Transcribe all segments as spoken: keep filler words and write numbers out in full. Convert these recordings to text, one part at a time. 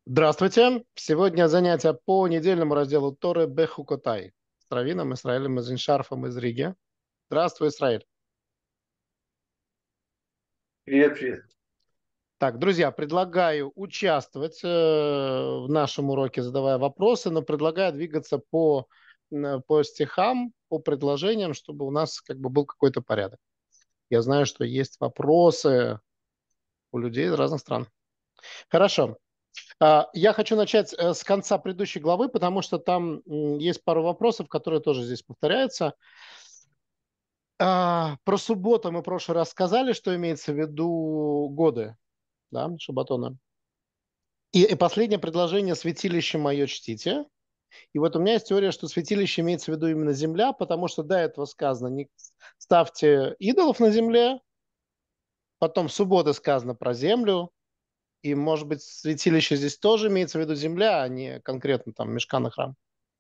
Здравствуйте! Сегодня занятие по недельному разделу Торы Бехукотай с раввином Исраилем Эзеншарфом из Риги. Здравствуй, Исраиль! Привет, привет. Так, друзья, предлагаю участвовать э, в нашем уроке, задавая вопросы, но предлагаю двигаться по, н- по стихам, по предложениям, чтобы у нас как бы был какой-то порядок. Я знаю, что есть вопросы у людей из разных стран. Хорошо. А, Я хочу начать э, с конца предыдущей главы, потому что там м, есть пару вопросов, которые тоже здесь повторяются. А, Про субботу мы в прошлый раз сказали, что имеется в виду годы, да, шаббатона. И, и последнее предложение «святилище мое чтите». И вот у меня есть теория, что святилище имеется в виду именно земля, потому что до этого сказано «не ставьте идолов на земле», потом в субботу сказано про землю, и, может быть, святилище здесь тоже имеется в виду земля, а не конкретно там мешкан и храм.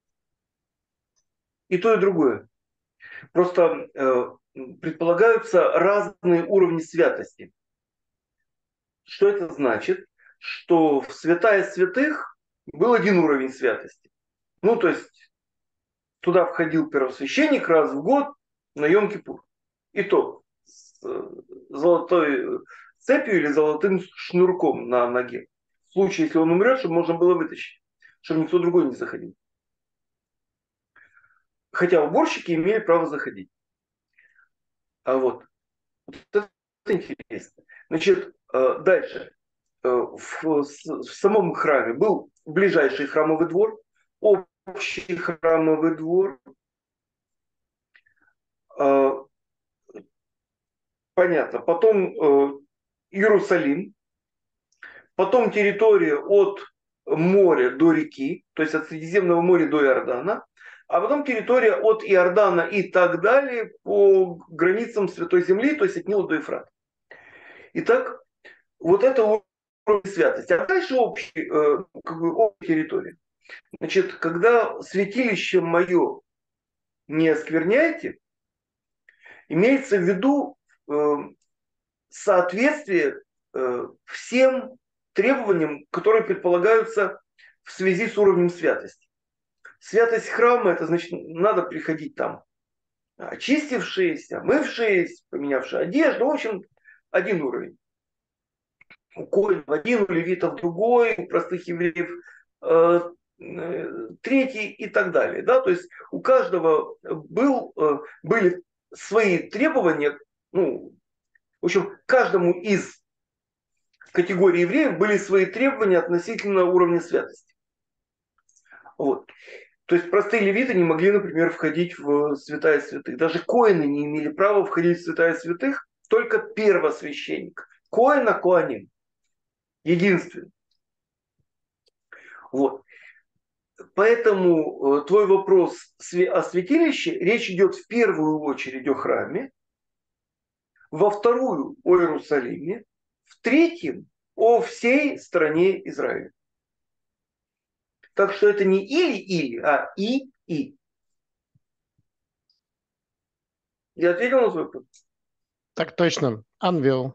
И то, и другое. Просто э, предполагаются разные уровни святости. Что это значит? Что в святая святых был один уровень святости. Ну, то есть туда входил первосвященник раз в год на Йом-Кипур. И то с э, золотой цепью или золотым шнурком на ноге. В случае, если он умрет, чтобы можно было вытащить. Чтобы никто другой не заходил. Хотя уборщики имели право заходить. А вот это интересно. Значит, э, дальше. Э, В, в самом храме был ближайший храмовый двор, общий храмовый двор, э, понятно. Потом э, Иерусалим, потом территория от моря до реки, то есть от Средиземного моря до Иордана, а потом территория от Иордана и так далее по границам Святой Земли, то есть от Нила до Ефрата. Итак, вот это уровень святости. А дальше общий, э, как бы общая территория. Значит, когда святилище мое не оскверняйте, имеется в виду э, соответствие э, всем требованиям, которые предполагаются в связи с уровнем святости. Святость храма, это значит, надо приходить там очистившись, омывшись, поменявшие одежду. В общем, один уровень. У коинов один, у левитов другой, у простых евреев э, э, третий и так далее. Да? То есть у каждого был, э, были свои требования, ну, в общем, каждому из категорий евреев были свои требования относительно уровня святости. Вот. То есть простые левиты не могли, например, входить в святая святых. Даже коины не имели права входить в святая святых, только первосвященник. Коина коаним. Единственный. Вот. Поэтому э, твой вопрос о святилище, речь идет в первую очередь о храме, во вторую о Иерусалиме, в третьем о всей стране Израиля. Так что это не или-или, а и-и. Я ответил на твой вопрос? Так точно. Анвил.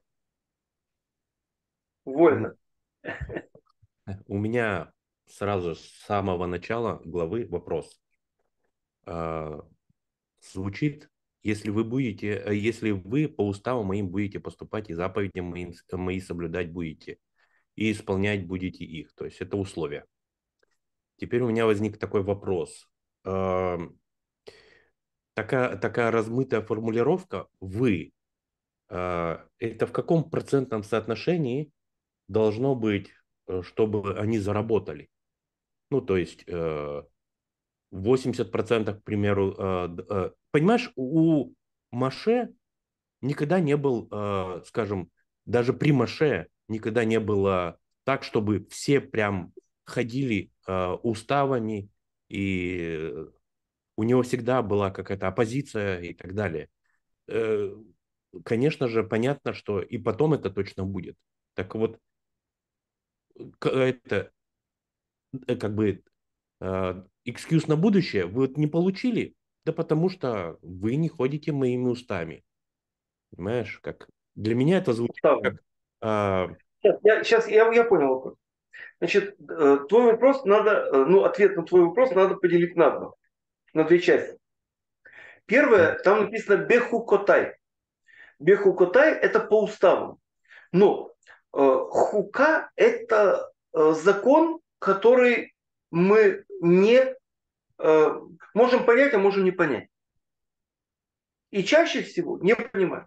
У Вольно. у меня сразу с самого начала главы вопрос. А, Звучит, если вы будете, э, если вы по уставам моим будете поступать и заповедям моим, мои соблюдать будете, и исполнять будете их. То есть это условие. Теперь у меня возник такой вопрос. А, Такая, такая размытая формулировка «вы». а, Это в каком процентном соотношении должно быть, э, чтобы они заработали? Ну, то есть э, восемьдесят процентов, к примеру, э, д- э, понимаешь, у Маше никогда не был, э, скажем, даже при Маше никогда не было так, чтобы все прям ходили э, уставами, и у него всегда была какая-то оппозиция и так далее. Э, Конечно же, понятно, что и потом это точно будет. Так вот, к- это э, как бы э, экскьюз на будущее вы вот не получили, да потому что вы не ходите моими устами. Понимаешь, как для меня это звучит Ставлю. как а, Сейчас, я, сейчас я, я понял вопрос. Значит, э, твой вопрос надо, э, ну, ответ на твой вопрос надо поделить на два, на две части. Первое, там написано бехукотай. Бехукотай это по уставу. Но э, хука это э, закон, который мы не э, можем понять, а можем не понять. И чаще всего не понимаем.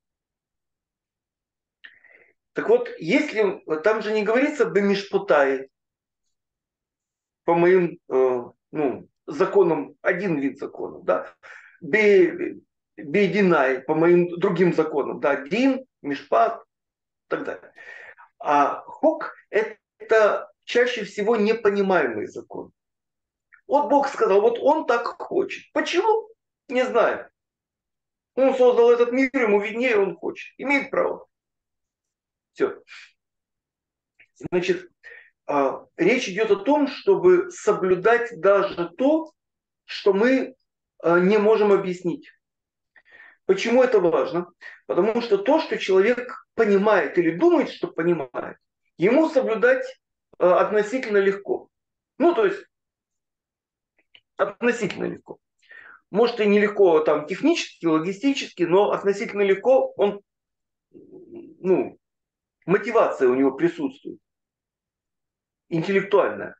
Так вот, если там же не говорится бемишпутай, по моим э, ну, законам, один вид законов, да, бе, бединай, по моим другим законам, да, дин, мишпат, и так далее. А хук это чаще всего непонимаемый закон. Вот Бог сказал, вот он так хочет. Почему? Не знаю. Он создал этот мир, ему виднее, он хочет. Имеет право. Все. Значит, а, речь идет о том, чтобы соблюдать даже то, что мы а, не можем объяснить. Почему это важно? Потому что то, что человек понимает или думает, что понимает, ему соблюдать а, относительно легко. Ну, то есть, относительно легко. Может и нелегко там технически, логистически, но относительно легко он, ну, мотивация у него присутствует, интеллектуальная.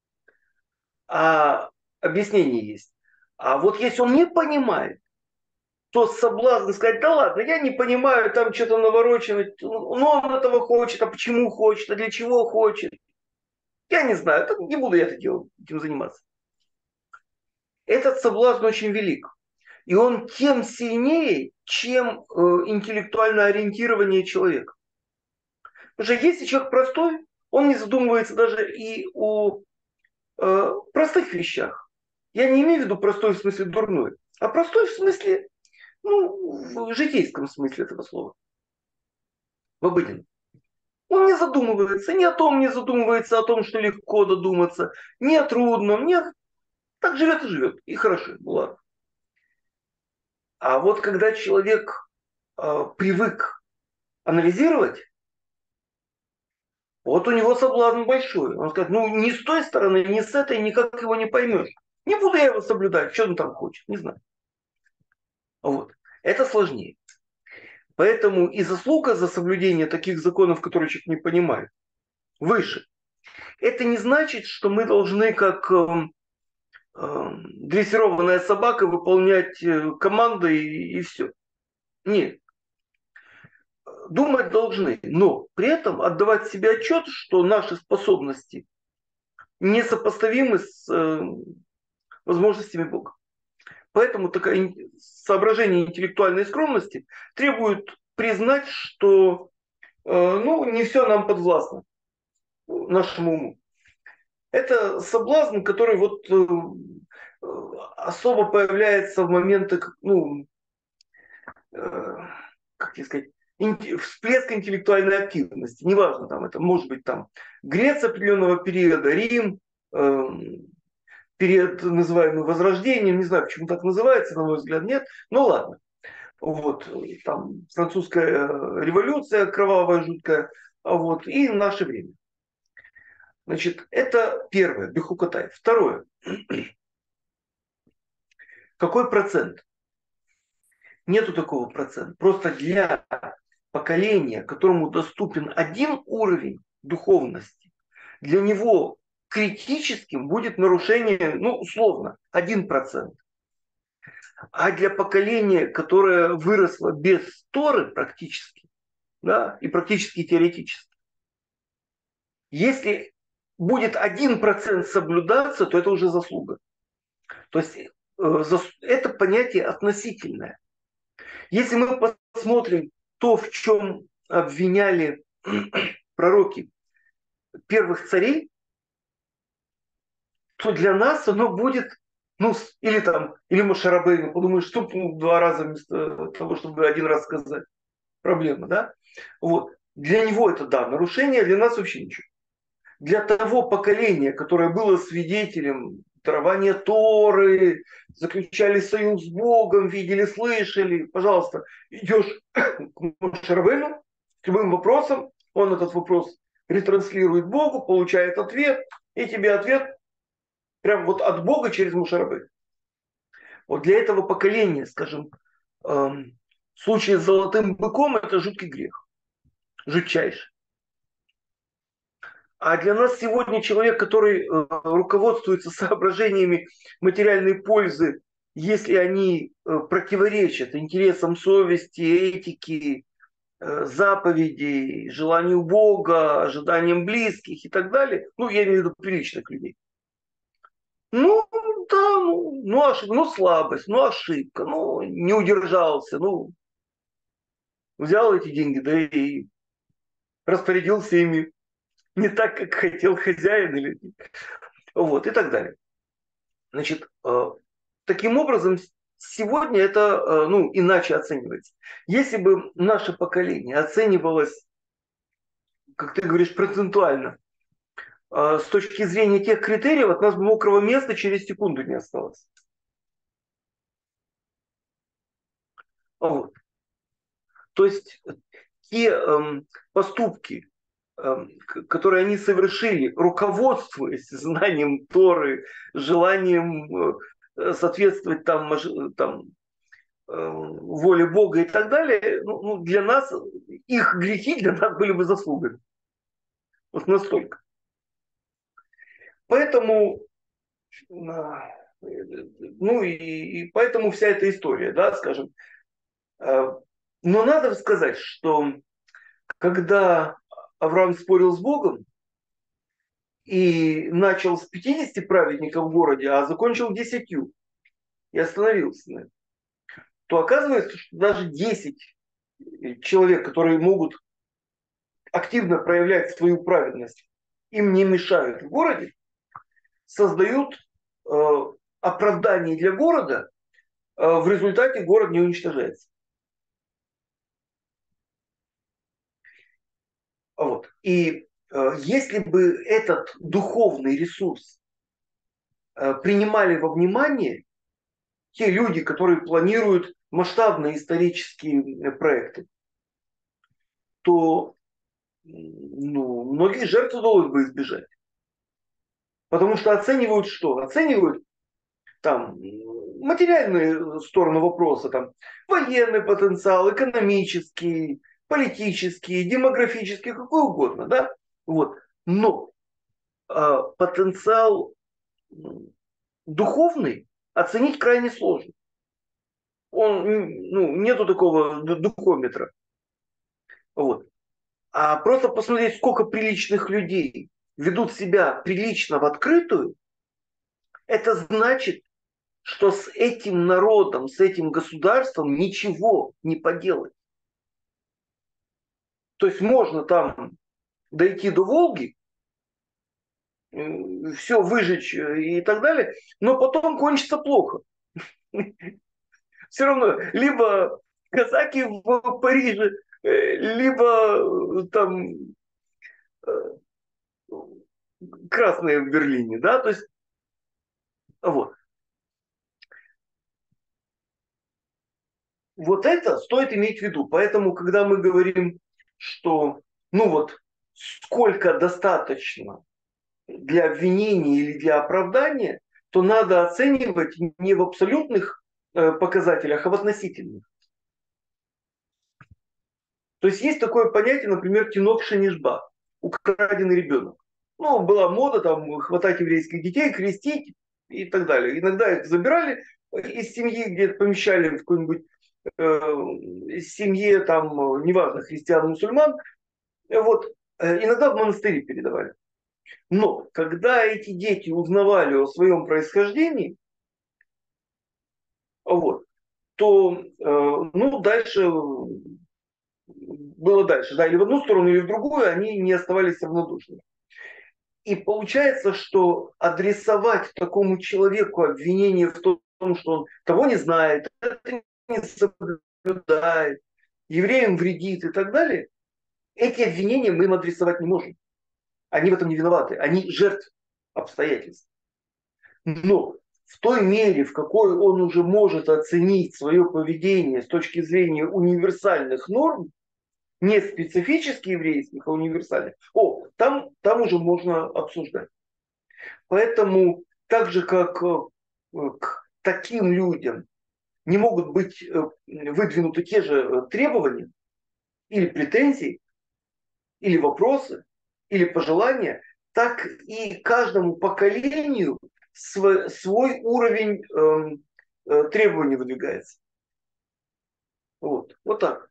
А объяснение есть. А вот если он не понимает, то соблазн сказать, да ладно, я не понимаю, там что-то наворочено, но он этого хочет, а почему хочет, а для чего хочет. Я не знаю, не буду я этим заниматься. Этот соблазн очень велик. И он тем сильнее, чем э, интеллектуальное ориентирование человека. Потому что если человек простой, он не задумывается даже и о э, простых вещах. Я не имею в виду простой в смысле дурной, а простой в смысле, ну, в житейском смысле этого слова. В обыденном. Он не задумывается, ни о том не задумывается, о том, что легко додуматься, ни о трудном, ни о... Так живет и живет. И хорошо, ну ладно. А вот когда человек э, привык анализировать, вот у него соблазн большой. Он скажет, ну ни с той стороны, ни с этой, никак его не поймешь. Не буду я его соблюдать, что он там хочет, не знаю. Вот. Это сложнее. Поэтому и заслуга за соблюдение таких законов, которые человек не понимает, выше. Это не значит, что мы должны как э, э, дрессированная собака выполнять э, команды и, и все. Нет. Думать должны, но при этом отдавать себе отчет, что наши способности несопоставимы с э, возможностями Бога. Поэтому такое соображение интеллектуальной скромности требует признать, что э, ну, не все нам подвластно, нашему уму. Это соблазн, который вот э, особо появляется в моменты, ну, э, как тебе сказать, всплеск интеллектуальной активности. Неважно, там это может быть там Греция определенного периода, Рим, э, период, называемый Возрождением, не знаю, почему так называется, на мой взгляд, нет, но ладно. Вот, там французская революция кровавая, жуткая, а вот, и наше время. Значит, это первое, бехукотай. Второе. Какой процент? Нету такого процента. Просто для поколения, которому доступен один уровень духовности, для него критическим будет нарушение, ну, условно, один процент. А для поколения, которое выросло без Торы практически, да, и практически теоретически, если будет один процент соблюдаться, то это уже заслуга. То есть э, это понятие относительное. Если мы посмотрим то, в чем обвиняли пророки первых царей, то для нас оно будет, ну, или там, или Моше Рабейну, подумаешь, что ну, два раза вместо того, чтобы один раз сказать. Проблема, да? Вот. Для него это, да, нарушение, для нас вообще ничего. Для того поколения, которое было свидетелем дарования Торы, заключали союз с Богом, видели, слышали, пожалуйста, идешь к Моше Рабейну с любым вопросом, он этот вопрос ретранслирует Богу, получает ответ, и тебе ответ прям вот от Бога через Моше Рабейну. Вот для этого поколения, скажем, эм, в случае с золотым быком это жуткий грех, жутчайший. А для нас сегодня человек, который э, руководствуется соображениями материальной пользы, если они э, противоречат интересам совести, этики, э, заповедей, желанию Бога, ожиданиям близких и так далее, ну, я имею в виду приличных людей. Ну, да, ну, ну, ошибка, ну, слабость, ну, ошибка, ну, не удержался, ну, взял эти деньги, да и распорядился ими не так, как хотел хозяин, или вот, и так далее. Значит, э, таким образом, сегодня это, э, ну, иначе оценивается. Если бы наше поколение оценивалось, как ты говоришь, процентуально, э, с точки зрения тех критериев, от нас бы мокрого места через секунду не осталось. Вот. То есть те эм, поступки, эм, которые они совершили, руководствуясь знанием Торы, желанием э, соответствовать там, там, э, воле Бога и так далее, ну, ну, для нас, их грехи для нас были бы заслугами. Вот настолько. Поэтому, ну и, и поэтому вся эта история, да, скажем. Но надо сказать, что когда Авраам спорил с Богом и начал с пятидесяти праведников в городе, а закончил десятью, и остановился на этом, то оказывается, что даже десять человек, которые могут активно проявлять свою праведность, им не мешают в городе, создают э, оправдание для города, э, в результате город не уничтожается. Вот. И э, если бы этот духовный ресурс э, принимали во внимание те люди, которые планируют масштабные исторические проекты, то ну, многие жертвы удалось бы избежать. Потому что оценивают что? Оценивают там материальную сторону вопроса, там, военный потенциал, экономический, политический, демографический, какой угодно, да? Вот. Но э, потенциал духовный оценить крайне сложно. Он, ну, нету такого духометра. Вот. А просто посмотреть, сколько приличных людей ведут себя прилично в открытую, это значит, что с этим народом, с этим государством ничего не поделать. То есть можно там дойти до Волги, все выжечь и так далее, но потом кончится плохо. Все равно либо казаки в Париже, либо там красные в Берлине, да, то есть вот. Вот это стоит иметь в виду. Поэтому, когда мы говорим, что, ну вот, сколько достаточно для обвинения или для оправдания, то надо оценивать не в абсолютных э, показателях, а в относительных. То есть есть такое понятие, например, тинок шенишба, украденный ребенок. Ну, была мода там хватать еврейских детей, крестить и так далее. Иногда их забирали из семьи, где-то помещали в какой-нибудь э, семье, там, неважно, христиан, мусульман. Вот, э, иногда в монастыри передавали. Но когда эти дети узнавали о своем происхождении, вот, то, э, ну, дальше было дальше, да, или в одну сторону, или в другую, они не оставались равнодушными. И получается, что адресовать такому человеку обвинение в том, что он того не знает, это не соблюдает, евреям вредит и так далее, эти обвинения мы им адресовать не можем. Они в этом не виноваты, они жертвы обстоятельств. Но в той мере, в какой он уже может оценить свое поведение с точки зрения универсальных норм, не специфически еврейских, а универсальных, о, там, там уже можно обсуждать. Поэтому так же, как э, к таким людям не могут быть э, выдвинуты те же э, требования или претензии, или вопросы, или пожелания, так и каждому поколению свой, свой уровень э, э, требований выдвигается. Вот, вот так.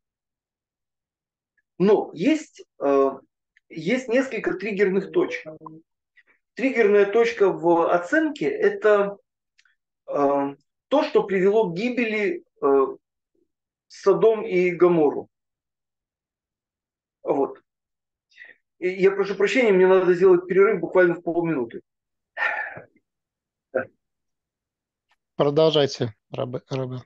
Но есть, э, есть несколько триггерных точек. Триггерная точка в оценке – это э, то, что привело к гибели э, Содом и Гоморру. Вот. И я прошу прощения, мне надо сделать перерыв буквально в полминуты. Да. Продолжайте, Рабе. Рабе.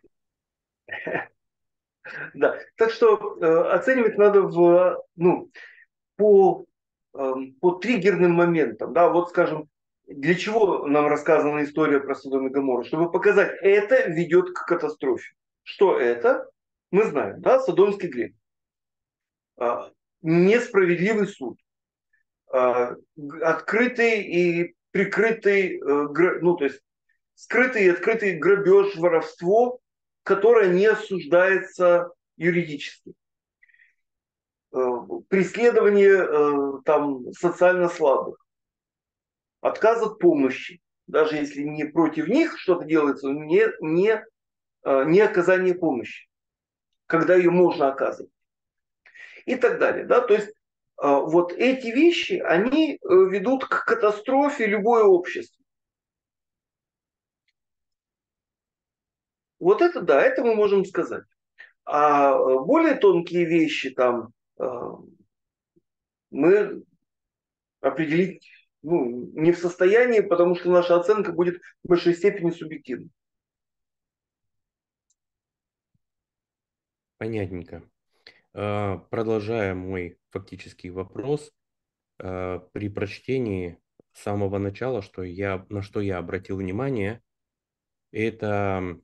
Да. Так что э, оценивать надо в, ну, по, э, по триггерным моментам. Да? Вот, скажем, для чего нам рассказана история про Содом и Гоморру? Чтобы показать, это ведет к катастрофе. Что это? Мы знаем, да, Содомский грех. А, несправедливый суд. А, открытый и прикрытый, э, гра- ну, то есть скрытый и открытый грабеж, воровство, которое не осуждается юридически. Э, преследование э, там, социально слабых, отказ от помощи, даже если не против них что-то делается, не, не, э, не оказание помощи, когда ее можно оказывать. И так далее. Да? То есть э, вот эти вещи, они э, ведут к катастрофе любое общество. Вот это да, это мы можем сказать. А э, более тонкие вещи там э, мы определить ну, не в состоянии, потому что наша оценка будет в большей степени субъективной. Понятненько. Э, Продолжая мой фактический вопрос, э, при прочтении с самого начала, что я, на что я обратил внимание, это,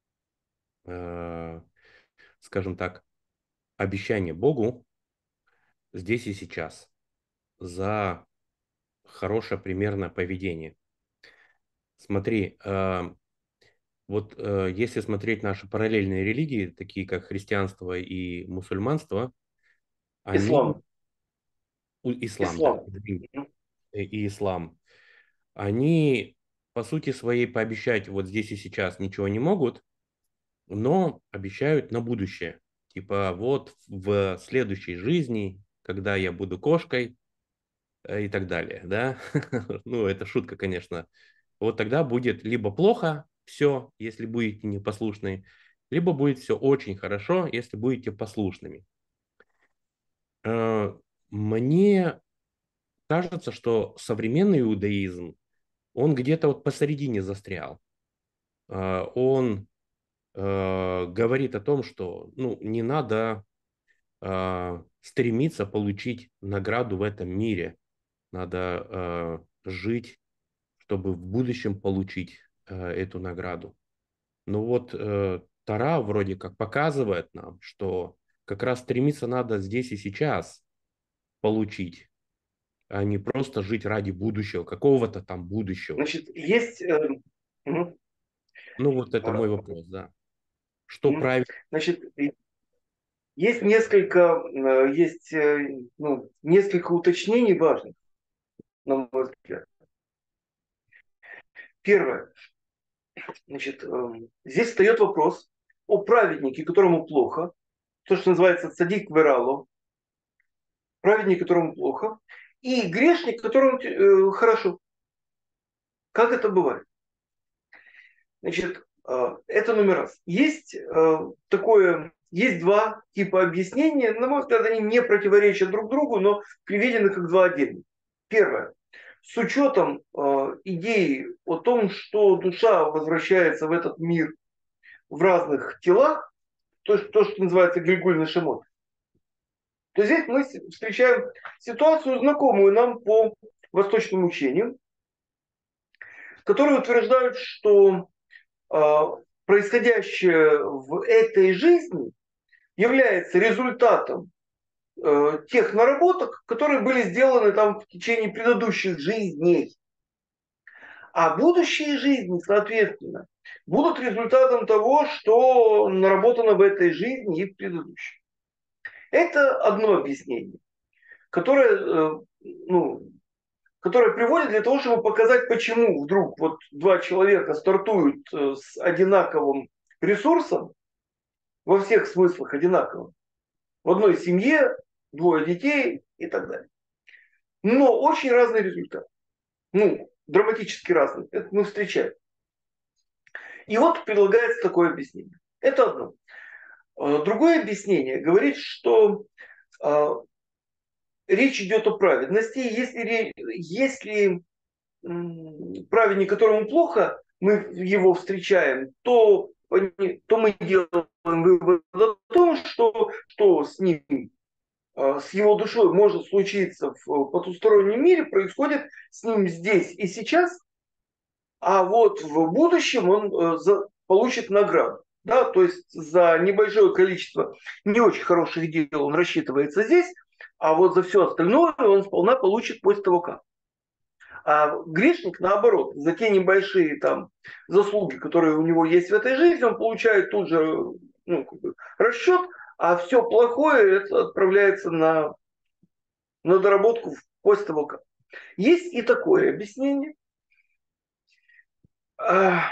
э, скажем так, обещание Богу здесь и сейчас за хорошее примерное поведение. Смотри, э, вот э, если смотреть наши параллельные религии, такие как христианство и мусульманство, они, Ислам. у- ислам, да, Ислам. извини, э, и ислам, они по сути своей пообещать вот здесь и сейчас ничего не могут, но обещают на будущее. Типа вот в следующей жизни, когда я буду кошкой э, и так далее, да. Ну, это шутка, конечно. Вот тогда будет либо плохо все, если будете непослушны, либо будет все очень хорошо, если будете послушными. Э, Мне кажется, что современный иудаизм, он где-то вот посередине застрял. Э, Он э, говорит о том, что ну, не надо э, стремиться получить награду в этом мире. Надо э, жить, чтобы в будущем получить э, эту награду. Но вот э, Тора вроде как показывает нам, что как раз стремиться надо здесь и сейчас получить, а не просто жить ради будущего, какого-то там будущего. Значит, есть, э, мгм, Ну вот это а, мой вопрос, да. Что мгм. правильно? Значит, есть несколько, э, есть, э, ну, несколько уточнений важных, на мой взгляд. Первое. Значит, э, здесь встает вопрос о праведнике, которому плохо, то, что называется цадик верало, праведник, которому плохо, и грешник, которому э, хорошо. Как это бывает? Значит, э, это номер раз. Есть э, такое, есть два типа объяснения. На мой взгляд, они не противоречат друг другу, но приведены как два отдельных. Первое. С учетом э, идеи о том, что душа возвращается в этот мир в разных телах, то, то что называется Гильгуль Нашимот, то здесь мы встречаем ситуацию, знакомую нам по восточным учениям, которые утверждают, что э, происходящее в этой жизни является результатом э, тех наработок, которые были сделаны там в течение предыдущих жизней. А будущие жизни, соответственно, будут результатом того, что наработано в этой жизни и в предыдущей. Это одно объяснение, которое, э, ну, которое приводит для того, чтобы показать, почему вдруг вот два человека стартуют э, с одинаковым ресурсом, во всех смыслах одинаковым, в одной семье, двое детей и так далее. Но очень разный результат. Ну, драматически разный. Это мы встречаем. И вот предлагается такое объяснение. Это одно. А другое объяснение говорит, что э, речь идет о праведности. Если, если м, праведник, которому плохо, мы его встречаем, то, то мы делаем вывод о том, что, что с ним, э, с его душой может случиться в потустороннем мире, происходит с ним здесь и сейчас, а вот в будущем он э, за, получит награду. Да, то есть за небольшое количество не очень хороших дел он рассчитывается здесь, а вот за все остальное он сполна получит после того как. А грешник, наоборот, за те небольшие там заслуги, которые у него есть в этой жизни, он получает тут же, ну, как бы, расчет, а все плохое это отправляется на, на доработку после того как. Есть и такое объяснение. А,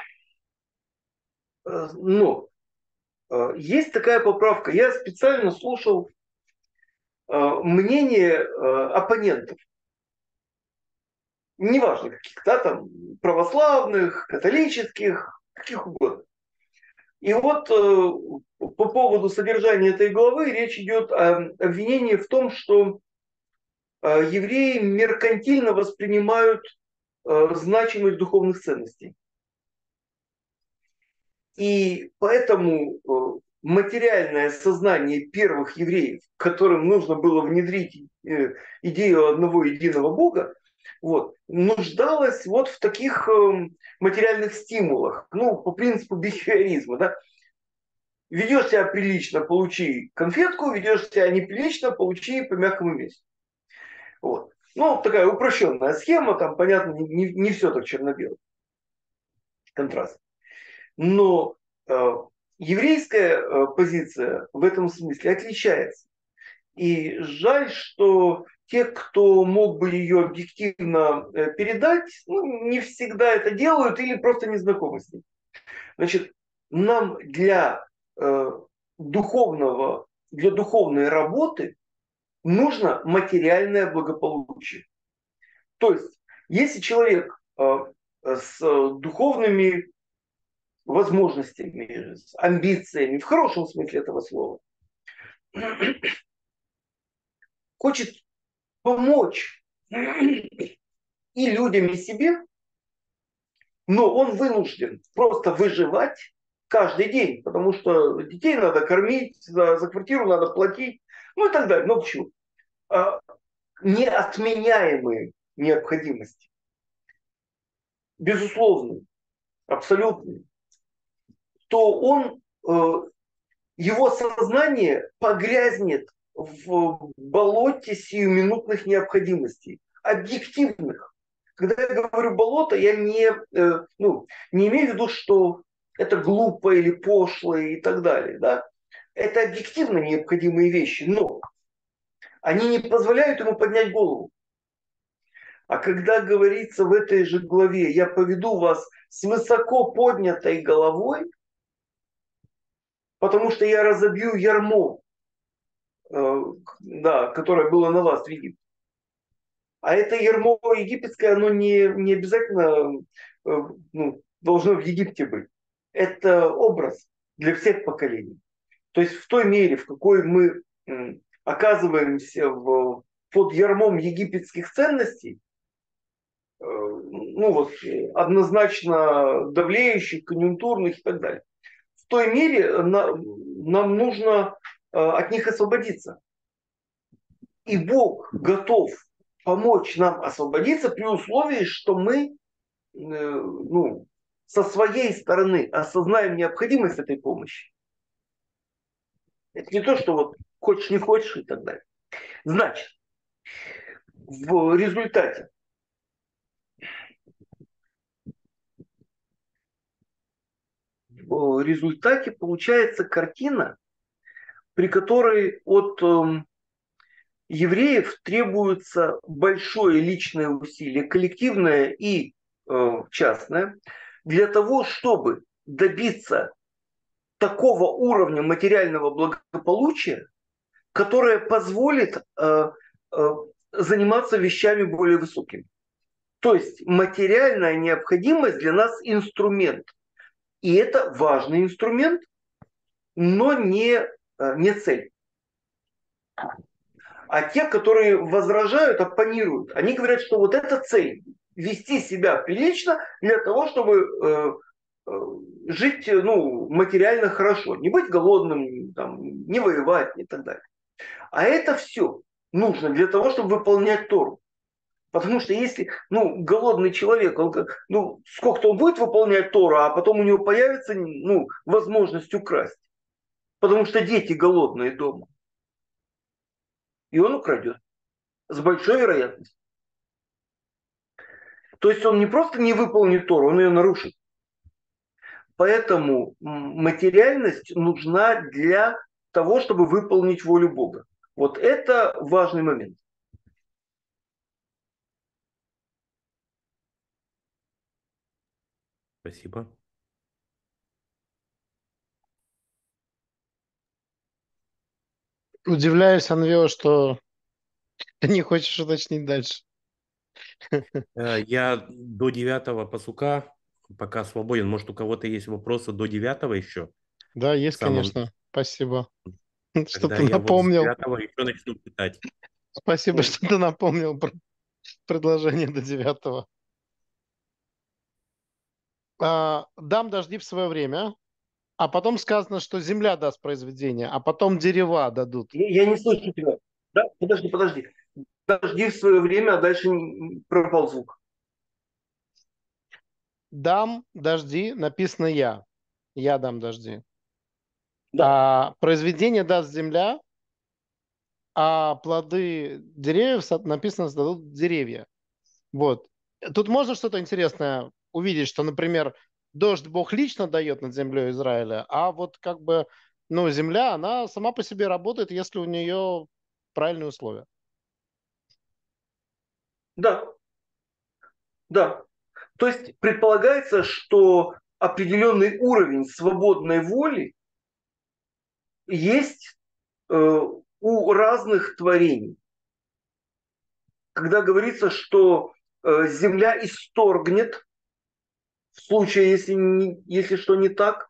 но есть такая поправка. Я специально слушал мнение оппонентов. Неважно, каких, да, там, православных, католических, каких угодно. И вот по поводу содержания этой главы речь идет о обвинении в том, что евреи меркантильно воспринимают значимость духовных ценностей. И поэтому материальное сознание первых евреев, которым нужно было внедрить идею одного единого Бога, вот, нуждалось вот в таких материальных стимулах, ну, по принципу бихевиоризма, да. Ведешь себя прилично, получи конфетку, ведешь себя неприлично, получи по мягкому месту. Вот. Ну, такая упрощенная схема, там, понятно, не, не все так черно-бело. Контраст. Но э, еврейская э, позиция в этом смысле отличается. И жаль, что те, кто мог бы ее объективно э, передать, ну, не всегда это делают или просто не знакомы с ней. Значит, нам для э, духовного, для духовной работы нужно материальное благополучие. То есть, если человек э, с духовными возможностями, с амбициями, в хорошем смысле этого слова, хочет помочь и людям, и себе, но он вынужден просто выживать каждый день, потому что детей надо кормить, за, за квартиру надо платить, ну и так далее, много чего. А, неотменяемые необходимости, безусловные, абсолютные, то он, э, его сознание погрязнет в болоте сиюминутных необходимостей, объективных. Когда я говорю болото, я не, э, ну, не имею в виду, что это глупо или пошло и так далее. Да? Это объективно необходимые вещи, но они не позволяют ему поднять голову. А когда говорится в этой же главе, я поведу вас с высоко поднятой головой, потому что я разобью ярмо, э, да, которое было на вас в Египте. А это ярмо египетское, оно не, не обязательно э, ну, должно в Египте быть. Это образ для всех поколений. То есть в той мере, в какой мы э, оказываемся в, под ярмом египетских ценностей, э, ну вот однозначно давлеющих, конъюнктурных и так далее, в той мере на, нам нужно э, от них освободиться. И Бог готов помочь нам освободиться при условии, что мы э, ну, со своей стороны осознаем необходимость этой помощи. Это не то, что вот хочешь не хочешь и так далее. Значит, в результате в результате получается картина, при которой от э, евреев требуется большое личное усилие, коллективное и э, частное, для того, чтобы добиться такого уровня материального благополучия, которое позволит э, э, заниматься вещами более высокими. То есть материальная необходимость для нас инструмент. И это важный инструмент, но не, э, не цель. А те, которые возражают, оппонируют, они говорят, что вот это цель. Вести себя прилично для того, чтобы э, э, жить ну, материально хорошо. Не быть голодным, там, не воевать и так далее. А это все нужно для того, чтобы выполнять Тору. Потому что если ну, голодный человек, он, ну, сколько-то он будет выполнять Тору, а потом у него появится ну, возможность украсть. Потому что дети голодные дома. И он украдет. С большой вероятностью. То есть он не просто не выполнит Тору, он ее нарушит. Поэтому материальность нужна для того, чтобы выполнить волю Бога. Вот это важный момент. Спасибо. Удивляюсь, Анвео, что ты не хочешь уточнить дальше. Э, Я до девятого пасука пока свободен. Может, у кого-то есть вопросы до девятого еще? Да, В есть, самом... конечно. Спасибо, что Тогда ты я вот с напомнил. девятого еще начну читать. Спасибо, что ты напомнил про предложение до девятого. А, дам дожди в свое время, а потом сказано, что земля даст произведение, а потом дерева дадут. Я, я не слышу тебя. Да? Подожди, подожди. Подожди в свое время, а дальше пропал звук. Дам дожди, написано я. Я дам дожди. Да. А произведение даст земля, а плоды деревьев со- написано дадут деревья. Вот. Тут можно что-то интересное увидеть, что, например, дождь Бог лично дает над землей Израиля, а вот как бы, ну, земля, она сама по себе работает, если у нее правильные условия. Да, да. То есть предполагается, что определенный уровень свободной воли есть э, у разных творений. Когда говорится, что э, земля исторгнет, в случае, если, не, если что не так,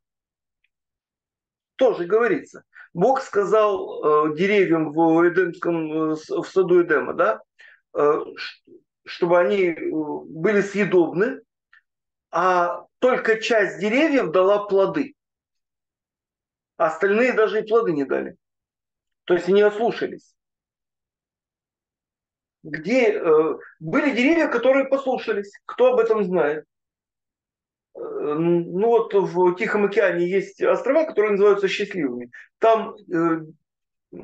тоже говорится. Бог сказал э, деревьям в, Эдемском, э, в саду Эдема, да, э, чтобы они э, были съедобны, а только часть деревьев дала плоды, а остальные даже и плоды не дали. То есть они ослушались. Где э, были деревья, которые послушались. Кто об этом знает? Э, ну вот в Тихом океане есть острова, которые называются счастливыми. Там э, э,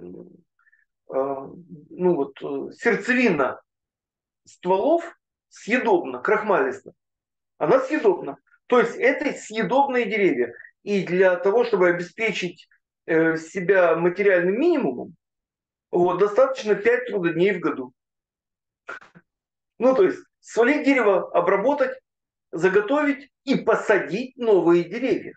ну вот, э, сердцевина стволов съедобна, крахмалиста. Она съедобна. То есть это съедобные деревья. И для того, чтобы обеспечить э, себя материальным минимумом, вот, достаточно пять трудодней в году. Ну, то есть свалить дерево, обработать, заготовить и посадить новые деревья.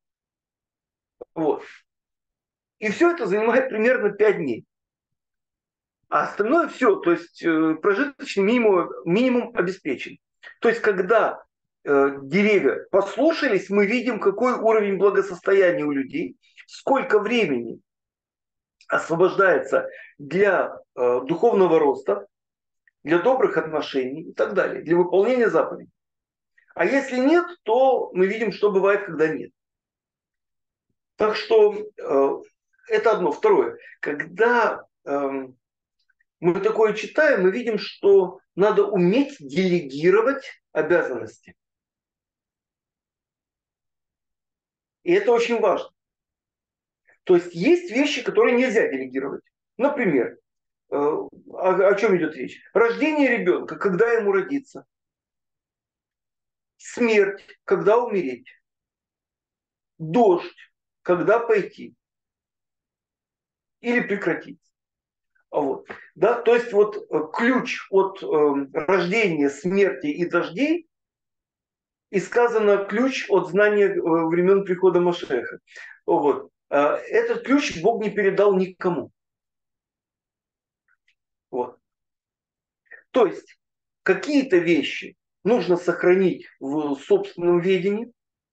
Вот. И все это занимает примерно пять дней. А остальное все, то есть э, прожиточный минимум, минимум обеспечен. То есть когда э, деревья послушались, мы видим, какой уровень благосостояния у людей, сколько времени освобождается для э, духовного роста, для добрых отношений и так далее, для выполнения заповедей. А если нет, то мы видим, что бывает, когда нет. Так что э, это одно. Второе. Когда э, мы такое читаем, мы видим, что надо уметь делегировать обязанности. И это очень важно. То есть есть вещи, которые нельзя делегировать. Например, о, о чем идет речь? Рождение ребенка, когда ему родиться. Смерть, когда умереть. Дождь, когда пойти или прекратить. Вот. Да, то есть вот ключ от э, рождения, смерти и дождей, и сказано ключ от знания времен прихода Машеха. Вот. Этот ключ Бог не передал никому. Вот. То есть какие-то вещи нужно сохранить в собственном ведении,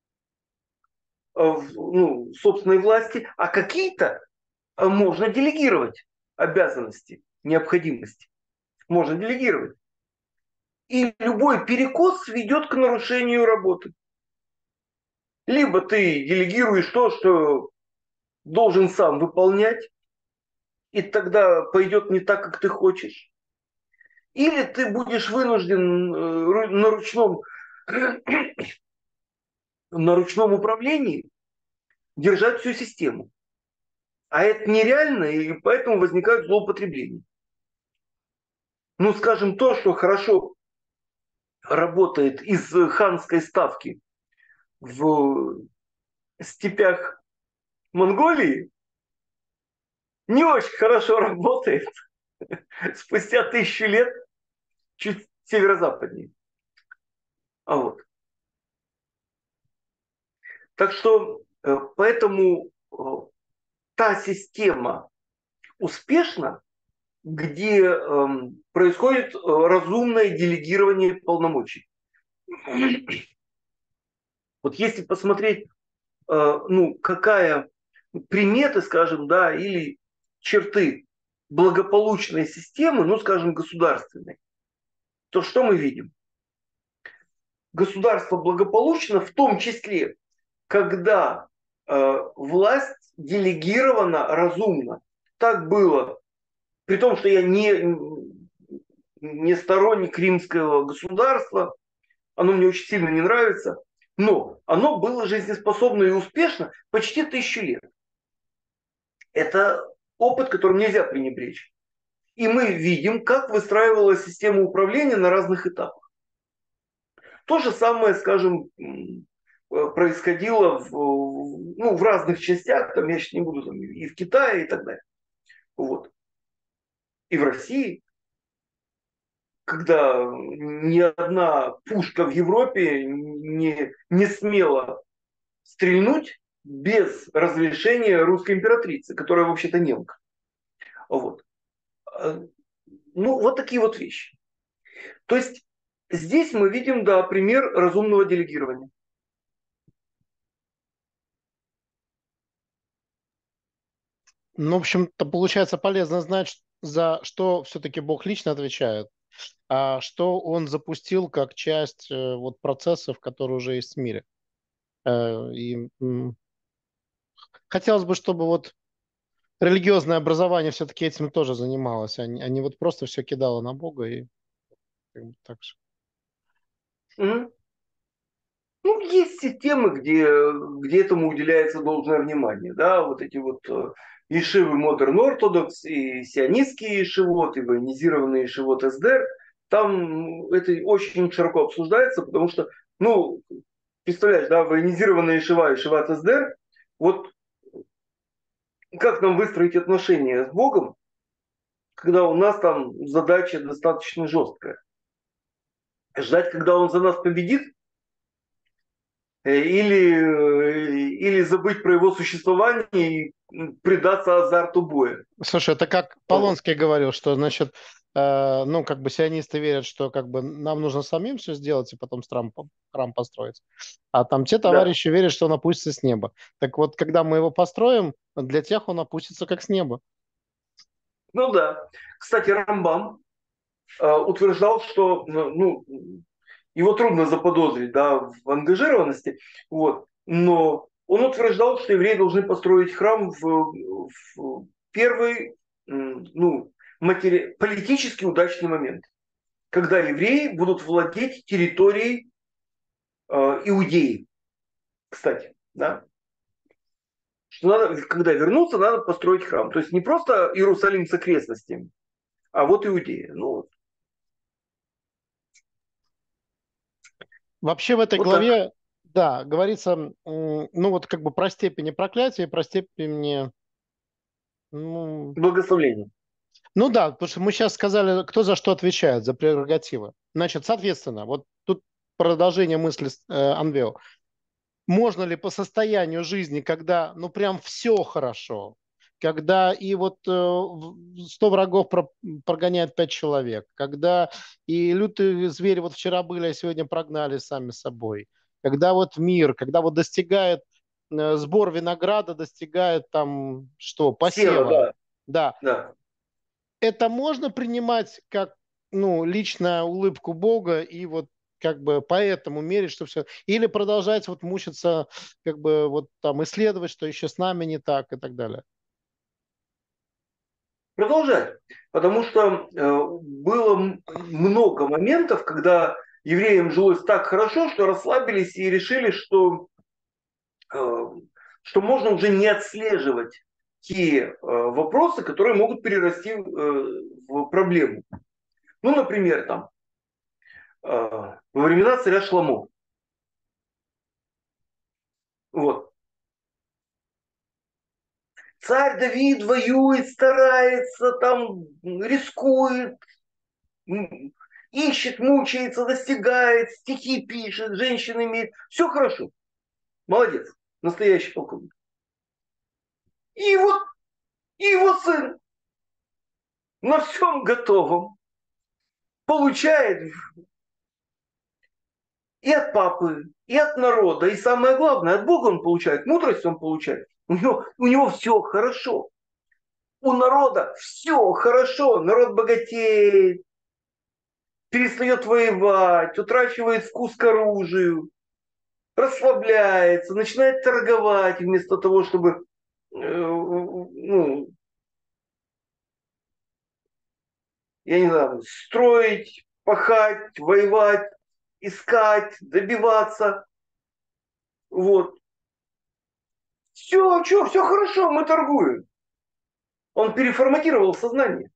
в ну, собственной власти, а какие-то можно делегировать обязанности, необходимости. Можно делегировать. И любой перекос ведет к нарушению работы. Либо ты делегируешь то, что должен сам выполнять, и тогда пойдет не так, как ты хочешь. Или ты будешь вынужден на ручном, на ручном управлении держать всю систему. А это нереально, и поэтому возникают злоупотребления. Ну, скажем, то, что хорошо работает из ханской ставки в степях Монголии, не очень хорошо работает спустя тысячу лет чуть северо-западнее. А вот. Так что поэтому та система успешна, где э, происходит разумное делегирование полномочий. Вот если посмотреть, э, ну, какая приметы, скажем, да, или черты благополучной системы, ну, скажем, государственной, то что мы видим? Государство благополучно в том числе, когда э, власть делегирована разумно. Так было. При том, что я не, не сторонник римского государства, оно мне очень сильно не нравится, но оно было жизнеспособно и успешно почти тысячу лет. Это опыт, которым нельзя пренебречь. И мы видим, как выстраивалась система управления на разных этапах. То же самое, скажем, происходило в, ну, в разных частях, там, я сейчас не буду, там, и в Китае, и так далее. Вот. И в России, когда ни одна пушка в Европе не, не смела стрельнуть без разрешения русской императрицы, которая вообще-то немка. Вот. Ну, вот такие вот вещи. То есть здесь мы видим, да, пример разумного делегирования. Ну, в общем-то, получается полезно знать, за что все-таки Бог лично отвечает, а что он запустил как часть э, вот процессов, которые уже есть в мире. Э, и м, хотелось бы, чтобы вот религиозное образование все-таки этим тоже занималось, а не, а не вот просто все кидало на Бога и как бы так же. Мгм. Ну, есть системы, где, где этому уделяется должное внимание. Да? Вот эти вот э, ешивы Modern Orthodox и сионистские ешивот, и военизированные ешивот СДР, там это очень широко обсуждается, потому что, ну, представляешь, да, военизированная ешива и ешиват СДР, вот как нам выстроить отношения с Богом, когда у нас там задача достаточно жесткая. Ждать, когда он за нас победит, или, или забыть про его существование и предаться азарту боя. Слушай, это как Вот. Полонский говорил, что, значит, э, ну, как бы сионисты верят, что как бы нам нужно самим все сделать и потом храм, храм построить. А там те Да. товарищи верят, что он опустится с неба. Так вот, когда мы его построим, для тех он опустится как с неба. Ну да. Кстати, Рамбам э, утверждал, что ну, его трудно заподозрить, да, в ангажированности, вот, но он утверждал, что евреи должны построить храм в, в первый ну, матери... политически удачный момент, когда евреи будут владеть территорией э, Иудеи, кстати, да, что надо, когда вернуться, надо построить храм. То есть не просто Иерусалим с окрестностями, а вот Иудея. Ну, Вообще в этой вот так. главе, да, говорится, м, ну вот как бы про степени проклятия, про степени, ну, Благословление. ну да, потому что мы сейчас сказали, кто за что отвечает, за прерогативы. Значит, соответственно, вот тут продолжение мысли э, Анвео. Можно ли по состоянию жизни, когда, ну, прям все хорошо, когда и вот э, в- сто врагов про- прогоняет пять человек, когда и лютые звери вот вчера были, а сегодня прогнали сами собой, когда вот мир, когда вот достигает э, сбор винограда, достигает там что, Сева, посева, да. да, Да. это можно принимать как, ну, личную улыбку Бога и вот как бы поэтому мерить, что все. Или продолжать вот мучиться, как бы вот там исследовать, что еще с нами не так и так далее. Продолжать. Потому что э, было м- много моментов, когда евреям жилось так хорошо, что расслабились и решили, что, э, что можно уже не отслеживать те э, вопросы, которые могут перерасти э, в проблему. Ну, например, там, э, во времена царя Шламо. Вот. Царь Давид воюет, старается, там, рискует, м, ищет, мучается, достигает, стихи пишет, женщин имеет. Все хорошо. Молодец. Настоящий полковник. И вот и его сын на всем готовом получает и от папы, и от народа, и самое главное, от Бога он получает, мудрость он получает. У него, у него все хорошо. У народа все хорошо. Народ богатеет, перестает воевать, утрачивает вкус к оружию, расслабляется, начинает торговать вместо того, чтобы э, ну, я не знаю, строить, пахать, воевать, искать, добиваться. Вот. Все, что, все хорошо, мы торгуем. Он переформатировал сознание.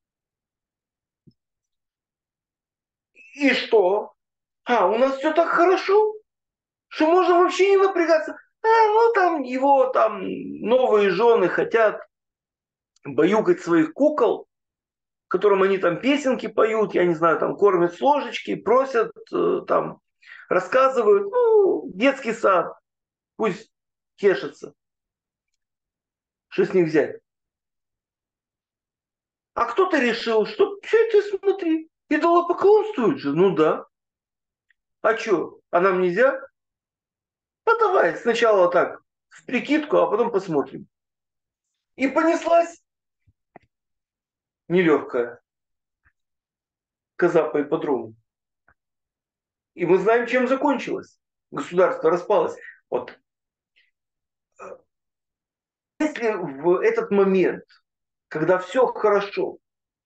И что? А, у нас все так хорошо, что можно вообще не напрягаться. А, ну там его там новые жены хотят баюкать своих кукол, которым они там песенки поют, я не знаю, там кормят с ложечки, просят, э, там рассказывают. Ну, детский сад, пусть тешатся. Что с них взять? А кто-то решил, что все это смотри, идолопоклонствуют же. Ну да. А что, а нам нельзя? Ну давай сначала так, в прикидку, а потом посмотрим. И понеслась нелегкая коза по ипподрому. И мы знаем, чем закончилось. Государство распалось. Вот если в этот момент, когда все хорошо,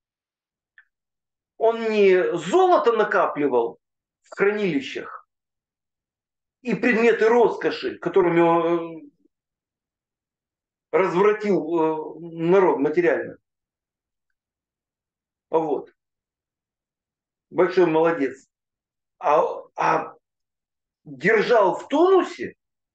он не золото накапливал в хранилищах и предметы роскоши, которыми он развратил э, народ материально. Вот. Большой молодец. А, а держал в тонусе,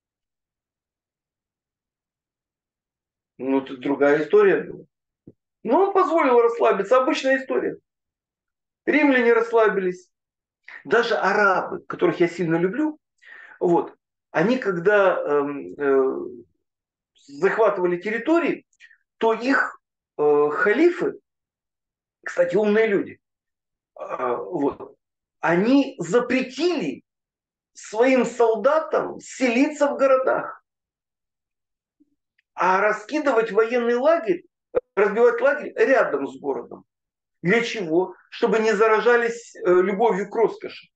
ну, это другая история была. Но он позволил расслабиться. Обычная история. Римляне расслабились. Даже арабы, которых я сильно люблю, вот, они когда эм, э, захватывали территории, то их э, халифы, кстати, умные люди, э, вот, они запретили своим солдатам селиться в городах, а раскидывать военный лагерь, разбивать лагерь рядом с городом. Для чего? Чтобы не заражались э, любовью к роскоши.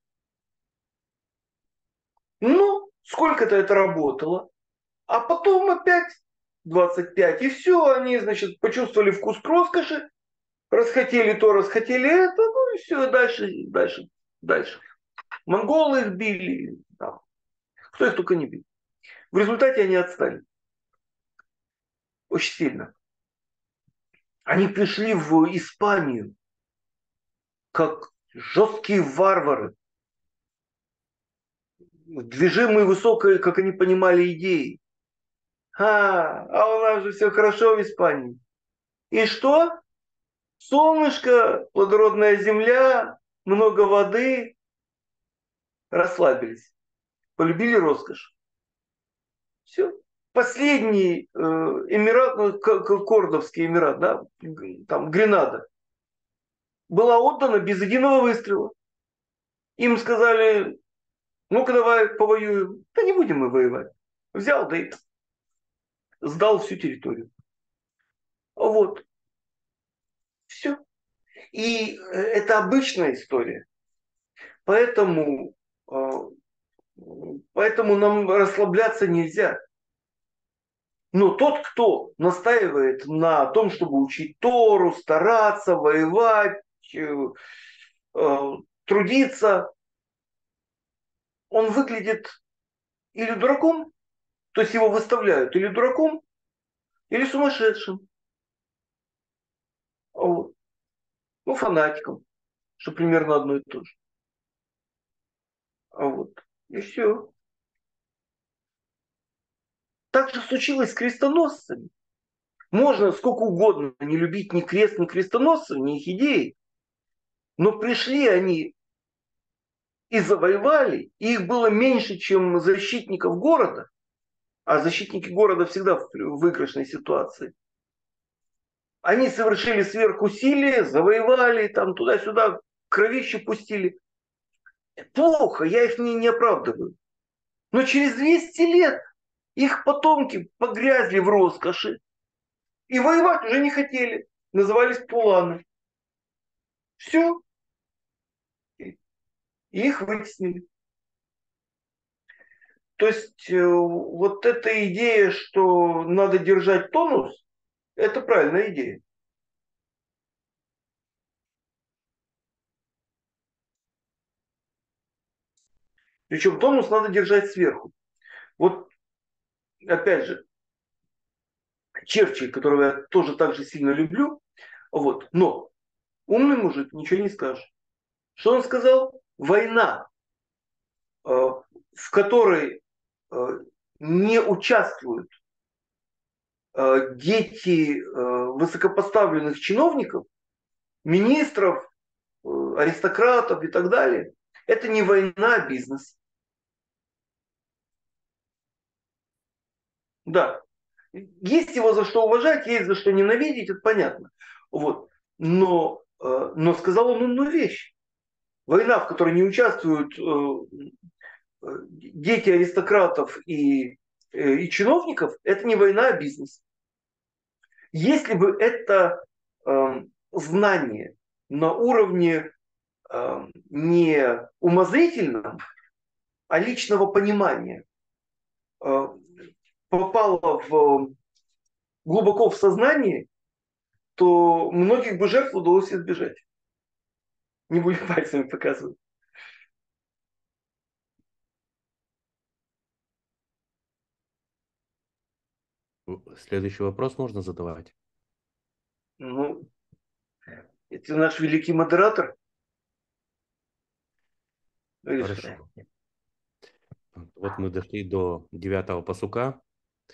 Ну, сколько-то это работало. А потом опять двадцать пять. И все, они, значит, почувствовали вкус к роскоши, расхотели то, расхотели это, ну и все, дальше, дальше, дальше. Монголы их били, там, кто их только не бил. В результате они отстали. Очень сильно. Они пришли в Испанию как жесткие варвары, движимые высокой, как они понимали, идеей. А, а у нас же все хорошо в Испании. И что? Солнышко, плодородная земля, много воды. Расслабились. Полюбили роскошь. Все. Последний э, эмират, ну, Кордовский эмират, да, там Гренада, была отдана без единого выстрела. Им сказали, ну-ка давай повоюем. Да не будем мы воевать. Взял, да и сдал всю территорию. Вот. Все. И это обычная история. Поэтому, поэтому нам расслабляться нельзя. Но тот, кто настаивает на том, чтобы учить Тору, стараться, воевать, трудиться, он выглядит или дураком, то есть его выставляют или дураком, или сумасшедшим. Вот. Ну, фанатиком, что примерно одно и то же. А вот. И все. Так же случилось с крестоносцами. Можно сколько угодно не любить ни крест, ни крестоносцев, ни их идеи. Но пришли они и завоевали, и их было меньше, чем защитников города. А защитники города всегда в выигрышной ситуации. Они совершили сверхусилие, завоевали, там туда-сюда кровище пустили. Плохо, я их не, не оправдываю. Но через двести лет их потомки погрязли в роскоши и воевать уже не хотели. Назывались пуланы. Все. И их вытеснили. То есть э, вот эта идея, что надо держать тонус, это правильная идея. Причем тонус надо держать сверху. Вот опять же, Черчилль, которого я тоже так же сильно люблю, вот, но умный мужик, ничего не скажешь. Что он сказал? Война, э, в которой э, не участвуют э, дети э, высокопоставленных чиновников, министров, э, аристократов и так далее, это не война, а бизнес. Да. Есть его за что уважать, есть за что ненавидеть, это понятно. Вот. Но, э, но сказал он умную вещь. Война, в которой не участвуют э, дети аристократов и, э, и чиновников, это не война, а бизнес. Если бы это э, знание на уровне э, не умозрительном, а личного понимания э, попало в, глубоко в сознание, то многих бы жертв удалось избежать. Не будем пальцами показывать. Следующий вопрос можно задавать? Ну, это наш великий модератор. Хорошо. Вот мы дошли до девятого пасука.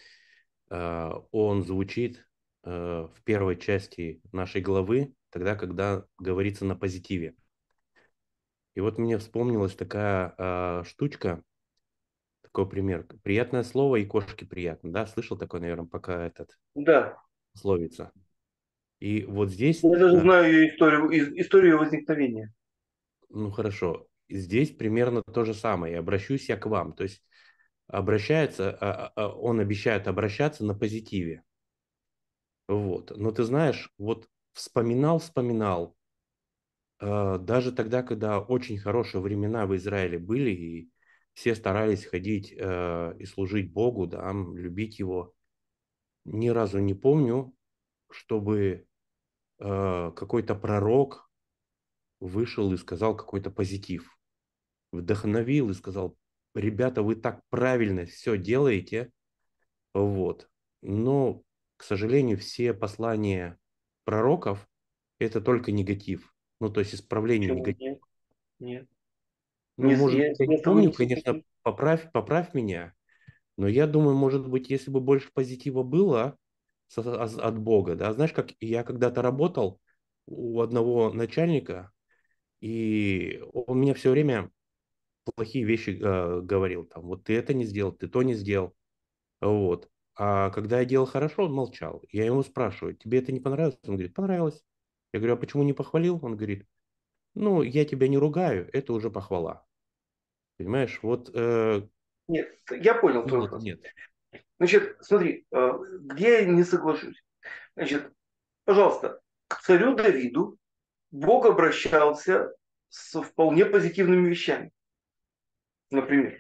Он звучит в первой части нашей главы, тогда, когда говорится на позитиве. И вот мне вспомнилась такая штучка, такой пример. Приятное слово и кошке приятно. Да, слышал такой, наверное, пока этот Да. словится. И вот здесь... Я даже знаю ее историю, историю ее возникновения. Ну хорошо. Здесь примерно то же самое. И обращусь я к вам. То есть обращается, он обещает обращаться на позитиве. Вот. Но ты знаешь, вот вспоминал, вспоминал, даже тогда, когда очень хорошие времена в Израиле были, и все старались ходить и служить Богу, да, любить Его, ни разу не помню, чтобы какой-то пророк вышел и сказал какой-то позитив, вдохновил и сказал: ребята, вы так правильно все делаете, вот. Но, к сожалению, все послания пророков — это только негатив. Ну, то есть исправление Почему негатива. нет? Нет. Ну, Не, может я, быть, я не я с тобой помню, не конечно, соглашусь. поправь, поправь меня. Но я думаю, может быть, если бы больше позитива было со- от от Бога, да, знаешь, как я когда-то работал у одного начальника, и он мне все время плохие вещи э, говорил, там, вот ты это не сделал, ты то не сделал, вот. А когда я делал хорошо, он молчал. Я ему спрашиваю, тебе это не понравилось? Он говорит, понравилось. Я говорю, а почему не похвалил? Он говорит, ну, я тебя не ругаю, это уже похвала. Понимаешь, вот э, Нет, я понял твой нет, вопрос. нет. Значит, смотри, э, где я не соглашусь. Значит, пожалуйста, к царю Давиду Бог обращался с вполне позитивными вещами. Например,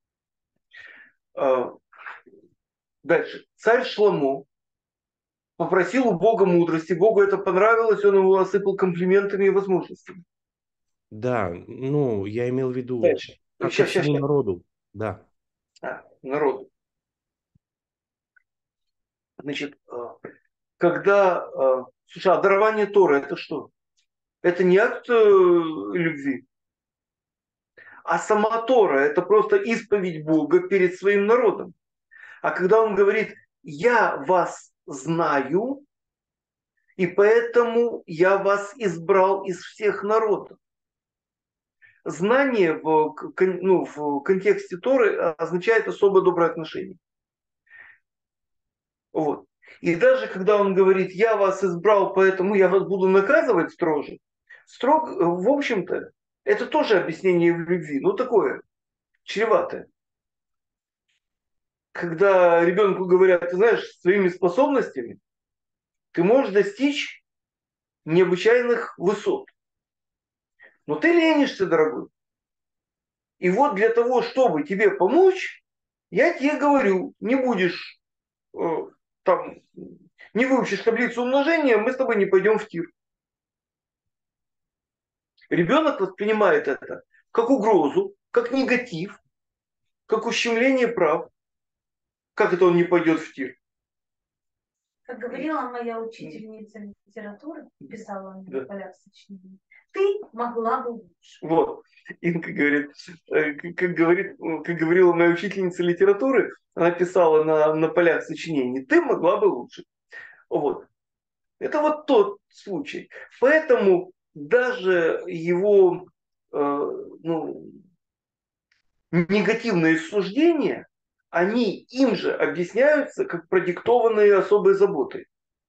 э, дальше. Царь Шломо попросил у Бога мудрости, Богу это понравилось, он его осыпал комплиментами и возможностями. Да, ну, я имел в виду, Дальше. как ко Сейчас, сейчас, всему сейчас. народу, да. А, народу. Значит, э, когда... э, Слушай, а дарование Торы это что? Это не акт э, любви. А сама Тора – это просто исповедь Бога перед своим народом. А когда он говорит, я вас знаю, и поэтому я вас избрал из всех народов. Знание в, ну, в контексте Торы означает особо доброе отношение. Вот. И даже когда он говорит, я вас избрал, поэтому я вас буду наказывать строже, строг, в общем-то, это тоже объяснение в любви. Ну, такое, чреватое. Когда ребенку говорят, ты знаешь, своими способностями ты можешь достичь необычайных высот. Но ты ленишься, дорогой. И вот для того, чтобы тебе помочь, я тебе говорю, не будешь э, там, не выучишь таблицу умножения, мы с тобой не пойдем в тир. Ребенок воспринимает это как угрозу, как негатив, как ущемление прав. Как это он не пойдет в тир? Как говорила моя учительница литературы, писала мне Да. в полях сочинений, ты могла бы лучше. Вот. Инка говорит, э, как, как говорит, как говорила моя учительница литературы, она писала на, на полях сочинений, ты могла бы лучше. Вот. Это вот тот случай. Поэтому даже его э, ну, негативные суждения, они им же объясняются как продиктованные особой заботой.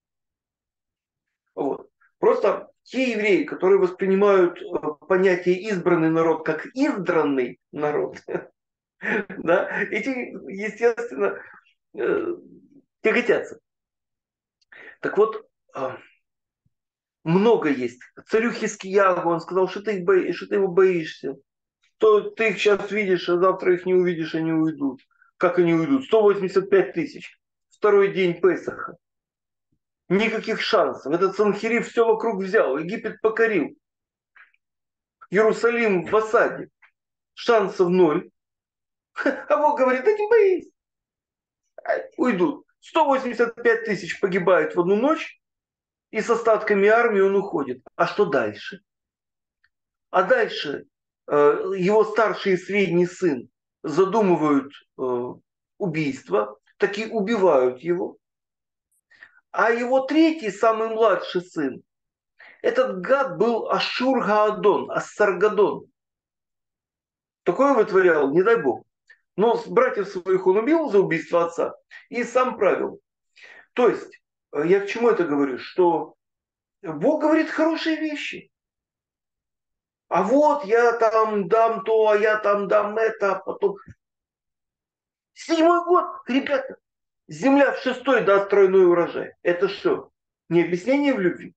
Вот. Просто те евреи, которые воспринимают э, понятие избранный народ как издранный народ, да, эти, естественно, э, тяготятся. Так вот, э, много есть. Царю Хискиягу он сказал, что ты, их боишь, что ты его боишься. То ты их сейчас видишь, а завтра их не увидишь, они уйдут. Как они уйдут? сто восемьдесят пять тысяч. Второй день Песаха. Никаких шансов. Этот Санхирив все вокруг взял. Египет покорил. Иерусалим в осаде. Шансов ноль. А Бог говорит, да не боись. Уйдут. сто восемьдесят пять тысяч погибает в одну ночь. И с остатками армии он уходит. А что дальше? А дальше э, его старший и средний сын задумывают э, убийство, таки убивают его. А его третий, самый младший сын, этот гад был Ашур-Гаадон, Ассаргадон. Такое вытворял, не дай бог. Но братьев своих он убил за убийство отца и сам правил. То есть, э, я к чему это говорю? Что Бог говорит хорошие вещи. А вот я там дам то, а я там дам это, а потом... Седьмой год, ребята, земля в шестой даст тройной урожай. Это что? Не объяснение в любви?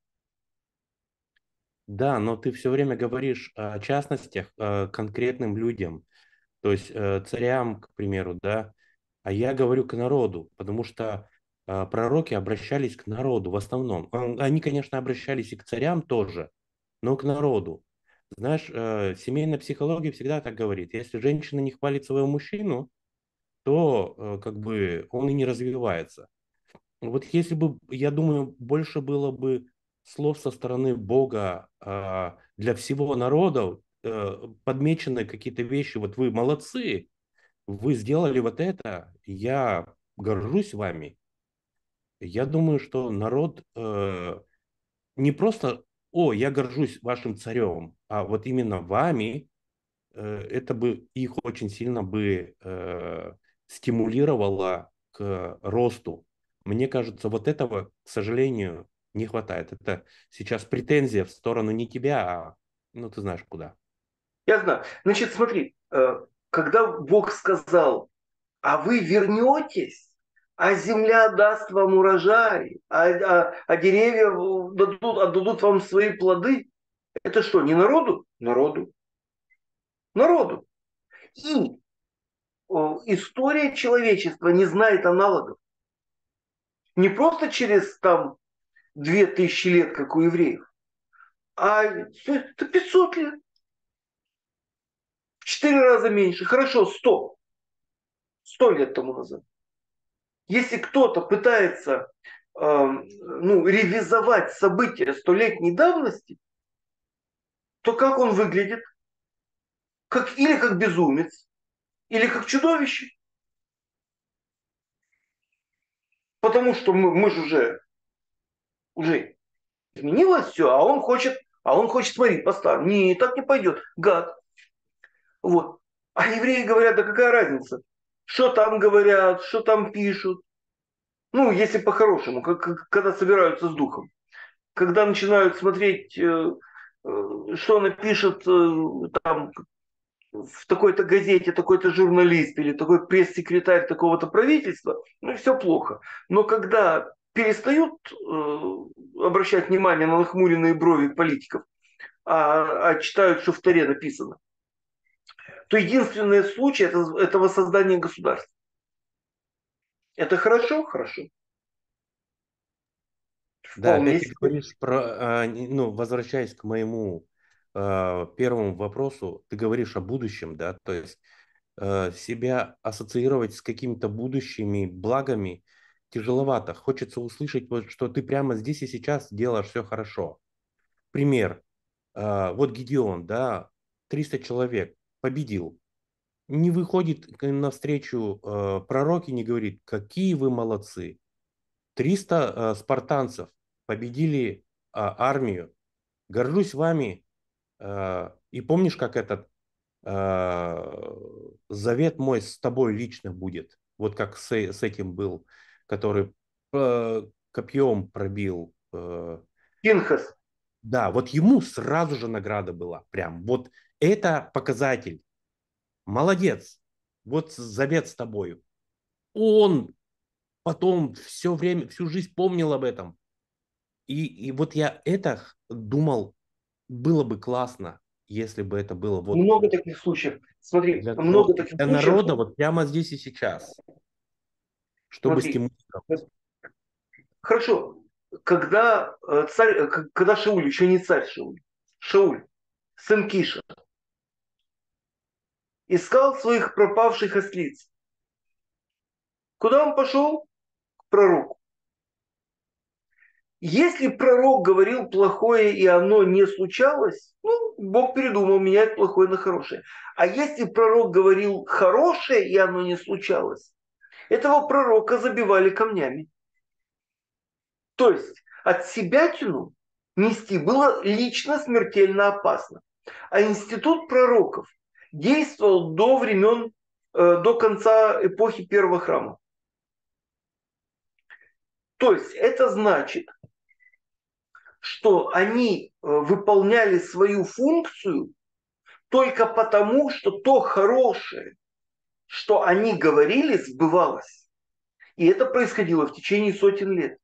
Да, но ты все время говоришь о частностях, э, конкретным людям, то есть э, царям, к примеру, да, а я говорю к народу, потому что э, пророки обращались к народу в основном. Он- Они, конечно, обращались и к царям тоже, но к народу. Знаешь, э, семейная психология всегда так говорит. Если женщина не хвалит своего мужчину, то э, как бы он и не развивается. Вот если бы, я думаю, больше было бы слов со стороны Бога э, для всего народа, э, подмечены какие-то вещи, вот вы молодцы, вы сделали вот это, я горжусь вами. Я думаю, что народ э, не просто, о, я горжусь вашим царем, а вот именно вами, э, это бы их очень сильно бы э, стимулировало к росту. Мне кажется, вот этого, к сожалению, не хватает. Это сейчас претензия в сторону не тебя, а ну ты знаешь куда. Я знаю. Значит, смотри, э, когда Бог сказал, а вы вернетесь, а земля даст вам урожай, а, а, а деревья дадут, отдадут вам свои плоды, это что, не народу? Народу. Народу. И о, история человечества не знает аналогов. Не просто через там две тысячи лет, как у евреев, а это пятьсот лет. В четыре раза меньше. Хорошо, сто. Сто лет тому назад. Если кто-то пытается э, ну, ревизовать события столетней давности, то как он выглядит? Как, или как безумец, или как чудовище. Потому что мы, мы же уже, уже изменилось все, а он хочет, а он хочет смотреть по-старому. Не, так не пойдет. Гад. Вот. А евреи говорят, да какая разница? Что там говорят, что там пишут. Ну, если по-хорошему, как, как, когда собираются с духом. Когда начинают смотреть, э, э, что напишет э, там в такой-то газете такой-то журналист или такой пресс-секретарь такого-то правительства, ну все плохо. Но когда перестают э, обращать внимание на нахмуренные брови политиков, а, а читают, что в Торе написано, то единственный случай это, это воссоздание государства. Это хорошо? Хорошо. Да, Вполне опять ты себе. говоришь про, а, не- ну, возвращаясь к моему а, первому вопросу, ты говоришь о будущем, да, то есть а, себя ассоциировать с какими-то будущими благами тяжеловато. Хочется услышать, вот, что ты прямо здесь и сейчас делаешь все хорошо. Пример. А, вот Гедеон, да, триста человек, победил. Не выходит к ним навстречу э, пророк и не говорит, какие вы молодцы. триста э, спартанцев победили э, армию. Горжусь вами. Э, и помнишь, как этот э, завет мой с тобой лично будет? Вот как с, с этим был, который э, копьем пробил. Э, Пинхас. да, вот ему сразу же награда была. Прям вот это показатель. Молодец. Вот завет с тобою. Он потом все время, всю жизнь помнил об этом. И, и вот я это думал, было бы классно, если бы это было вот Много таких случаев. Смотри, для, много таких для случаев. народа вот прямо здесь и сейчас, чтобы Смотри, стимулировать. хорошо, когда э, царь, э, к- когда Шауль, еще не царь Шауль, Шауль, сын Киша, искал своих пропавших ослиц. Куда он пошел? К пророку. Если пророк говорил плохое и оно не случалось, ну, Бог передумал, меняет плохое на хорошее. А если пророк говорил хорошее и оно не случалось, этого пророка забивали камнями. То есть от себя тяну нести было лично смертельно опасно. А институт пророков действовал до времен, э, до конца эпохи первого храма. То есть это значит, что они э, выполняли свою функцию только потому, что то хорошее, что они говорили, сбывалось. И это происходило в течение сотен лет.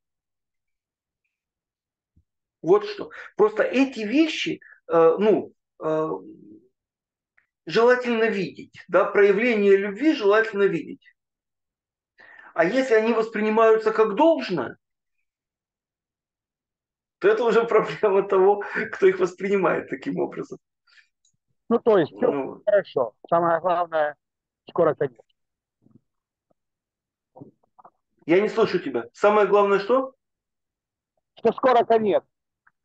Вот что. Просто эти вещи, э, ну, э, желательно видеть. Да, проявление любви желательно видеть. А если они воспринимаются как должное, то это уже проблема того, кто их воспринимает таким образом. Ну, то есть, все Ну, хорошо. Самое главное, скоро конец. я не слышу тебя. Самое главное что? Что скоро конец.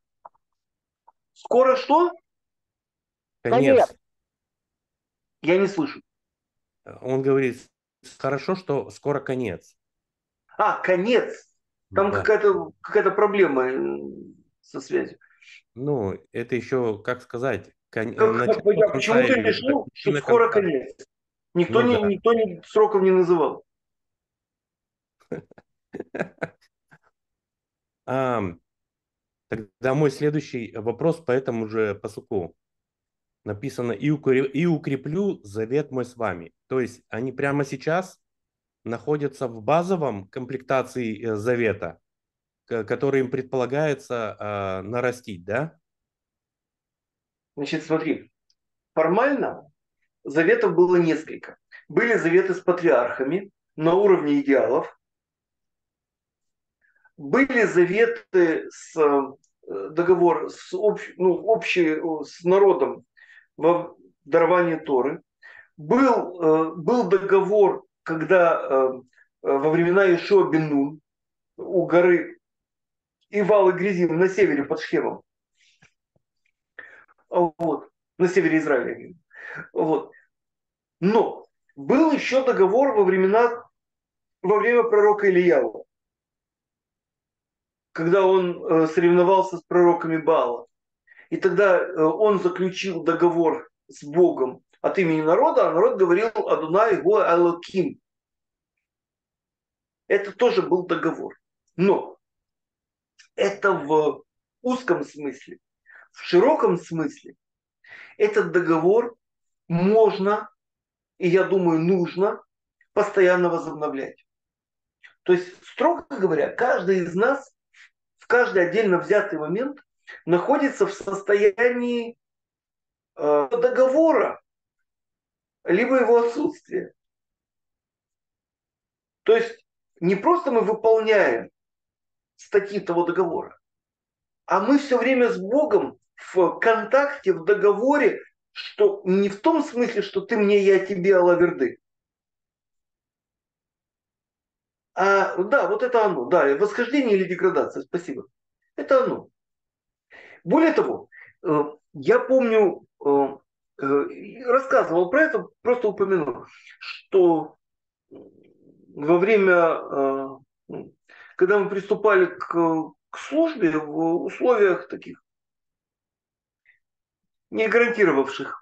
Скоро что? Конец. Конец. Я не слышу. Он говорит, хорошо, что скоро конец. А, конец. Там Да. какая-то какая-то проблема э, со связью. Ну, это еще, как сказать, кон- э, Как, начало я конца почему-то или это решил, что середина скоро конца. конец. Никто, Ну не, да. никто не, сроков не называл. А, тогда мой следующий вопрос по этому же пасуку. Написано, и, укре- и укреплю завет мой с вами. То есть они прямо сейчас находятся в базовом комплектации э, завета, к- который им предполагается э, нарастить, да? Значит, смотри, формально заветов было несколько. Были заветы с патриархами на уровне идеалов. Были заветы с э, договор с, общ, ну, общий, э, с народом во даровании Торы. Был, э, был договор, когда э, э, во времена Ишуа бен Нун у горы Ивал и Гризим на севере под Шхемом, вот, на севере Израиля. Вот. Но был еще договор во времена, во время пророка Ильяу, когда он э, соревновался с пророками Баала. И тогда э, он заключил договор с Богом от имени народа, а народ говорил Адунай го Элоким. Это тоже был договор. Но это в узком смысле. В широком смысле этот договор можно, и я думаю, нужно постоянно возобновлять. То есть, строго говоря, каждый из нас в каждый отдельно взятый момент находится в состоянии э, договора, либо его отсутствия. То есть не просто мы выполняем статьи того договора, а мы все время с Богом в контакте, в договоре, что не в том смысле, что ты мне, я тебе, алаверды. А, да, вот это оно. Да, восхождение или деградация, спасибо. Это оно. Более того, э, я помню, э, э, рассказывал про это, просто упомянул, что во время, э, ну, когда мы приступали к, к службе в условиях таких, не гарантировавших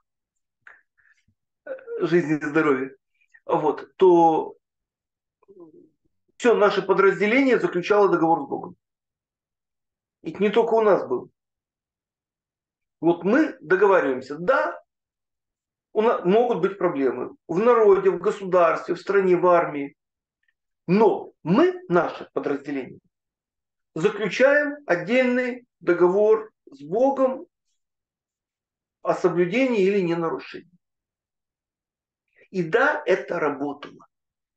жизни и здоровья, вот, то все наше подразделение заключало договор с Богом. И не только у нас был. Вот мы договариваемся, да, у нас могут быть проблемы в народе, в государстве, в стране, в армии, но мы, наше подразделение, заключаем отдельный договор с Богом о соблюдении или ненарушении. И да, это работало.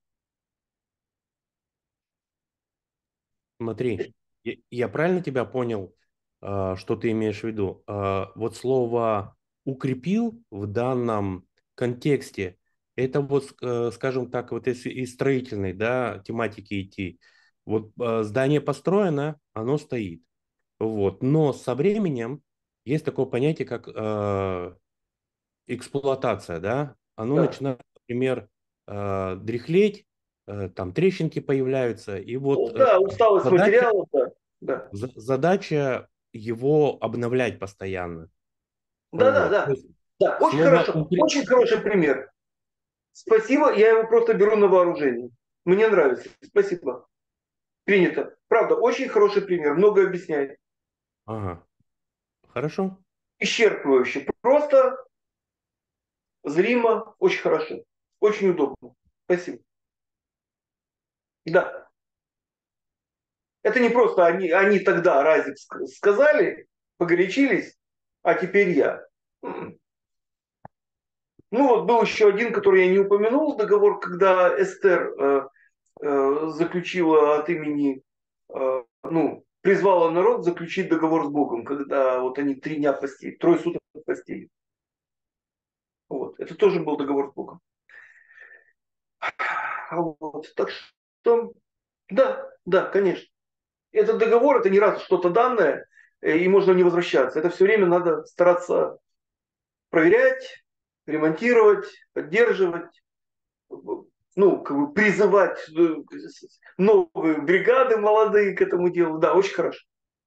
Смотри, я, я правильно тебя понял, э, что ты имеешь в виду? Э, вот слово «укрепил» в данном контексте, это вот, э, скажем так, вот если из строительной, да, тематики идти. Вот э, здание построено, оно стоит. Вот. Но со временем есть такое понятие, как э, эксплуатация, да? Оно Да. начинает, например, э, дряхлеть, э, там трещинки появляются, и вот Ну, э, да, усталость задача материалов, да. Да, за- задача его обновлять постоянно. да, да, Вот. То да. есть Да, очень слово хорошо. укреп- Очень хороший пример. Спасибо, я его просто беру на вооружение. Мне нравится. Спасибо. Принято. Правда, очень хороший пример. Много объясняет. Ага. Хорошо. Исчерпывающе. Просто, зримо, очень хорошо. Очень удобно. Спасибо. Да. Это не просто они, они тогда разик ск- сказали, погорячились, а теперь я. М. Ну вот был еще один, который я не упомянул, договор, когда Эстер э, э, заключила от имени, э, ну, призвала народ заключить договор с Богом, когда вот они три дня постили, трое суток постили. Вот. Это тоже был договор с Богом. А вот. Так что, да, да, конечно. Этот договор, это не раз что-то данное, э, и можно не возвращаться. Это все время надо стараться проверять, ремонтировать, поддерживать, ну, как бы призывать э, новые бригады молодые к этому делу. Да, очень хорошо.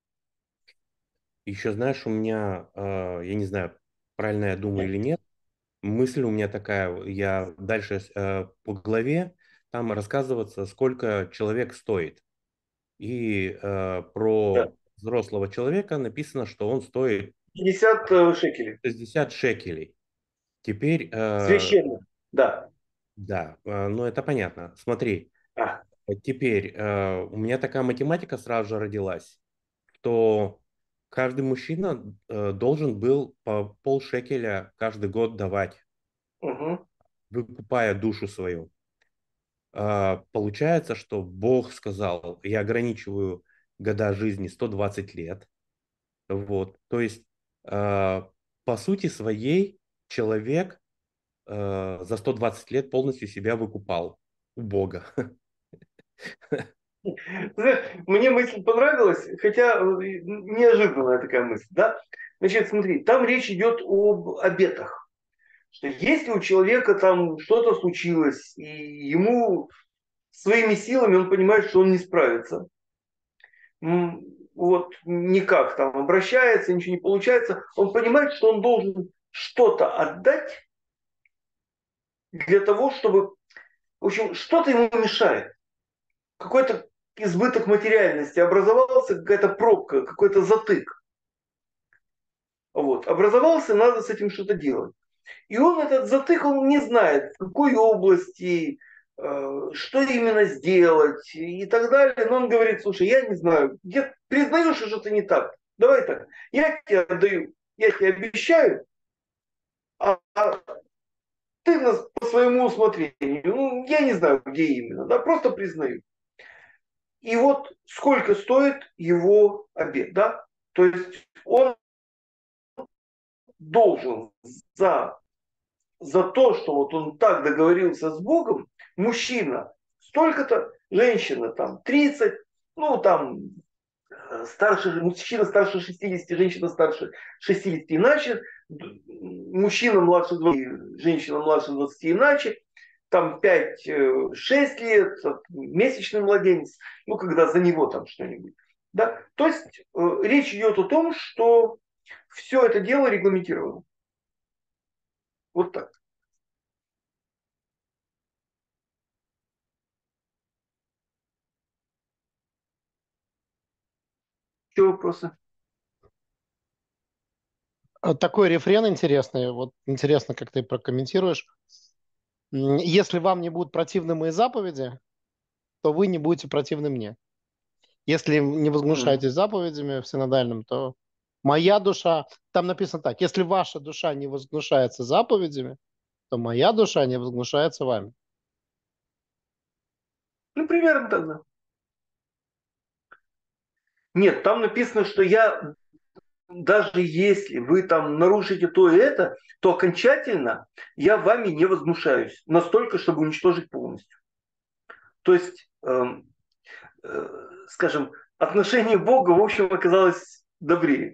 Еще знаешь, у меня, э, я не знаю, правильно я думаю или нет, мысль у меня такая, я дальше э, по главе, там рассказывается, сколько человек стоит. И э, Да. про взрослого человека написано, что он стоит пятьдесят э, шекелей. шестьдесят шекелей. Теперь, э, Священно. Да. да, э, ну это понятно. Смотри, А. теперь э, у меня такая математика сразу же родилась, что каждый мужчина э, должен был по полшекеля каждый год давать, Угу. выкупая душу свою. А, получается, что Бог сказал, я ограничиваю года жизни сто двадцать лет. Вот. То есть, э, по сути своей, человек э, за сто двадцать лет полностью себя выкупал у Бога. Знаешь, мне мысль понравилась, хотя э, неожиданная такая мысль, да? Значит, смотри, там речь идет об обетах. Что если у человека там что-то случилось, и ему своими силами он понимает, что он не справится, м, вот никак там обращается, ничего не получается, он понимает, что он должен что-то отдать для того, чтобы, в общем, что-то ему мешает. Какой-то избыток материальности, образовался какая-то пробка, какой-то затык. Вот. Образовался, надо с этим что-то делать. И он этот затык, он не знает, в какой области, э, что именно сделать и так далее. Но он говорит, слушай, я не знаю, я признаю, что что-то не так. Давай так, я тебе отдаю, я тебе обещаю, а, а ты нас по своему усмотрению, ну, я не знаю, где именно, да, просто признаю. И вот сколько стоит его обед, да? То есть он должен за, за то, что вот он так договорился с Богом, мужчина столько-то, женщина там тридцать, ну там э, старше, мужчина старше шестидесяти, женщина старше шестидесяти иначе, мужчина младше двадцати, женщина младше двадцати иначе, там пять-шесть лет, месячный младенец, ну, когда за него там что-нибудь. Да? То есть э, речь идет о том, что все это дело регламентировано. Вот так. Еще вопросы? Такой рефрен интересный. Вот интересно, как ты прокомментируешь. М, Если вам не будут противны мои заповеди, то вы не будете противны мне. Если не Мгм. возгнушаетесь заповедями в синодальном, то моя душа, там написано так, если ваша душа не возгнушается заповедями, то моя душа не возгнушается вами. Ну, примерно так, да. Нет, там написано, что я, даже если вы там нарушите то и это, то окончательно я вами не возмущаюсь. Настолько, чтобы уничтожить полностью. То есть, эм, э, скажем, отношение Бога, в общем, оказалось добрее.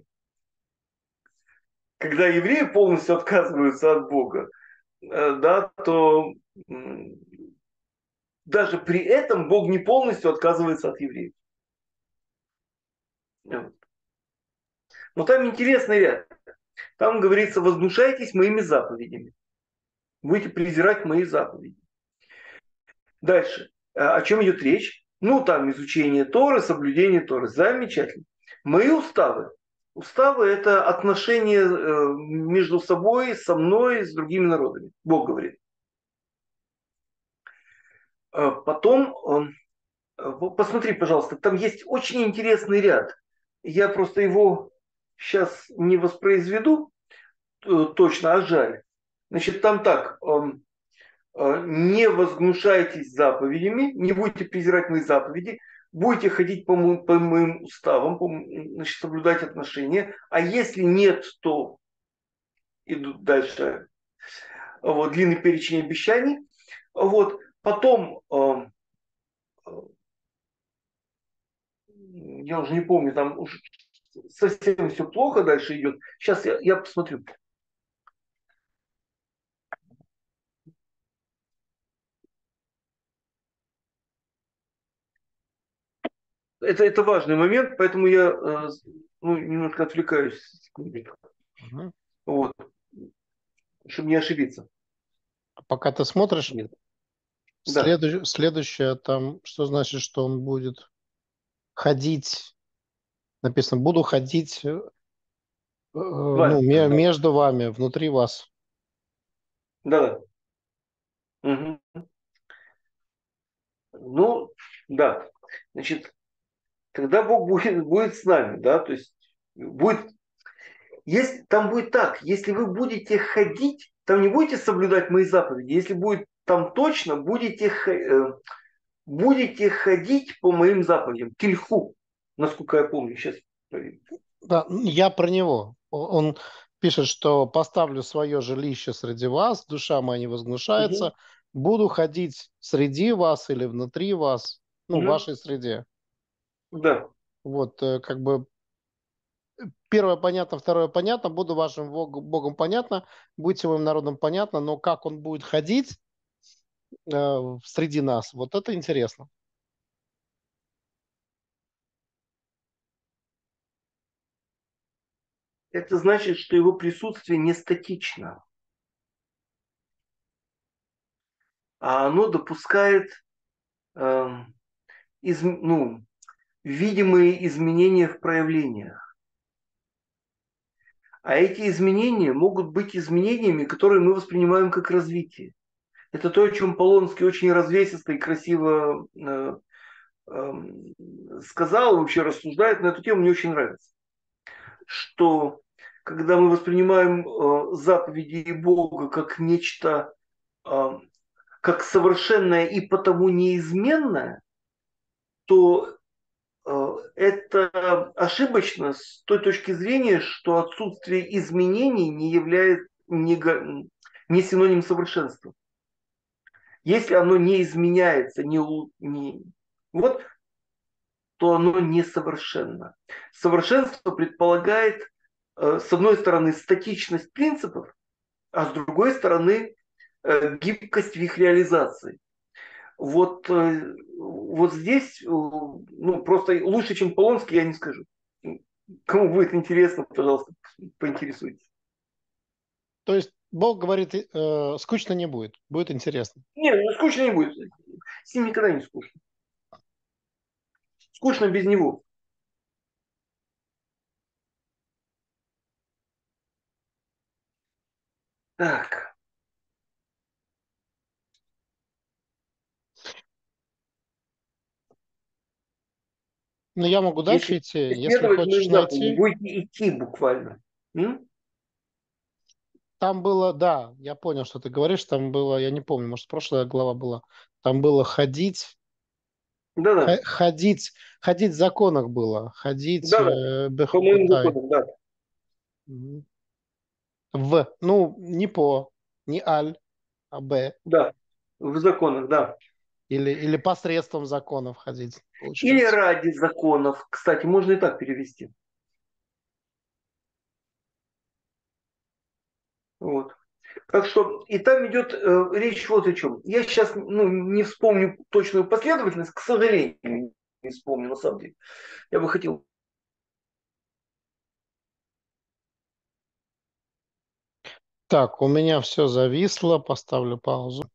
Когда евреи полностью отказываются от Бога, э, да, то м, даже при этом Бог не полностью отказывается от евреев. Вот. Но там интересный ряд. Там говорится, возгнушайтесь моими заповедями. Будете презирать мои заповеди. Дальше. О чем идет речь? Ну, там изучение Торы, соблюдение Торы. Замечательно. Мои уставы. Уставы – это отношения э, между собой, со мной, с другими народами. Бог говорит. Э, Потом, э, посмотри, пожалуйста, там есть очень интересный ряд. Я просто его сейчас не воспроизведу э, точно, а жаль. Значит, там так. эм, э, Не возгнушайтесь заповедями, не будете презирать мои заповеди, будете ходить по моим, по моим уставам, по, значит, соблюдать отношения. А если нет, то идут дальше вот, длинный перечень обещаний. Вот. Потом, э, э, я уже не помню, там уж совсем все плохо дальше идет. Сейчас я, я посмотрю. Это, это важный момент, поэтому я э, ну, немножко отвлекаюсь. Секундочку. Мгм. Вот, чтобы не ошибиться. Пока ты смотришь, Нет. Да. следующее, следующее там, что значит, что он будет ходить, написано, буду ходить, э, э, ну, Вами. ме- Да. между вами, внутри вас. Да. Мгм. Ну, да. Значит, когда Бог будет, будет с нами, да, то есть будет, если, там будет так, если вы будете ходить, там не будете соблюдать мои заповеди, если будет там точно, будете, х- э, будете ходить по моим заповедям. Кильху, насколько я помню. Сейчас проверю. Да, н- я про него. О- Он пишет, что поставлю свое жилище среди вас, душа моя не Мгм. возгнушается, буду ходить среди вас или внутри вас, ну, в Мгм. вашей среде. Да. Вот, э, как бы первое понятно, второе понятно, буду вашим Бог- Богом понятно, будьте моим народом понятно, но как он будет ходить э, среди нас, вот это интересно. Это значит, что его присутствие не статично, а оно допускает эм, из, ну, видимые изменения в проявлениях. А эти изменения могут быть изменениями, которые мы воспринимаем как развитие. Это то, о чем Полонский очень развесисто и красиво э, эм, сказал, вообще рассуждает на эту тему, мне очень нравится. Что когда мы воспринимаем э, заповеди Бога как нечто, э, как совершенное и потому неизменное, то э, это ошибочно с той точки зрения, что отсутствие изменений не является не, га- не синоним совершенства. Если оно не изменяется, не, у- не, вот, то оно несовершенно. Совершенство предполагает, э, с одной стороны, статичность принципов, а с другой стороны, э, гибкость в их реализации. Вот, э, вот здесь, э, ну, просто лучше, чем Полонский, я не скажу. Кому будет интересно, пожалуйста, поинтересуйтесь. То есть Бог говорит, э, скучно не будет, будет интересно. Не, ну скучно не будет. С ним никогда не скучно. Скучно без него. Так. Но я могу Если дальше идти, если исследовать хочешь моим заповедям, найти. будете идти буквально. М? Там было, да, я понял, что ты говоришь, там было, я не помню, может, прошлая глава была, там было ходить, х- Да-да. ходить, ходить в законах было, ходить Да-да. э, По моим бехукутай. законам, да. Мгм. В, ну, не по, не аль, а б, Да. В законах, да. или, или посредством законов ходить, Или получается. ради законов. Кстати, можно и так перевести. Вот. Так что и там идет э, речь вот о чем. Я сейчас ну, не вспомню точную последовательность, к сожалению, не вспомню на самом деле. Я бы хотел. Так, у меня все зависло, поставлю паузу.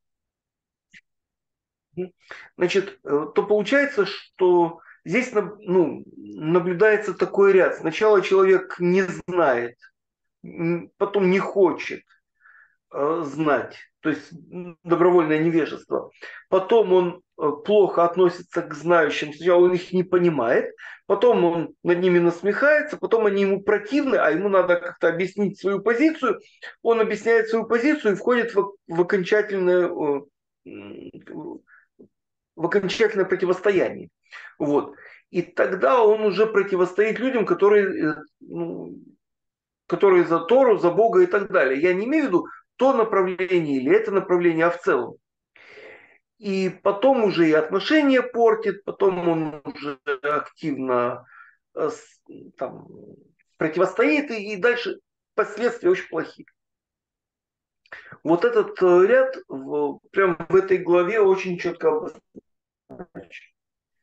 Значит, э, то получается, что здесь наб- ну, наблюдается такой ряд. Сначала человек не знает, м, потом не хочет э, знать, то есть м, добровольное невежество. Потом он э, плохо относится к знающим, сначала он их не понимает, потом он над ними насмехается, потом они ему противны, а ему надо как-то объяснить свою позицию. Он объясняет свою позицию и входит в, в окончательное, э, м, в окончательное противостояние. Вот. И тогда он уже противостоит людям, которые, э, ну, которые за Тору, за Бога и так далее. Я не имею в виду то направление или это направление, а в целом. И потом уже и отношения портит, потом он уже активно э, с- там, противостоит, и, и дальше последствия очень плохие. Вот этот э, ряд в, прям в этой главе очень четко обозначен.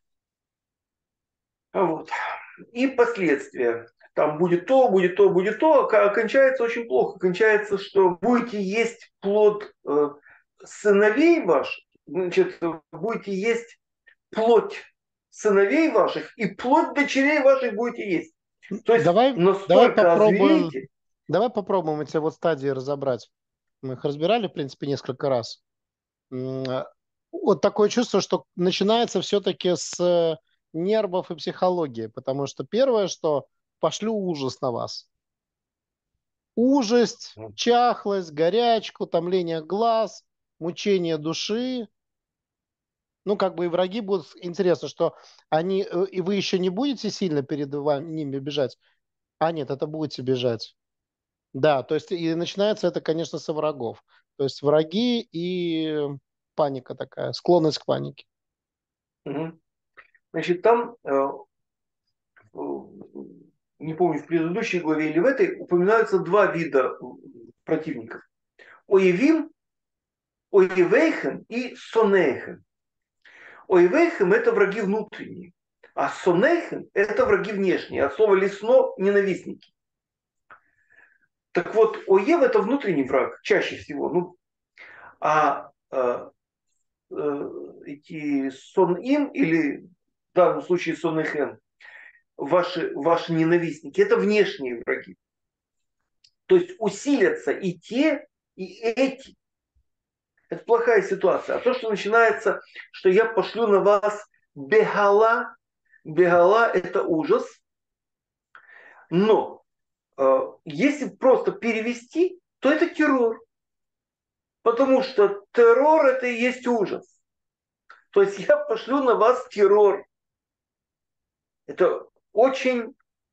А вот. И последствия. Там будет то, будет то, будет то. А кончается очень плохо. Кончается, что будете есть плод э, сыновей ваших, значит, будете есть плоть сыновей ваших, и плоть дочерей ваших будете есть. То есть Давай, давай настолько попробуем, озвереете. давай попробуем эти вот стадии разобрать. Мы их разбирали, в принципе, несколько раз. М, а, Вот такое чувство, что начинается все-таки с э, нервов и психологии, потому что первое, что пошлю ужас на вас. Ужасть, чахлость, горячку, томление глаз, мучение души. Ну, как бы и враги будут... Интересно, что они... э, И вы еще не будете сильно перед вами, ними бежать? А нет, это будете бежать. Да, то есть и начинается это, конечно, со врагов. То есть враги и паника такая, склонность к панике. Мгм. Значит, там, э, э, не помню, в предыдущей главе или в этой, упоминаются два вида э, противников. Оевим, Оевейхем и Сонейхем. Оевейхем – это враги внутренние, а Сонейхем – это враги внешние. От слова лесно – ненавистники. Так вот, Оев – это внутренний враг, чаще всего. Ну, а э, э, эти Сон-Им или в данном случае Сонейхем, ваши, ваши ненавистники – это внешние враги. То есть усилятся и те, и эти. Это плохая ситуация. А то, что начинается, что я пошлю на вас бегала, бегала – это ужас. Но э, если просто перевести, то это террор. Потому что террор – это и есть ужас. То есть я пошлю на вас террор. Это очень,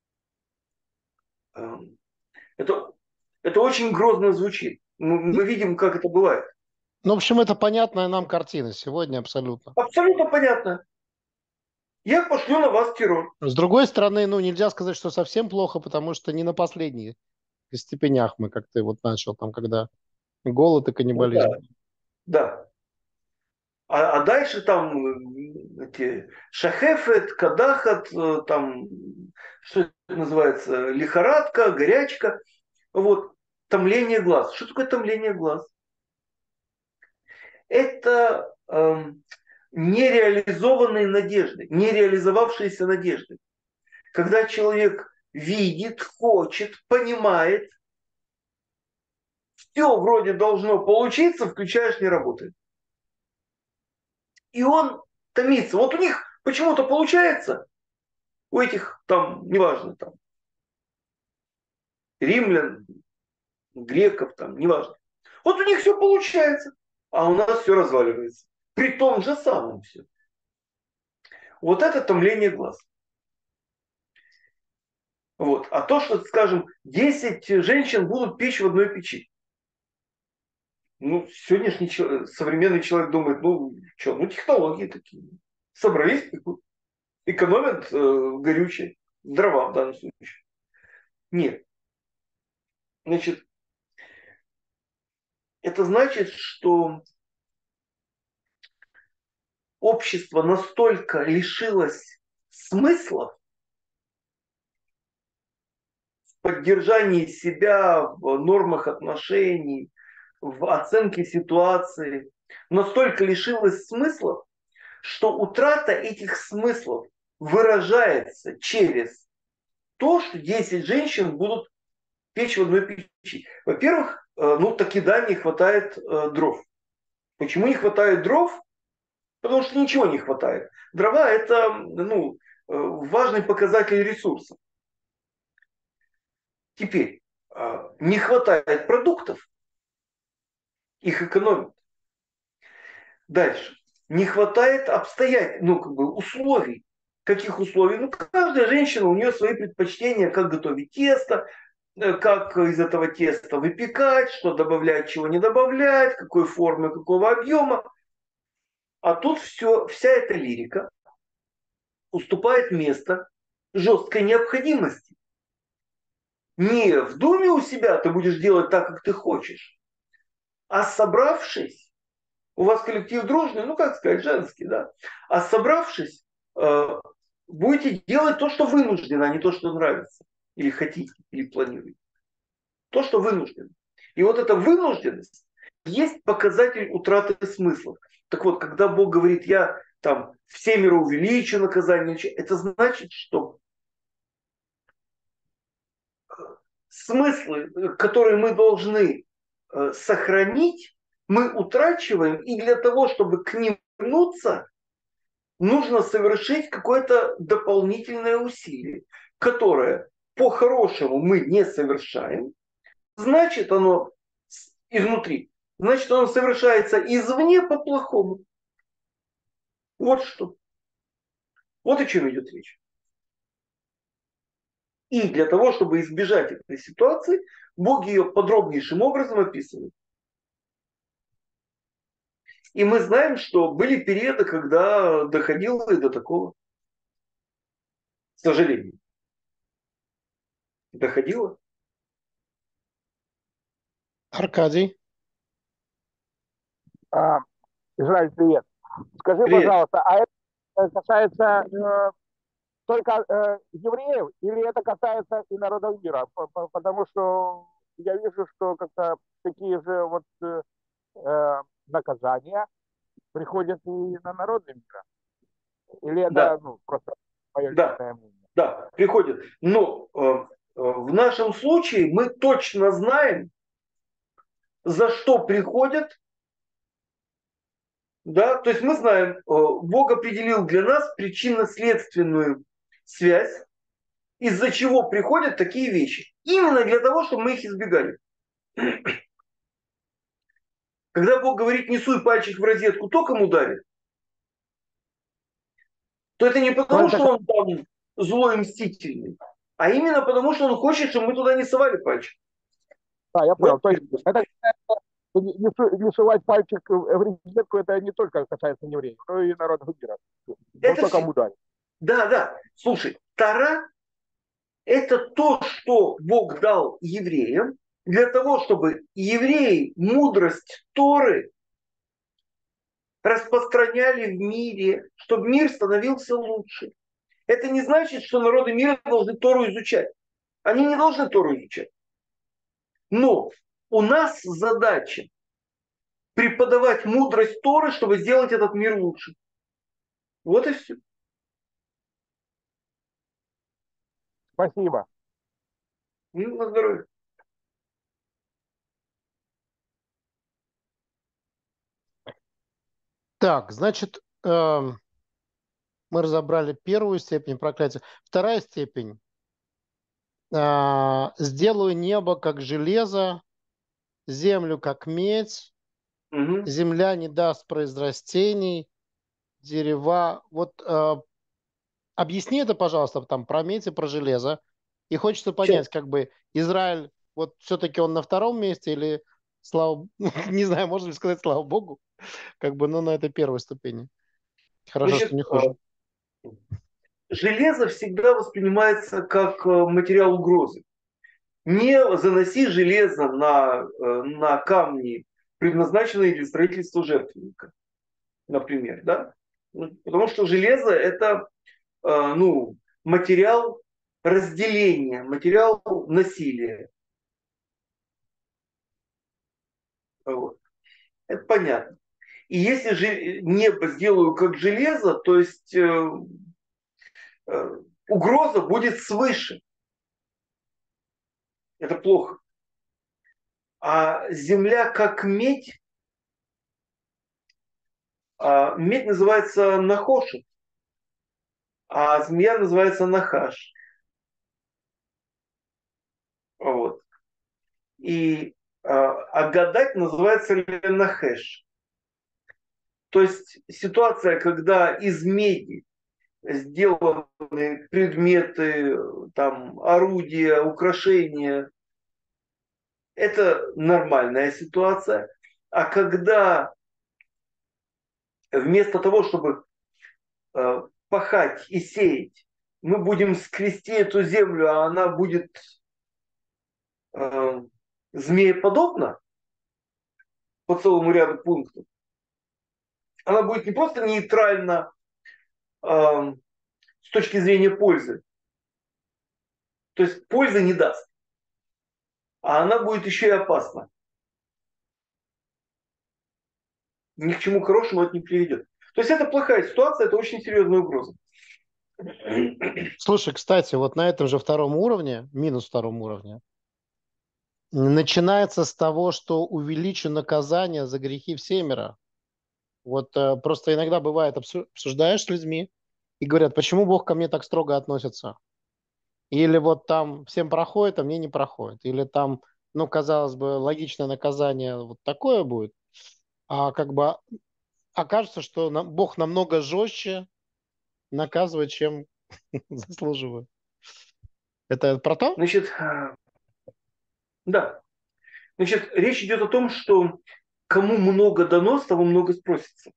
э, это, это очень грозно звучит. Мы, мы видим, как это бывает. Ну, в общем, это понятная нам картина сегодня абсолютно. Абсолютно понятно. Я пошлю на вас террор. С другой стороны, ну, нельзя сказать, что совсем плохо, потому что не на последних степенях мы, как ты вот начал, там, когда голод и Ну да, каннибализм. да. А, а дальше там э, эти шахефет, кадахат, э, там, что это называется, лихорадка, горячка. Вот, томление глаз. Что такое томление глаз? Это эм, нереализованные надежды, нереализовавшиеся надежды. Когда человек видит, хочет, понимает, все вроде должно получиться, включаешь, не работает. И он томится. Вот у них почему-то получается, у этих там, неважно, там, римлян, греков, там, неважно. Вот у них все получается, а у нас все разваливается. При том же самом все. Вот это томление глаз. Вот. А то, что, скажем, десять женщин будут печь в одной печи. Ну, сегодняшний человек, современный человек думает, ну, что, ну, технологии такие. Собрались, экономят э, горючее, дрова в данном случае. Нет. Значит, это значит, что общество настолько лишилось смыслов в поддержании себя, в нормах отношений, в оценке ситуации, настолько лишилось смыслов, что утрата этих смыслов выражается через то, что десять женщин будут печь в одной печи. Во-первых, э, ну таки да, не хватает э, дров. Почему не хватает дров? Потому что ничего не хватает. Дрова – это ну, э, важный показатель ресурсов. Теперь, э, не хватает продуктов, их экономят. Дальше. Не хватает обстоятельств, ну, как бы условий. Каких условий? Ну, каждая женщина, у нее свои предпочтения, как готовить тесто, э, как из этого теста выпекать, что добавлять, чего не добавлять, какой формы, какого объема. А тут все, вся эта лирика уступает место жесткой необходимости. Не в доме у себя ты будешь делать так, как ты хочешь, а собравшись, у вас коллектив дружный, ну как сказать, женский, да, а собравшись, э, будете делать то, что вынуждено, а не то, что нравится, или хотите, или планируете. То, что вынуждено. И вот эта вынужденность есть показатель утраты смысла. Так вот, когда Бог говорит, я там всемиро увеличу наказание, это значит, что смыслы, которые мы должны э, сохранить, мы утрачиваем, и для того, чтобы к ним вернуться, нужно совершить какое-то дополнительное усилие, которое по-хорошему мы не совершаем, значит оно изнутри, значит оно совершается извне по-плохому. Вот что. Вот о чем идет речь. И для того, чтобы избежать этой ситуации, Бог ее подробнейшим образом описывает. И мы знаем, что были периоды, когда доходило и до такого. К сожалению. Доходило. Аркадий. А, Израиль, привет. Скажи, Привет. пожалуйста, а это касается э, только э, евреев или это касается и народов мира? П- п- Потому что я вижу, что как-то такие же вот э, э, наказания приходят и на народы мира. Или Да, это ну, просто мое да, личное мнение? да, приходит. Но э, э, в нашем случае мы точно знаем, за что приходят. Да, то есть мы знаем, э, Бог определил для нас причинно-следственную связь, из-за чего приходят такие вещи. Именно для того, чтобы мы их избегали. Когда Бог говорит, не суй пальчик в розетку, током ударит, то это не Ну, потому, это, что он там злой и мстительный, а именно потому, что он хочет, чтобы мы туда не совали пальчик. да, я Вот. понял. То есть это не, не су- не сувать пальчик в розетку, это не только касается евреев, но и народов мира. Вот Это только все. ударить. Да, да. Слушай, Тора — это то, что Бог дал евреям для того, чтобы евреи мудрость Торы распространяли в мире, чтобы мир становился лучше. Это не значит, что народы мира должны Тору изучать. Они не должны Тору изучать. Но у нас задача преподавать мудрость Торы, чтобы сделать этот мир лучше. Вот и все. Спасибо. Ну, на здоровье. Так, значит, эм, мы разобрали первую степень проклятия. Вторая степень. А, сделаю небо как железо, землю как медь, Угу. земля не даст произрастений, дерева. Вот э, объясни это, пожалуйста, там про медь и про железо. И хочется Сейчас. понять, как бы Израиль, вот все-таки он на втором месте или, слава, не знаю, можно ли сказать, слава Богу, как бы, ну, на этой первой ступени. Хорошо, Значит, что не хуже. железо всегда воспринимается как материал угрозы. Не заноси железо на, на камни, предназначенные для строительства жертвенника, например. Да? Потому что железо — это ну, материал разделения, материал насилия. Вот. Это понятно. И если же небо сделаю как железо, то есть э, э, угроза будет свыше. Это плохо. А земля как медь, а медь называется нахошет, а змея называется нахаш. Вот. И, а, а гадать называется ленахеш. То есть ситуация, когда из меди сделаны предметы, там, орудия, украшения, это нормальная ситуация. А когда вместо того, чтобы э, пахать и сеять, мы будем скрести эту землю, а она будет э, змееподобна по целому ряду пунктов, она будет не просто нейтральна э, с точки зрения пользы, то есть пользы не даст, а она будет еще и опасна. Ни к чему хорошему это не приведет. То есть это плохая ситуация, это очень серьезная угроза. Слушай, кстати, вот на этом же втором уровне, минус втором уровне, начинается с того, что увеличу наказание за грехи всемира. Вот э, просто иногда бывает, обсу- обсуждаешь с людьми и говорят, почему Бог ко мне так строго относится? Или вот там всем проходит, а мне не проходит. Или там, ну, казалось бы, логичное наказание вот такое будет, а как бы окажется, что на- Бог намного жестче наказывает, чем заслуживает. Это про то? Значит, э, да. Значит, речь идет о том, что кому много дано, с того много спросится.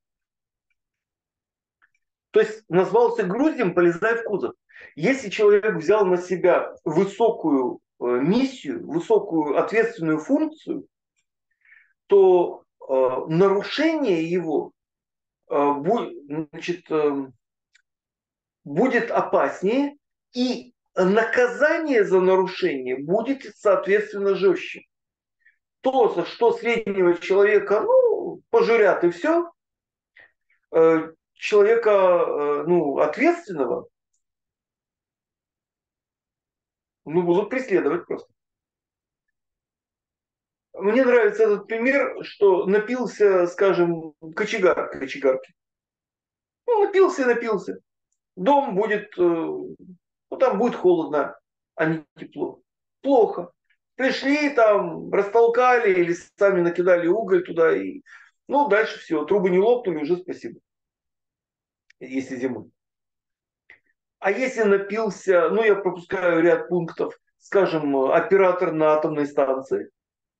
То есть назвался груздем, полезай в кузов. Если человек взял на себя высокую э, миссию, высокую ответственную функцию, то э, нарушение его э, будет, значит, э, будет опаснее, и наказание за нарушение будет, соответственно, жестче. То, за что среднего человека, ну, пожурят и все, э, человека, э, ну, ответственного, ну, будут преследовать просто. Мне нравится этот пример, что напился, скажем, кочегар, кочегарки. Ну, напился и напился. Дом будет, э, ну, там будет холодно, а не тепло. Плохо. Пришли там, растолкали или сами накидали уголь туда. И, ну, дальше все. Трубы не лопнули, уже спасибо. Если зимой. А если напился, ну, я пропускаю ряд пунктов, скажем, оператор на атомной станции.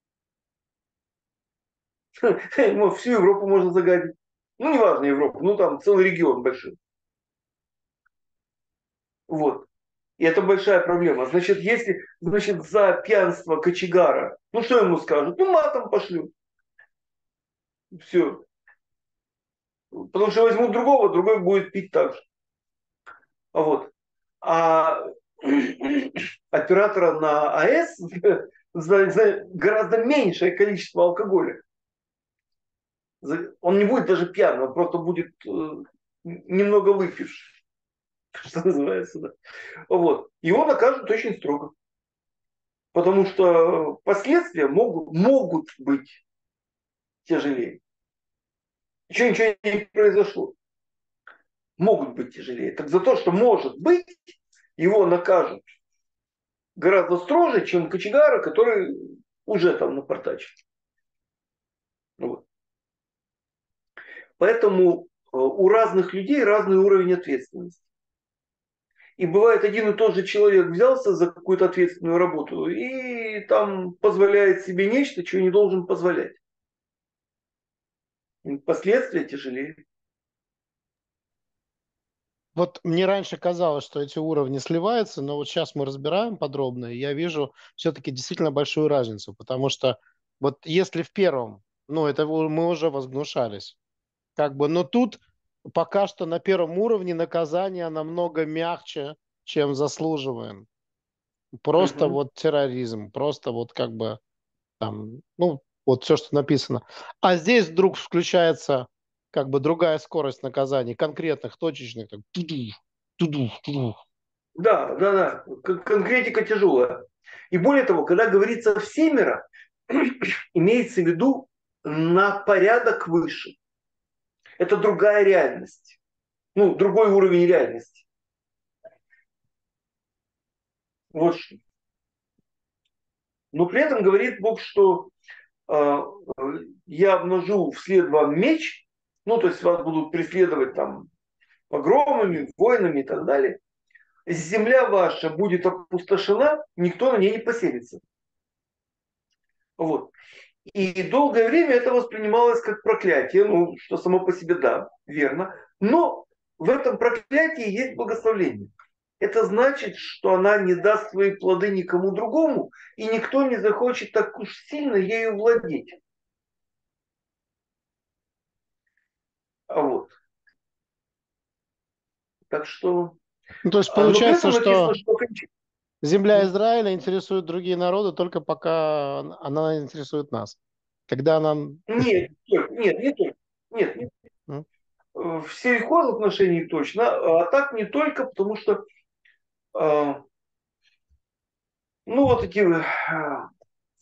Ну, всю Европу можно загадить. Ну, неважно Европу, ну, там целый регион большой. Вот. И это большая проблема. Значит, если, значит, за пьянство кочегара, ну, что ему скажут? Ну, матом пошлют. Все. Потому что возьмут другого, другой будет пить так же. А вот. А оператора на АЭС за, за гораздо меньшее количество алкоголя. Он не будет даже пьяным, он просто будет э, немного выпивший. Что называется, да. Вот. Его накажут очень строго. Потому что последствия могут, могут быть тяжелее. Еще ничего не произошло. Могут быть тяжелее. Так за то, что может быть, его накажут гораздо строже, чем кочегара, который уже там напортачил. Вот. Поэтому у разных людей разный уровень ответственности. И бывает, один и тот же человек взялся за какую-то ответственную работу и там позволяет себе нечто, чего не должен позволять. И последствия тяжелее. Вот мне раньше казалось, что эти уровни сливаются, но вот сейчас мы разбираем подробно, и я вижу все-таки действительно большую разницу, потому что вот если в первом, ну это у- мы уже возгнушались, как бы, но тут пока что на первом уровне наказание намного мягче, чем заслуживаем. Просто Угу. вот терроризм, просто вот как бы там, ну вот все, что написано. А здесь вдруг включается как бы другая скорость наказаний, конкретных, точечных, так, туду, туду, туду. Да, да, да. Кон- Конкретика тяжелая. И более того, когда говорится всемиро, имеется в виду на порядок выше. Это другая реальность. Ну, другой уровень реальности. Вот что. Но при этом говорит Бог, что э, я обнажу вслед вам меч, ну, то есть вас будут преследовать там погромами, войнами и так далее. Земля ваша будет опустошена, никто на ней не поселится. Вот. И долгое время это воспринималось как проклятие, ну, что само по себе да, верно. Но в этом проклятии есть благословение. это значит, что она не даст свои плоды никому другому, и никто не захочет так уж сильно ею владеть. А вот. Так что... Ну, то есть а, Но при получается, этом написано, что что... земля Израиля интересует другие народы только пока она интересует нас. Когда она... Нет, нет, не только. Нет, нет. М? В сельхозотношении точно, а так не только, потому что а, ну вот эти а,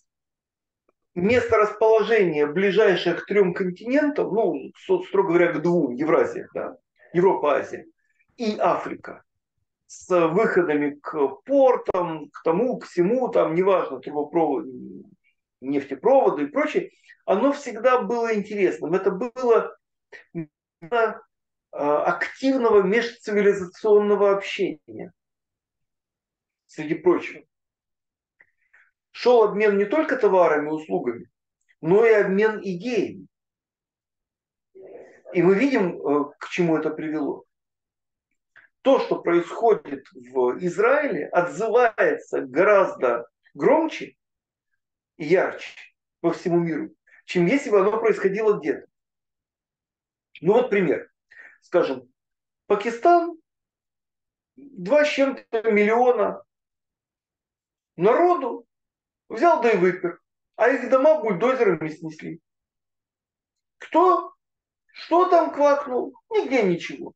месторасположение ближайших к трем континентам, ну, со- строго говоря, к двум, Евразия, да, Европа, Азия и Африка, с выходами к портам, к тому, к всему, там, неважно, трубопроводы, нефтепроводы и прочее, оно всегда было интересным. Это было место, а, активного межцивилизационного общения, среди прочего. Шел обмен не только товарами и услугами, но и обмен идеями. И мы видим, э, к чему это привело. То, что происходит в Израиле, отзывается гораздо громче и ярче по всему миру, чем если бы оно происходило где-то. Ну вот пример. Скажем, Пакистан, два с чем-то миллиона народу взял да и выпер, а их дома бульдозерами снесли. Кто? Что там квакнул? Нигде ничего.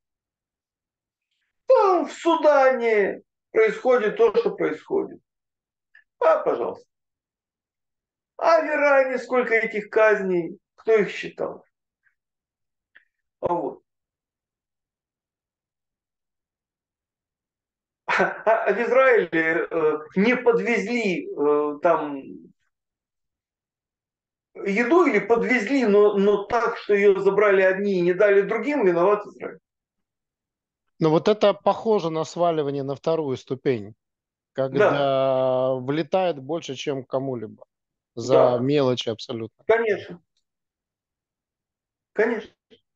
Там в Судане происходит то, что происходит. А, пожалуйста. А в Иране сколько этих казней? Кто их считал? А, вот. а, а в Израиле э, не подвезли э, там еду или подвезли, но, но так, что ее забрали одни и не дали другим, виноват Израиль. Но вот это похоже на сваливание на вторую ступень, Да, когда влетает больше, чем кому-либо. За да, мелочи абсолютно. конечно, конечно.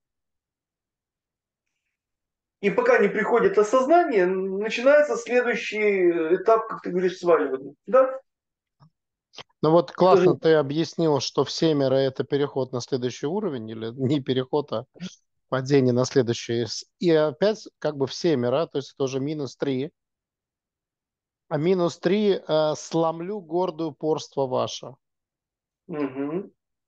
И пока не приходит осознание, начинается следующий этап, как ты говоришь, сваливания. Да? Ну вот Тоже классно ты объяснил, что в семеро это переход на следующий уровень, или не переход, а падение на следующий. С- И опять как бы в семеро, то есть тоже минус три. А минус три э, сломлю гордое упорство ваше. Мгм.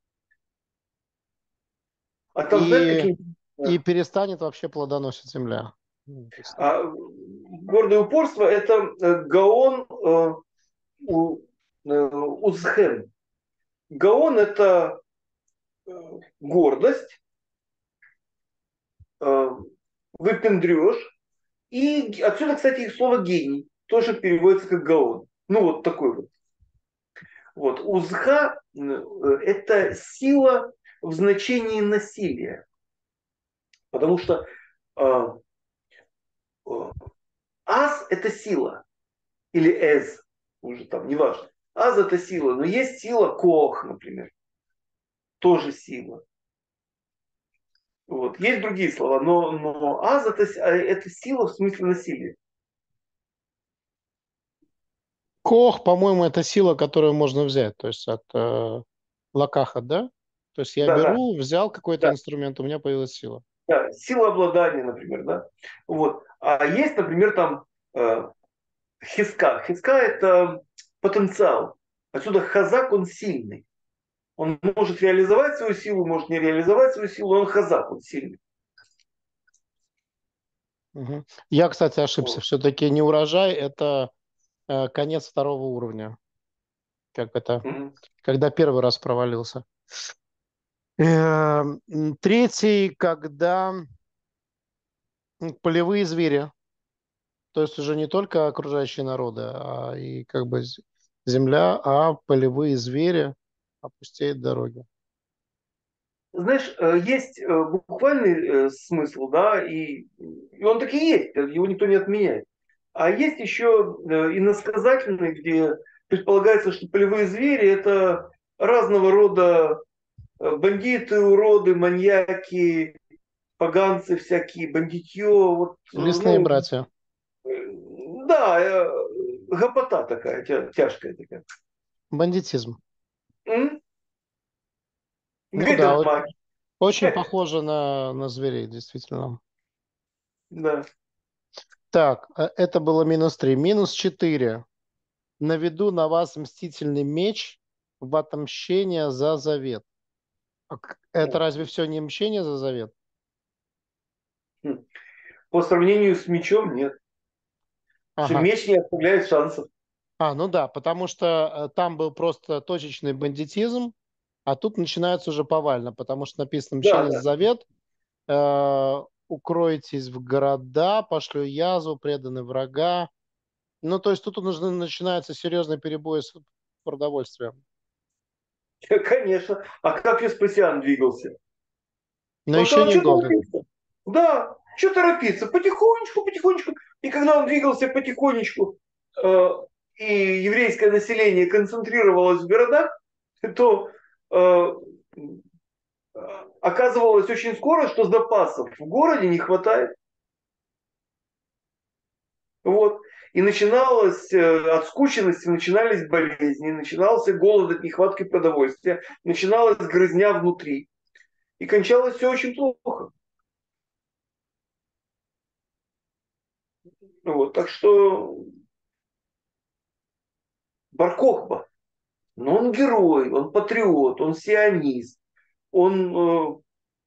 А там, знаешь, И, какие... и перестанет вообще плодоносить земля. Ну, то есть, А, гордое упорство – это э, Гаон э, у, э, Узхем. Гаон – это э, гордость, э, выпендреж. И г- отсюда, кстати, их слово гений тоже переводится как Гаон. Ну, вот такой вот. Вот. Узха э, это сила в значении насилия. Потому что э, э, ас – это сила. Или эз, уже там, неважно. Аз это сила, но есть сила кох, например, тоже сила. Вот. Есть другие слова, но, но аз это, с- а, это сила в смысле насилия. Кох, по-моему, это сила, которую можно взять. То есть от э, лакаха, да? То есть я Да, да, беру, взял какой-то да, инструмент, у меня появилась сила. да. Сила обладания, например, да. Вот. А есть, например, там э, хиска. Хиска это потенциал. Отсюда хазак, он сильный. Он может реализовать свою силу, может не реализовать свою силу, но он хазак, он сильный. Мгм. Я, кстати, ошибся. Вот. Все-таки не урожай, это э, конец второго уровня. Как это? Мгм. Когда первый раз провалился. Э, м, Третий, когда м, полевые звери. То есть уже не только окружающие народы, а и как бы з- земля, а полевые звери опустеют дороги. Знаешь, э, есть э, буквальный э, смысл, да, и, и он таки есть, э, его никто не отменяет. А есть еще э, иносказательный, где предполагается, что полевые звери это разного рода э, бандиты, уроды, маньяки, поганцы всякие, бандитье, вот, э, Лесные ну, братья. э, да, э, гопота такая, тя- тяжкая такая. Бандитизм. М? Ну да, о- Гайдамаки. очень похоже на, на зверей, действительно. Да. Так, э, это было минус три. Минус четыре. Наведу на вас мстительный меч в отмщение за завет. А к- Это разве все не мщение за завет? Хм. По сравнению с мечом, нет. Что Ага. меч не оставляет шансов. А, ну да, потому что э, там был просто точечный бандитизм, а тут начинается уже повально, потому что написано Да, «Мщение за да. завет», э, «Укройтесь в города, пошлю язву, преданы врага». Ну, то есть тут нужно, начинается серьезный перебой с продовольствием. Конечно. А как Веспасиан двигался? Но Он еще сказал, что недолго. торопиться? Да, что торопиться? Потихонечку, потихонечку. И когда он двигался потихонечку, э, и еврейское население концентрировалось в городах, то э, оказывалось очень скоро, что запасов в городе не хватает. Вот. И начиналось, э, от скученности начинались болезни, начинался голод от нехватки продовольствия, начиналась грызня внутри. И кончалось все очень плохо. Вот. Так что Бар-Кохба, но он герой, он патриот, он сионист, он, э,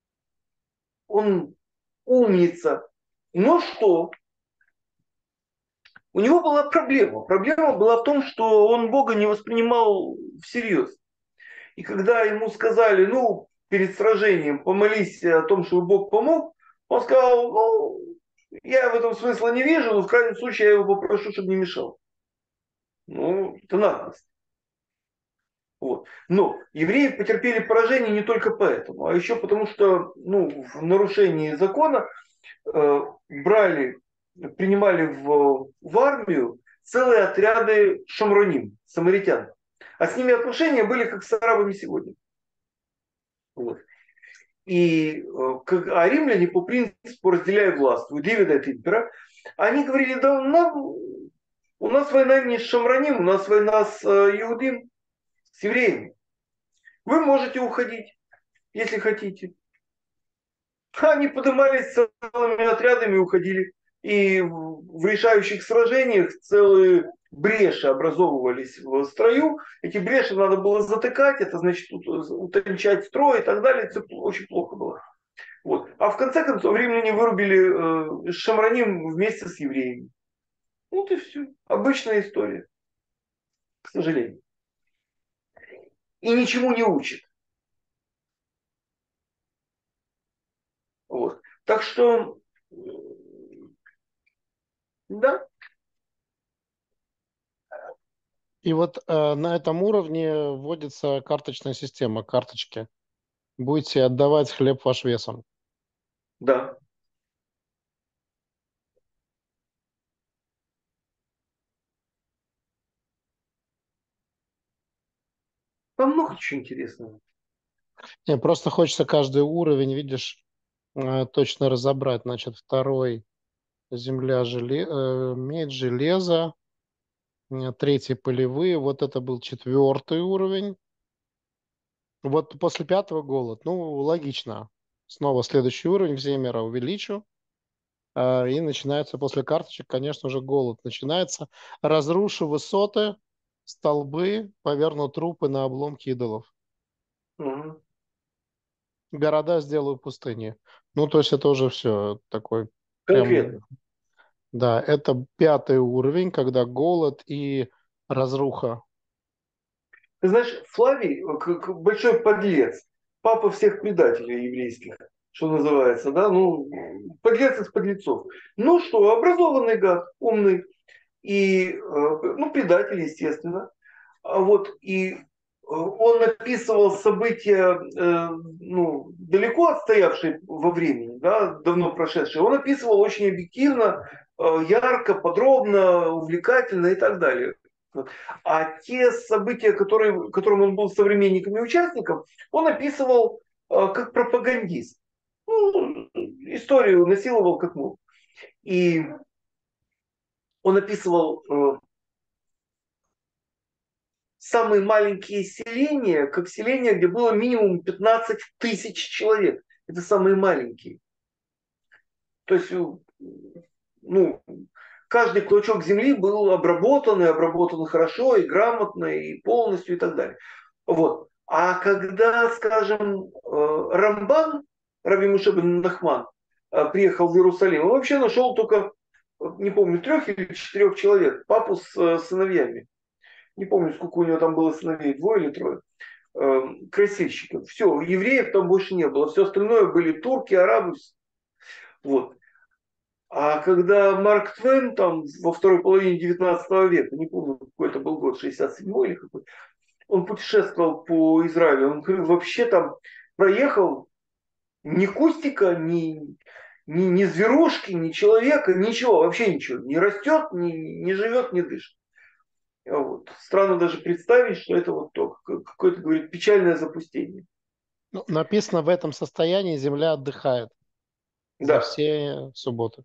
он умница. Но что? У него была проблема. Проблема была в том, что он Бога не воспринимал всерьез. И когда ему сказали, ну, перед сражением помолись о том, чтобы Бог помог, он сказал, ну, я в этом смысла не вижу, но в крайнем случае я его попрошу, чтобы не мешал. Ну, это наглость. Вот. Но евреи потерпели поражение не только поэтому, а еще потому, что ну, в нарушении закона э, брали, принимали в, в армию целые отряды шамроним, самаритян. А с ними отношения были как с арабами сегодня. Вот. И, э, как, а римляне по принципу разделяя власть, у Давида это импера, они говорили, да нам, у нас война не с шамроним, у нас война с э, иудим, с евреями. Вы можете уходить, если хотите. Они поднимались целыми отрядами и уходили. И в решающих сражениях целые бреши образовывались в строю. Эти бреши надо было затыкать, это значит утончать строй и так далее. Это очень плохо было. Вот. А в конце концов римляне вырубили э, Шамраним вместе с евреями. Вот и все. Обычная история, к сожалению. И ничему не учит. Вот. Так что, э, да, И вот э, на этом уровне вводится карточная система, карточки. Будете отдавать хлеб ваш весом. да. Там много чего интересного. Не, просто хочется каждый уровень, видишь, э, точно разобрать. Значит, второй земля, желе... э, медь, железо, э, третий полевые. Вот это был четвертый уровень. Вот после пятого голод. Ну, логично. Снова следующий уровень в Земера увеличу. А, и начинается после карточек, конечно же, голод. Начинается разрушу высоты, столбы, поверну трупы на обломки идолов. Мгм. Города сделаю пустыни. Ну, то есть это уже все такой прям... Конкретно. Да, это пятый уровень, когда голод и разруха. Ты знаешь, Флавий, э, как большой подлец, папа всех предателей еврейских, что называется, да, ну, подлец из подлецов. Ну что, образованный гад, умный, и, э, ну, предатель, естественно. А вот, и э, он описывал события, э, ну, далеко отстоявшие во времени, да, давно прошедшие. Он описывал очень объективно, э, ярко, подробно, увлекательно и так далее. А те события, которые, которым он был современником и участником, он описывал э, как пропагандист. Ну, историю насиловал как мог. И он описывал э, самые маленькие селения, как селения, где было минимум пятнадцать тысяч человек. Это самые маленькие. То есть, ну, каждый клочок земли был обработан, и обработан хорошо, и грамотно, и полностью, и так далее. Вот. А когда, скажем, э, Рамбан, Раби Моше бен Нахман, э, приехал в Иерусалим, он вообще нашел только, э, не помню, трех или четырех человек, папу с э, сыновьями. Не помню, сколько у него там было сыновей, двое или трое. Э, красильщиков. Все, евреев там больше не было. Все остальное были турки, арабы. Вот. А когда Марк Твен там во второй половине девятнадцатого века, не помню, какой это был год, шестьдесят седьмой или какой, он путешествовал по Израилю, он говорил, вообще там проехал ни кустика, ни, ни, ни зверушки, ни человека, ничего, вообще ничего. Не растет, не, не живет, не дышит. Вот. Странно даже представить, что это вот то, какое-то, говорит, печальное запустение. Ну, написано, в этом состоянии земля отдыхает за Да. все субботы.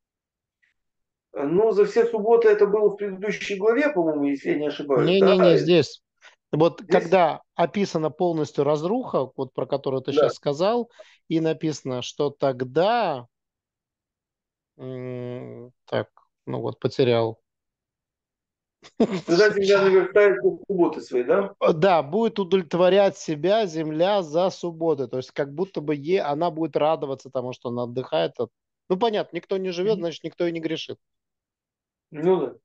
Ну, за все субботы это было в предыдущей главе, по-моему, если я не ошибаюсь. Не-не-не, Да? здесь. Вот Здесь? когда описана полностью разруха, вот про которую ты Да. сейчас сказал, и написано, что тогда, м, так, ну вот потерял. Тогда земля наверстает субботы свои, да? Да, будет удовлетворять себя земля за субботы. То есть как будто бы е, она будет радоваться тому, что она отдыхает. От... Ну понятно, никто не живет, значит никто и не грешит. Ну да.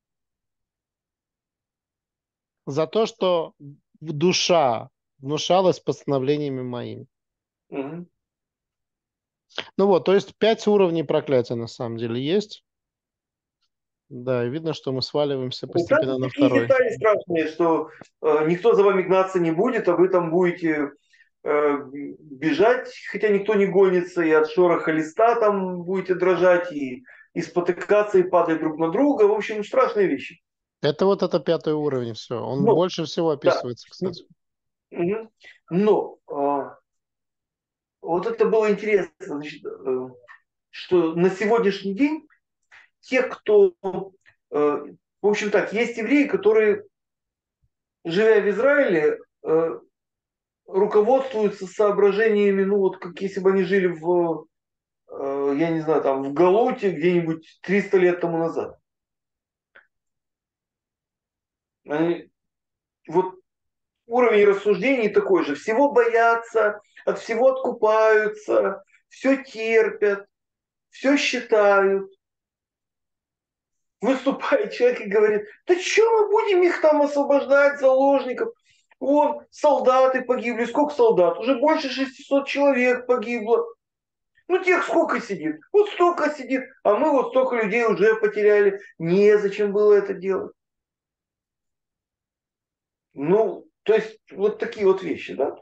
За то, что душа внушалась постановлениями моими. Угу. Ну вот, то есть пять уровней проклятия на самом деле есть. Да, и видно, что мы сваливаемся Вот там постепенно на такие второй. детали страшные, что э, никто за вами гнаться не будет, а вы там будете э, бежать, хотя никто не гонится, и от шороха листа там будете дрожать, и, и спотыкаться, и падать друг на друга. В общем, страшные вещи. Это вот это пятый уровень, все. Он Но, больше всего да. описывается, кстати. Мгм. Но э, вот это было интересно, значит, э, что на сегодняшний день те, кто, э, в общем так, есть евреи, которые, живя в Израиле, э, руководствуются соображениями, ну вот как если бы они жили в, э, я не знаю, там в Галуте где-нибудь триста лет тому назад. Они, вот уровень рассуждений такой же. Всего боятся, от всего откупаются, все терпят, все считают. Выступает человек и говорит, да что мы будем их там освобождать, заложников? Вон, солдаты погибли. Сколько солдат? Уже больше шестисот человек погибло. Ну, тех сколько сидит? Вот столько сидит. А мы вот столько людей уже потеряли. Незачем было это делать. Ну, то есть, вот такие вот вещи, да?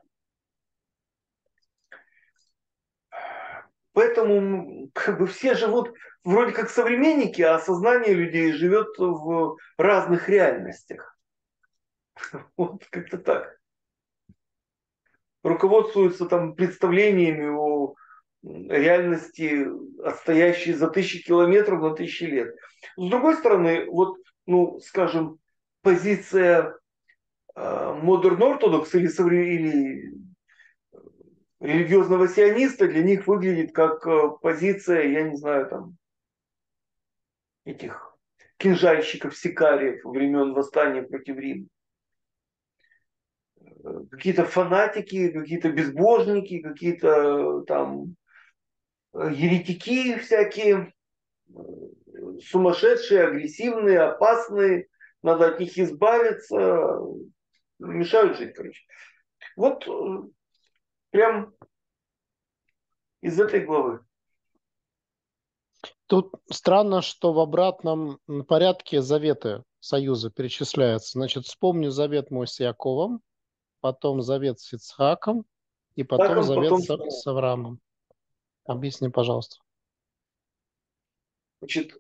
Поэтому как бы все живут вроде как современники, а сознание людей живет в разных реальностях. Вот как-то так. Руководствуются там представлениями о реальности, отстоящей за тысячи километров на тысячи лет. С другой стороны, вот, ну, скажем, позиция э, Modern Orthodox или, совре- или религиозного сиониста для них выглядит как э, позиция, я не знаю, там, этих кинжальщиков, сикариев времен восстания против Рима. Какие-то фанатики, какие-то безбожники, какие-то там еретики всякие, сумасшедшие, агрессивные, опасные, надо от них избавиться, мешают жить, короче. Вот прям из этой главы. Тут странно, что в обратном порядке заветы союза перечисляются. Значит, вспомню завет мой с Яковом, потом завет с Ицхаком и потом Так, завет потом, с, с Авраамом. Объясни, пожалуйста. значит,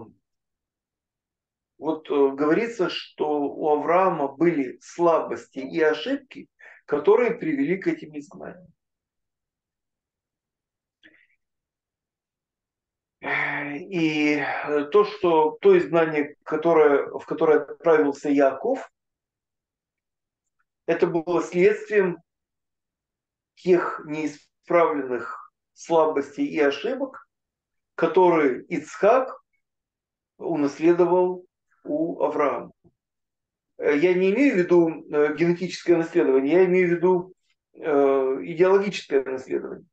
вот говорится, что у Авраама были слабости и ошибки, которые привели к этим изгнаниям. И то, что то изгнание, которое, в которое отправился Яков, это было следствием тех неисправленных слабостей и ошибок, которые Ицхак унаследовал у Авраама. Я не имею в виду генетическое наследование, я имею в виду идеологическое наследование.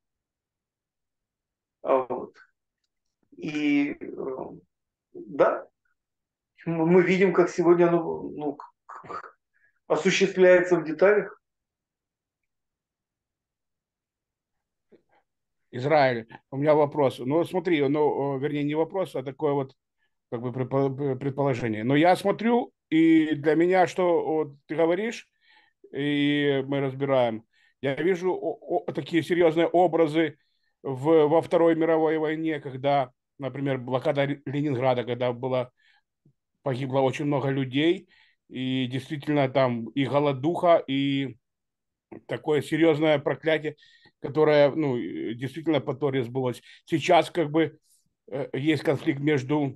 Вот. И да, мы видим, как сегодня оно ну, осуществляется в деталях. Израиль, у меня вопрос. Ну, смотри, ну, вернее, не вопрос, а такое вот как бы предположение. Но я смотрю, и для меня, что вот ты говоришь, и мы разбираем, я вижу о, о, такие серьезные образы в, во Второй мировой войне, когда, например, блокада Ленинграда, когда было, погибло очень много людей, и действительно там и голодуха, и такое серьезное проклятие, которое, ну, действительно по Торе сбылось. Сейчас как бы э, есть конфликт между,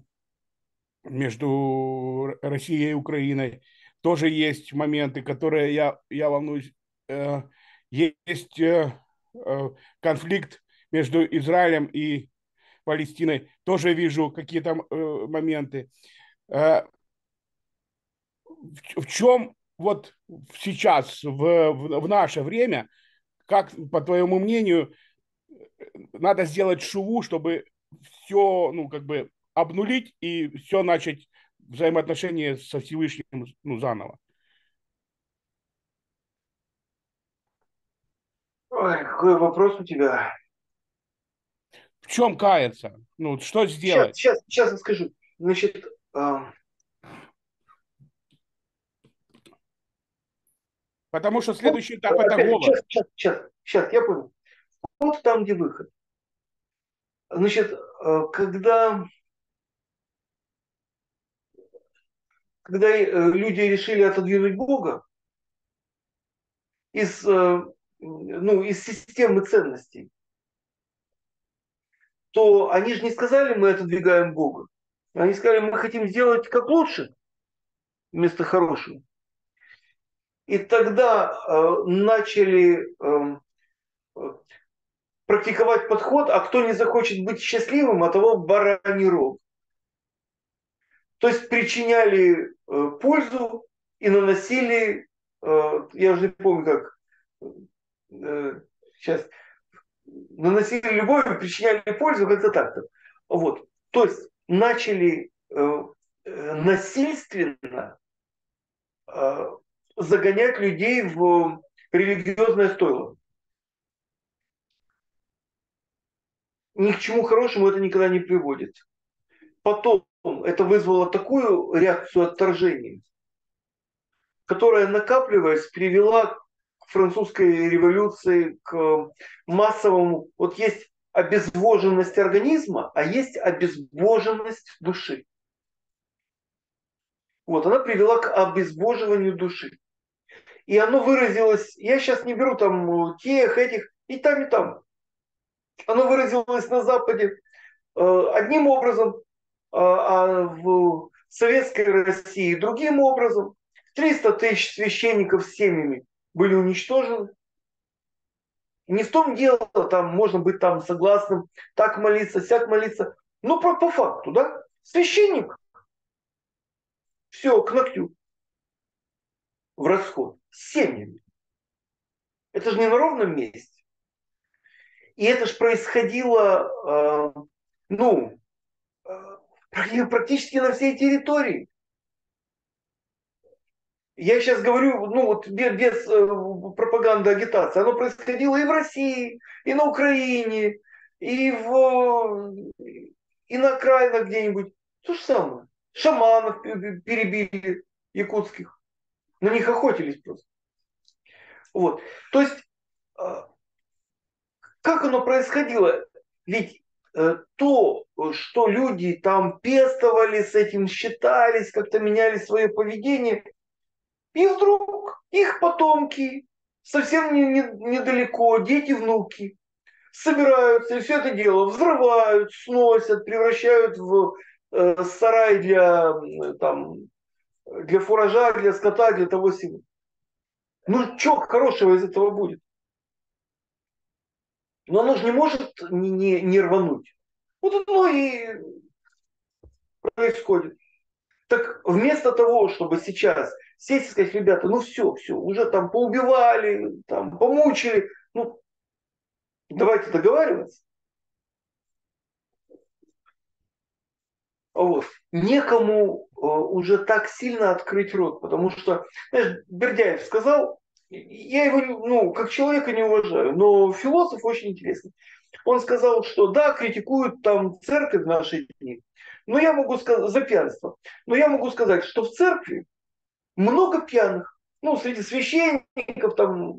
между Россией и Украиной. Тоже есть моменты, которые я, я волнуюсь. Э, есть э, э, конфликт между Израилем и Палестиной. Тоже вижу какие-то э, моменты. Э, в, в чем вот сейчас, в, в, в наше время, как, по твоему мнению, надо сделать шуву, чтобы все, ну, как бы обнулить и все начать взаимоотношения со Всевышним, ну, заново? Ой, какой вопрос у тебя. В чем каяться? Ну, что Сейчас, сделать? сейчас, сейчас я скажу. Значит, э, Потому что вот, следующий этап – это опять, голод. сейчас, сейчас, сейчас, сейчас, я понял. Вот там, где выход. Значит, э, когда, когда э, люди решили отодвинуть Бога из, э, ну, из системы ценностей, то они же не сказали, мы отодвигаем Бога. Они сказали, мы хотим сделать как лучше, вместо хорошего. И тогда э, начали э, практиковать подход, а кто не захочет быть счастливым, а того бараний рог. То есть причиняли э, пользу и наносили, э, я уже не помню как, э, сейчас, наносили любовь и причиняли пользу, как-то так-то. Вот. То есть начали э, э, насильственно э, загонять людей в религиозное стойло. Ни к чему хорошему это никогда не приводит. Потом это вызвало такую реакцию отторжения, которая, накапливаясь, привела к французской революции, к массовому... Вот есть обезвоженность организма, а есть обезбоженность души. Вот, она привела к обезбоживанию души. И оно выразилось, я сейчас не беру там тех, этих, и там, и там. Оно выразилось на Западе э, одним образом, а в Советской России другим образом. триста тысяч священников с семьями были уничтожены. Не в том дело, там можно быть там согласным, так молиться, сяк молиться. Ну, по, по факту, да? Священник, все, к ногтю, в расход, с семьями. Это же не на ровном месте. И это же происходило, э, ну, э, практически на всей территории. Я сейчас говорю, ну вот без, без э, пропаганды, агитации. Оно происходило и в России, и на Украине, и, в, и на окраинах где-нибудь. То же самое. Шаманов перебили якутских. На них охотились просто. Вот. То есть, э, как оно происходило? Ведь э, то, что люди там пестовали, с этим считались, как-то меняли свое поведение, и вдруг их потомки совсем не, не, недалеко, дети, внуки, собираются и все это дело взрывают, сносят, превращают в э, сарай для, там, для фуража, для скота, для того всего. Ну, что хорошего из этого будет? Но оно же не может не, не, не рвануть. Вот оно и происходит. Так вместо того, чтобы сейчас сесть и сказать, ребята, ну все, все, уже там поубивали, там помучили, ну давайте договариваться. Вот. Некому э, уже так сильно открыть рот, потому что, знаешь, Бердяев сказал, я его, ну, как человека не уважаю, но философ очень интересный. Он сказал, что да, критикуют там церковь в наши дни, но я могу сказать, за пьянство, но я могу сказать, что в церкви много пьяных, ну, среди священников, там,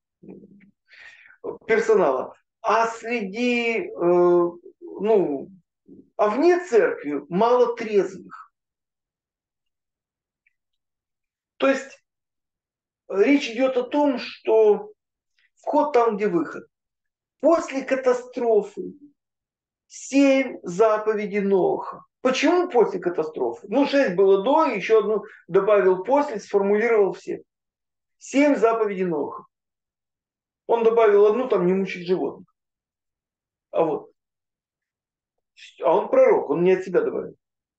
персонала, а среди, э, ну, а вне церкви мало трезвых. То есть речь идет о том, что вход там, где выход. После катастрофы семь заповедей Ноха. Почему после катастрофы? Ну, шесть было до, еще одну добавил после, сформулировал все. Семь заповедей Ноха. Он добавил одну, там, не мучить животных. А вот. А он пророк, он не от себя добавил.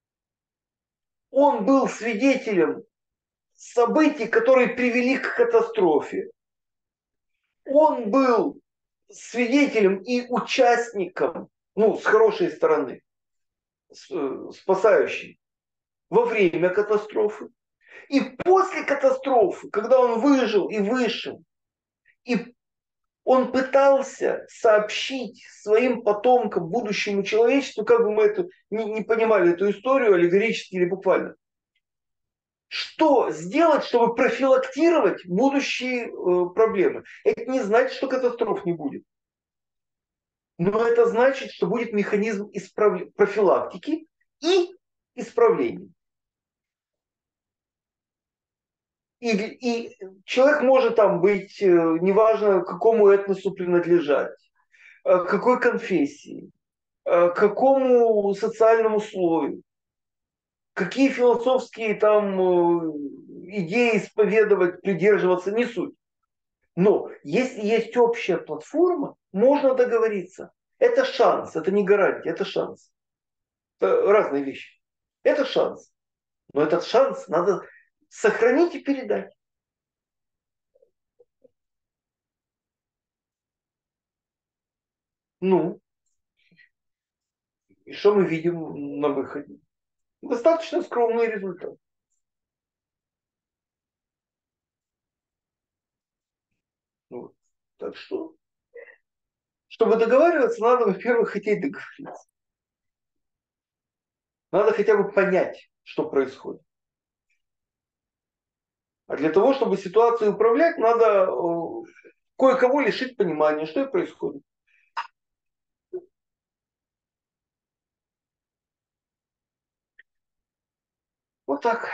Он был свидетелем событий, которые привели к катастрофе. Он был свидетелем и участником, ну, с хорошей стороны, спасающий во время катастрофы. И после катастрофы, когда он выжил и вышел, и он пытался сообщить своим потомкам, будущему человечеству, как бы мы это не, не понимали эту историю аллегорически или буквально, что сделать, чтобы профилактировать будущие э, проблемы. Это не значит, что катастроф не будет. Но это значит, что будет механизм исправ... профилактики и исправления. И, и человек может там быть, э, неважно, к какому этносу принадлежать, э, к какой конфессии, э, к какому социальному слою, какие философские там э, идеи исповедовать, придерживаться, не суть. Но если есть общая платформа, можно договориться. Это шанс, это не гарантия, это шанс. Это разные вещи. Это шанс. Но этот шанс надо сохранить и передать. Ну, и что мы видим на выходе? Достаточно скромный результат. Вот. Так что, чтобы договариваться, надо, во-первых, хотеть договориться. Надо хотя бы понять, что происходит. А для того, чтобы ситуацию управлять, надо э, кое-кого лишить понимания, что и происходит. Вот так.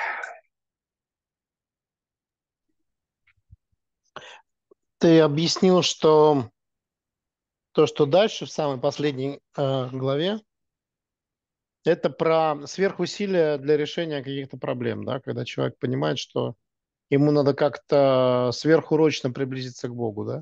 Ты объяснил, что то, что дальше, в самой последней э, главе, это про сверхусилия для решения каких-то проблем, да, когда человек понимает, что ему надо как-то сверхурочно приблизиться к Богу, да?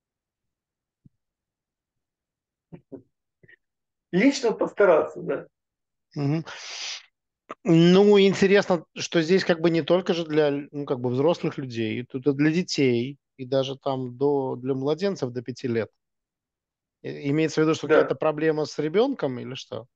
Лично постараться, да. Мгм. Ну, интересно, что здесь как бы не только же для, ну, как бы взрослых людей, тут и для детей, и даже там до, для младенцев до пяти лет. И- Имеется в виду, что какая-то Да. проблема с ребенком или что?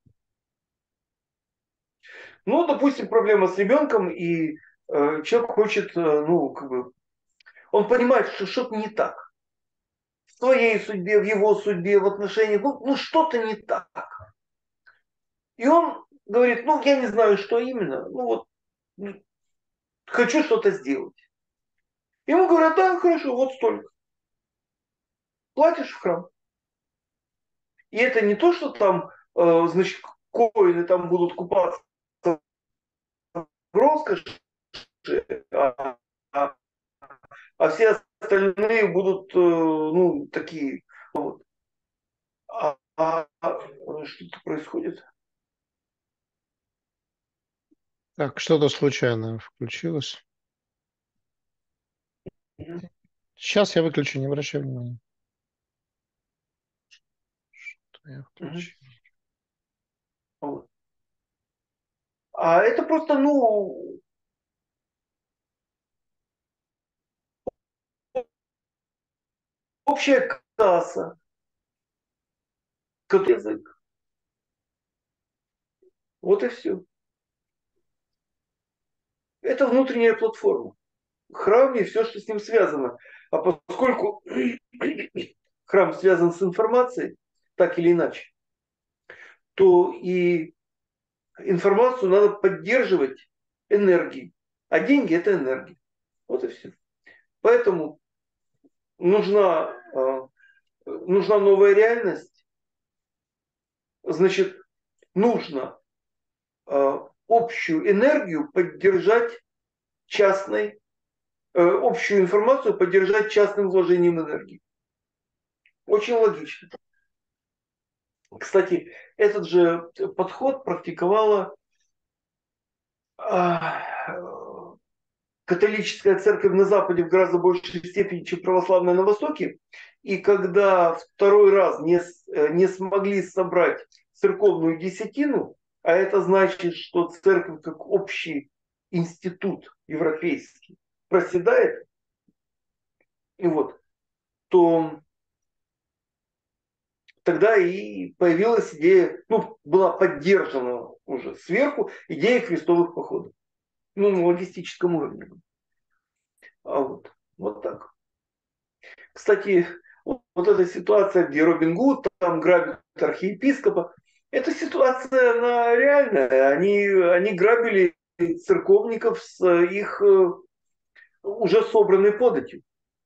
Ну, допустим, проблема с ребенком, и э, человек хочет, э, ну, как бы, он понимает, что что-то не так. В своей судьбе, в его судьбе, в отношениях, ну, ну что-то не так. И он говорит, ну, я не знаю, что именно, ну, вот, ну, хочу что-то сделать. Ему говорят, да, хорошо, вот столько. Платишь в храм. И это не то, что там, э, значит, коины там будут купаться в роскоши, а, а, а все остальные будут, э, ну, такие, вот. А, а- а что-то происходит. Так, что-то случайно включилось. Мгм. Сейчас я выключу, не обращай внимания. Что я Мгм. включил? Вот. А это просто, ну, общая касса, который язык. Вот и все. Это внутренняя платформа. Храм и все, что с ним связано. А поскольку храм связан с информацией, так или иначе, то и информацию надо поддерживать энергией. А деньги это энергия. Вот и все. Поэтому нужна, э, нужна новая реальность. Значит, нужно э, общую энергию поддержать частной, э, общую информацию поддержать частным вложением энергии. Очень логично. Кстати, этот же подход практиковала а, католическая церковь на Западе в гораздо большей степени, чем православная на Востоке. И когда второй раз не, не смогли собрать церковную десятину, а это значит, что церковь как общий институт европейский проседает, и вот, то тогда и появилась идея, ну, была поддержана уже сверху идея крестовых походов. Ну, на логистическом уровне. А вот, вот так. Кстати, вот, вот эта ситуация, где Робин Гуд там грабит архиепископа, эта ситуация, она реальная. Они, они грабили церковников с их э, уже собранной податью.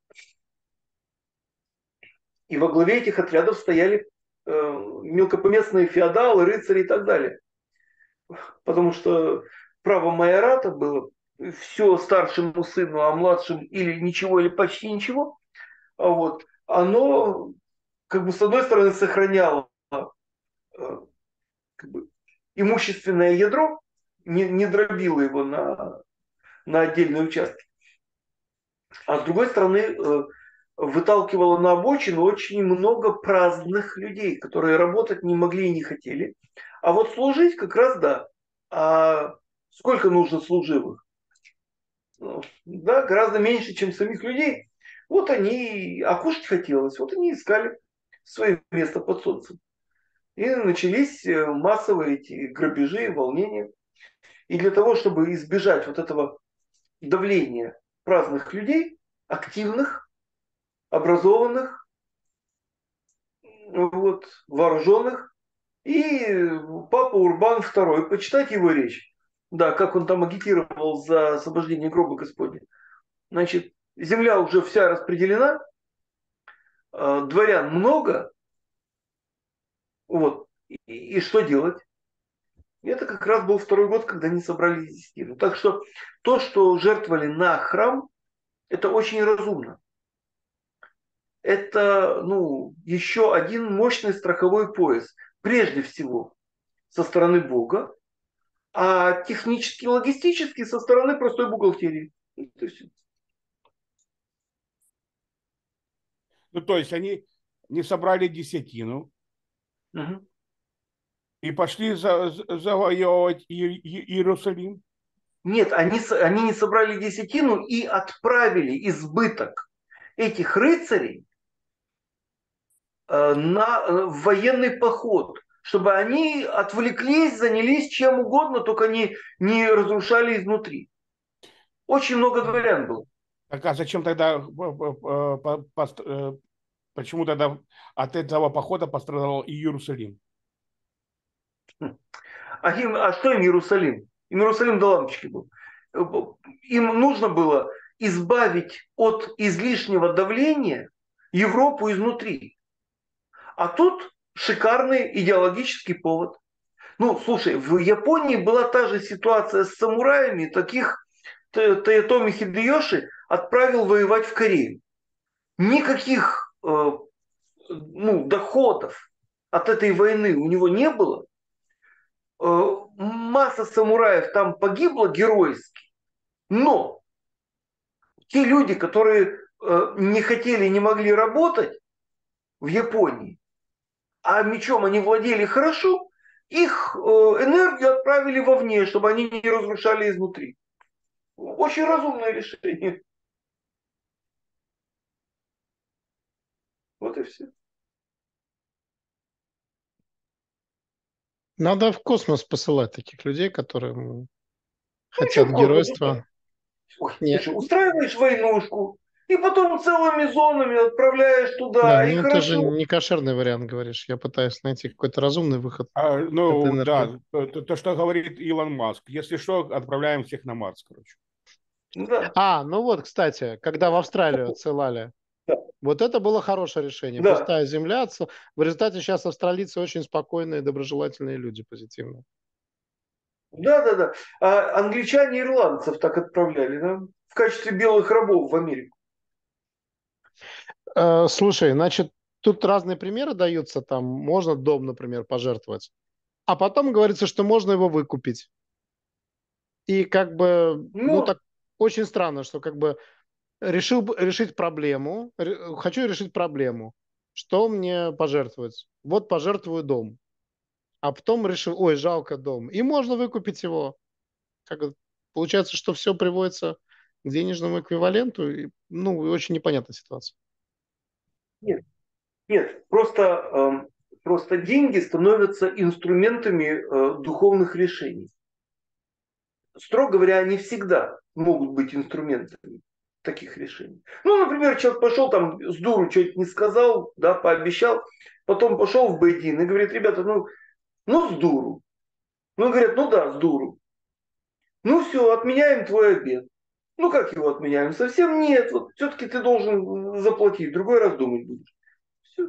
И во главе этих отрядов стояли э, мелкопоместные феодалы, рыцари и так далее. Потому что право майората было все старшему сыну, а младшим или ничего, или почти ничего. А вот, оно как бы с одной стороны сохраняло э, как бы, имущественное ядро, не, не дробило его на, на отдельные участки. А с другой стороны э, выталкивало на обочину очень много праздных людей, которые работать не могли и не хотели. А вот служить как раз да. А сколько нужно служивых? Ну, да, гораздо меньше, чем самих людей. Вот они, а кушать хотелось, вот они искали свое место под солнцем. И начались э, массовые эти грабежи, волнения. И для того, чтобы избежать вот этого давления праздных людей, активных, образованных, вот, вооруженных, и папа Урбан второй, почитать его речь, да, как он там агитировал за освобождение гроба Господня. Значит, земля уже вся распределена, э, дворян много, вот, и, и что делать? И это как раз был второй год, когда они собрали десятину. Так что то, что жертвовали на храм, это очень разумно. Это ну, еще один мощный страховой пояс. Прежде всего со стороны Бога, а технически, логистически со стороны простой бухгалтерии. Это все. Ну, то есть они не собрали десятину Угу. и пошли за, за- завоевывать Иер- Иер- Иерусалим. Нет, они, с- они не собрали десятину и отправили избыток этих рыцарей э, на э, в военный поход, чтобы они отвлеклись, занялись чем угодно, только не, не разрушали изнутри. Очень много дворян было. Так а зачем тогда, э, э, по- пост- э, почему тогда от этого похода пострадал Иерусалим? А, им, а что им Иерусалим? Им Иерусалим до лампочки был. Им нужно было избавить от излишнего давления Европу изнутри. А тут шикарный идеологический повод. Ну, слушай, в Японии была та же ситуация с самураями, таких Тоётоми Хидэёши отправил воевать в Корею. Никаких э, ну, доходов от этой войны у него не было. Масса самураев там погибла геройски. Но те люди, которые не хотели, не могли работать в Японии, а мечом они владели хорошо, их энергию отправили вовне, чтобы они не разрушали изнутри. Очень разумное решение. Вот и все. Надо в космос посылать таких людей, которые Ну, хотят что, геройства. Ой, Нет. слушай, устраиваешь войнушку, и потом целыми зонами отправляешь туда, Да, и ну ты же хорошо. не кошерный вариант говоришь. Я пытаюсь найти какой-то разумный выход. А, этой ну энергии. да, то, то, что говорит Илон Маск. Если что, отправляем всех на Марс, короче. Да, А, ну вот, кстати, когда в Австралию отсылали, да, вот это было хорошее решение. да, Пустая земля. отсыл- В результате сейчас австралийцы очень спокойные, доброжелательные люди, позитивные. да, да, да. А англичане ирландцев так отправляли, да? В качестве белых рабов в Америку. Э, слушай, значит, тут разные примеры даются. Там можно дом, например, пожертвовать. А потом говорится, что можно его выкупить. И как бы, ну Ну, так очень странно, что как бы решил бы решить проблему, ре- хочу решить проблему. Что мне пожертвовать? Вот пожертвую дом. А потом решил, ой, жалко дом. И можно выкупить его. Как бы получается, что все приводится к денежному эквиваленту. И, ну, и очень непонятная ситуация. нет, нет, просто, эм, просто деньги становятся инструментами э, духовных решений. Строго говоря, они всегда могут быть инструментами таких решений. Ну, например, человек пошел там с дуру, что-то не сказал, да, пообещал, потом пошел в Бейдин и говорит, ребята, ну, ну с дуру. Ну, говорят, ну да, с дуру. Ну все, отменяем твой обед. Ну как его отменяем? Совсем нет. Вот все-таки ты должен заплатить. В другой раз думать будешь. Все.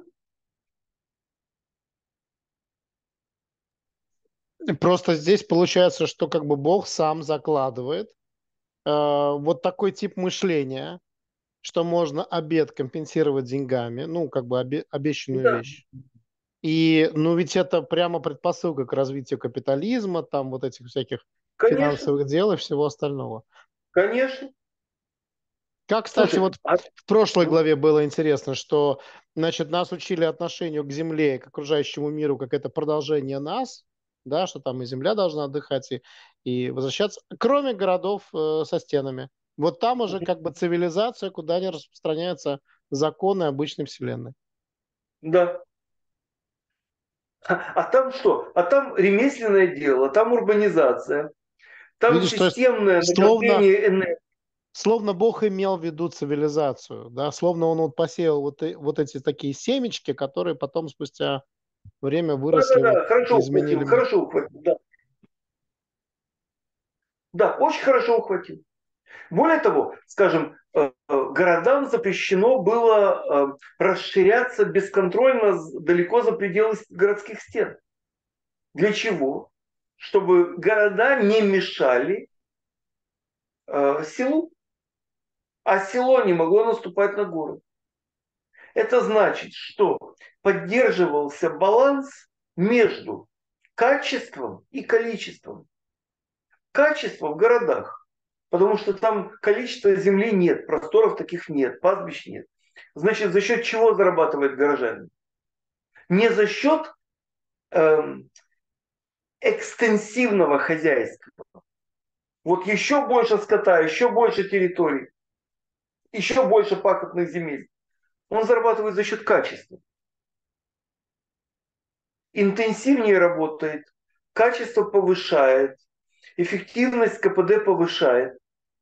Просто здесь получается, что как бы Бог сам закладывает э, вот такой тип мышления, что можно обед компенсировать деньгами, ну, как бы обе- обещанную Да, вещь. И, ну, ведь это прямо предпосылка к развитию капитализма, там вот этих всяких конечно, финансовых дел и всего остального. конечно. Как, кстати, Слушай, вот а, в прошлой ну, главе было интересно, что, значит, нас учили отношению к Земле, к окружающему миру, как это продолжение нас, да, что там и Земля должна отдыхать и, и возвращаться, кроме городов э, со стенами. Вот там уже как бы цивилизация, куда не распространяются законы обычной Вселенной. да. А, а там что? А там ремесленное дело, там урбанизация, там Видишь, то есть системное словно, накопление энергии. словно Бог имел в виду цивилизацию, да, словно он вот посеял вот, и- вот эти такие семечки, которые потом спустя время Да, да, выросли вот да, хорошо и ухватил, изменили мир. хорошо ухватил, да. Да, очень хорошо ухватил. Более того, скажем, э, э, городам запрещено было э, расширяться бесконтрольно с- далеко за пределы с- городских стен. Для чего? Чтобы города не мешали э, селу, а село не могло наступать на город. Это значит, что поддерживался баланс между качеством и количеством. Качество в городах, потому что там количества земли нет, просторов таких нет, пастбищ нет. Значит, за счет чего зарабатывает горожанин? Не за счет эм, экстенсивного хозяйства. Вот еще больше скота, еще больше территорий, еще больше пахотных земель. Он зарабатывает за счет качества. Интенсивнее работает, качество повышает, эффективность ка пэ дэ повышает,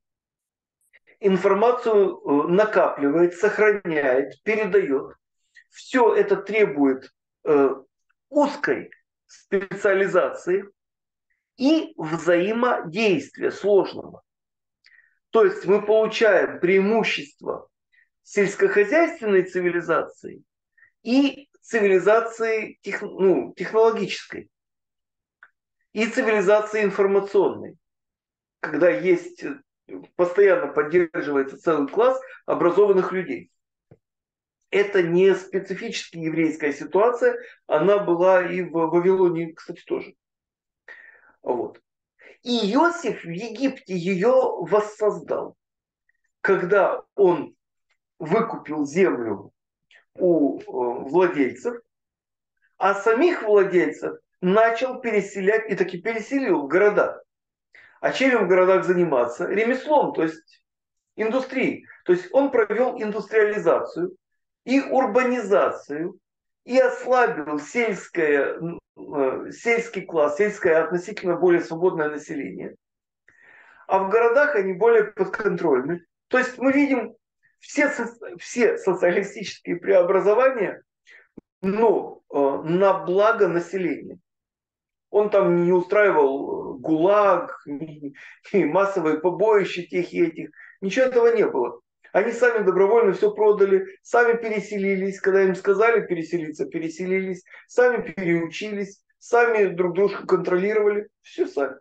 информацию э, накапливает, сохраняет, передает. Все это требует э, узкой специализации и взаимодействия сложного. То есть мы получаем преимущество сельскохозяйственной цивилизации и цивилизации тех, ну, технологической, и цивилизации информационной, когда есть, постоянно поддерживается целый класс образованных людей. это не специфически еврейская ситуация, она была и в Вавилоне, кстати, тоже. Вот. И Иосиф в Египте ее воссоздал, когда он выкупил землю у э, владельцев, а самих владельцев начал переселять, и таки переселил в города. А чем им в городах заниматься? Ремеслом, то есть индустрией. То есть он провел индустриализацию и урбанизацию, и ослабил сельское, э, сельский класс, сельское относительно более свободное население. А в городах они более подконтрольны. То есть мы видим все, все социалистические преобразования, но э, на благо населения. Он там не устраивал ГУЛАГ, массовые побоища тех и этих. Ничего этого не было. Они сами добровольно все продали, сами переселились, когда им сказали переселиться, переселились, сами переучились, сами друг друга контролировали. Все сами.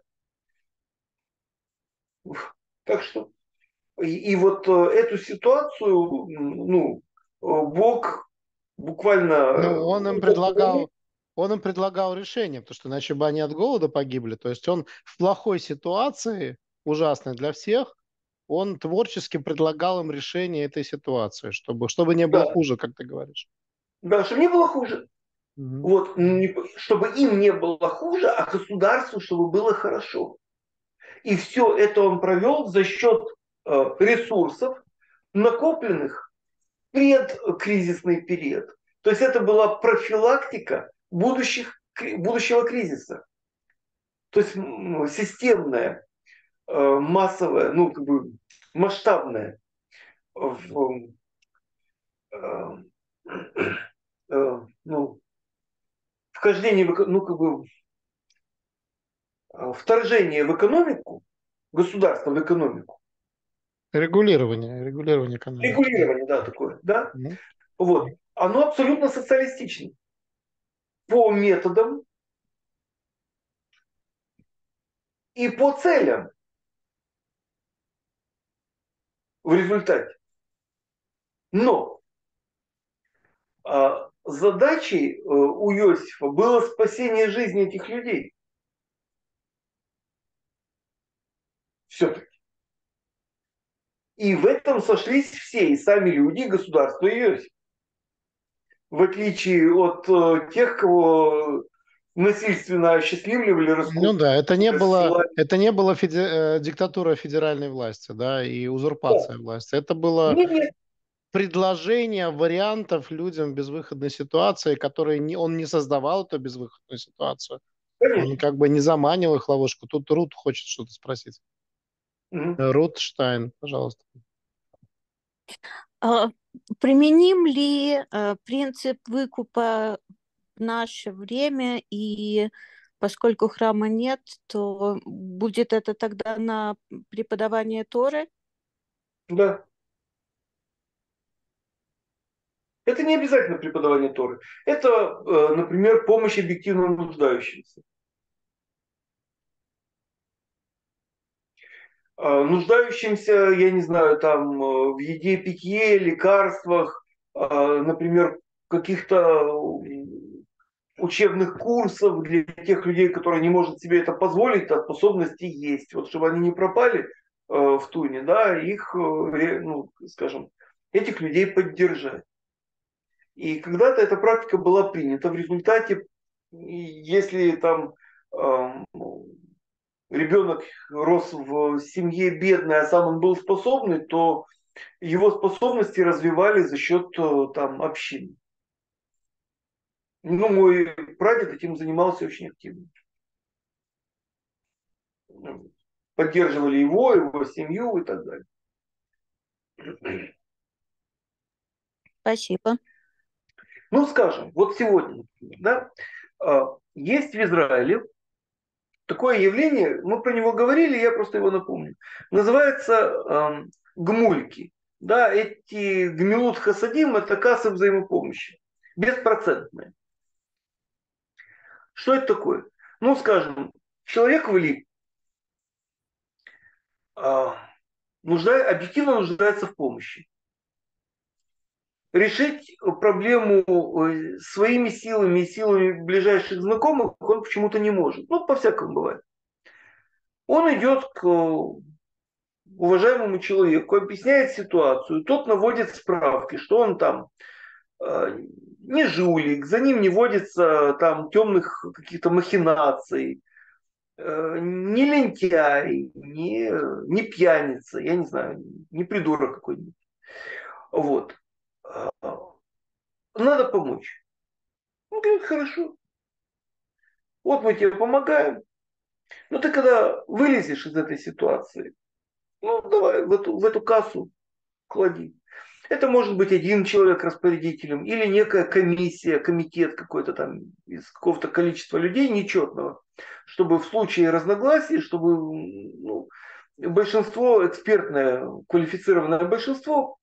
Так что, и, и вот э, эту ситуацию, ну, Бог буквально... Ну, он им предлагал, он им предлагал решение, потому что иначе бы они от голода погибли. То есть он в плохой ситуации, ужасной для всех, он творчески предлагал им решение этой ситуации, чтобы, чтобы не было Да, хуже, как ты говоришь. да, чтобы не было хуже. Мгм. Вот, не- чтобы им не было хуже, а государству, чтобы было хорошо. И все это он провел за счет э, ресурсов, накопленных в предкризисный период. То есть это была профилактика будущих, кри- будущего кризиса. То есть м, системная, э, массовая, ну, как бы масштабная в, э, э, ну, вхождение, в, эко- ну, как бы э, вторжение в экономику, государство в экономику, Регулирование, регулирование экономики. регулирование, да, такое, да, Мгм. вот, оно абсолютно социалистично по методам и по целям в результате. Но а, задачей э, у Иосифа было спасение жизни этих людей. Все-таки. И в этом сошлись все, и сами люди, и государство, и Иосиф. В отличие от э, тех, кого насильственно осчастливливали, Ну да, это не было, рассылали. это не было феде- э, диктатура федеральной власти, да, и узурпация власти. Это было Нет, нет, предложение вариантов людям в безвыходной ситуации, которые не, он не создавал эту безвыходную ситуацию. Он конечно. как бы не заманивал их в ловушку. Тут Рут хочет что-то спросить. Мгм. Рут Штайн, пожалуйста. А, Применим ли э, принцип выкупа в наше время, и поскольку храма нет, то будет это тогда на преподавание Торы? Да. Это не обязательно преподавание Торы. Это, э, например, помощь объективно нуждающимся. А, нуждающимся, я не знаю, там э, в еде, питье, лекарствах, а, например, каких-то м, учебных курсов для тех людей, которые не могут себе это позволить, а способности есть. Вот чтобы они не пропали э, в туне, да, их, э, ре- ну, скажем, этих людей поддержать. И когда-то эта практика была принята. В результате, если там эм, ребенок рос в семье бедной, а сам он был способный, то его способности развивали за счет э, там общины. Ну, мой прадед этим занимался очень активно. Поддерживали его, его семью и так далее. Спасибо. Ну, скажем, вот сегодня, да, э, есть в Израиле такое явление, мы про него говорили, я просто его напомню. Называется э, гмульки. Да, эти гмилут хасадим — это кассы взаимопомощи. Беспроцентные. Что это такое? Ну, скажем, человек влип, э, нужда, объективно нуждается в помощи. решить проблему э, своими силами и силами ближайших знакомых он почему-то не может. Ну, по-всякому бывает. Он идет к уважаемому человеку, объясняет ситуацию, тот наводит справки, что он там э, не жулик, за ним не водится там темных каких-то махинаций, э, не лентяй, не, не пьяница, я не знаю, не придурок какой-нибудь. Вот. Надо помочь. Он говорит, хорошо. Вот мы тебе помогаем. Но ты когда вылезешь из этой ситуации, ну давай в эту, в эту кассу клади. Это может быть один человек распорядителем или некая комиссия, комитет какой-то там из какого-то количества людей нечетного, чтобы в случае разногласий, чтобы ну, большинство, экспертное, квалифицированное большинство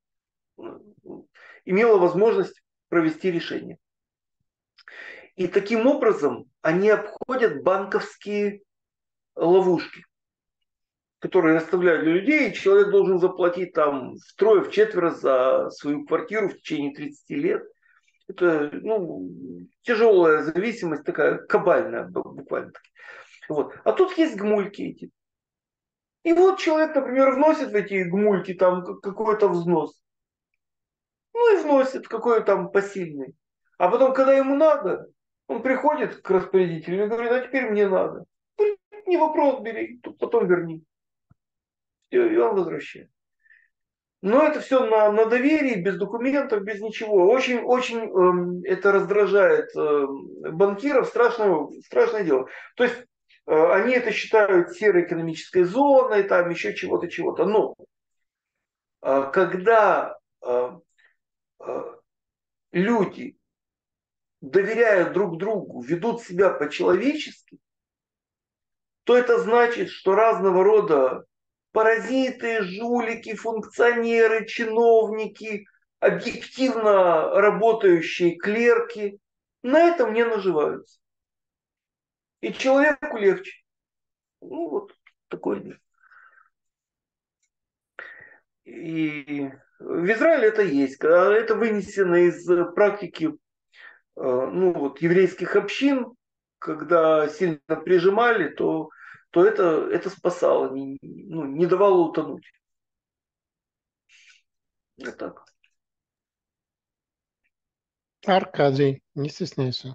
имело возможность провести решение. И таким образом они обходят банковские ловушки, которые расставляют для людей, и человек должен заплатить там втрое, вчетверо за свою квартиру в течение тридцати лет. Это ну, тяжелая зависимость, такая кабальная буквально. Вот. А тут есть гмульки эти. И вот человек, например, вносит в эти гмульки там какой-то взнос. Ну и вносит какой-то там посильный. А потом, когда ему надо, он приходит к распорядителю и говорит, а теперь мне надо. Не вопрос, бери, потом верни. И он возвращает. Но это все на, на доверии, без документов, без ничего. Очень, очень эм, это раздражает э, банкиров, страшное, страшное дело. То есть э, они это считают серой экономической зоной, там еще чего-то, чего-то. Но э, когда э, э, люди доверяют друг другу, ведут себя по-человечески, то это значит, что разного рода паразиты, жулики, функционеры, чиновники, объективно работающие клерки на этом не наживаются. И человеку легче. Ну вот такой день. И в Израиле это есть. Это вынесено из практики ну, вот, еврейских общин, когда сильно прижимали, то, то это, это спасало, не, ну, не давало утонуть. Вот так. Аркадий, не стесняйся.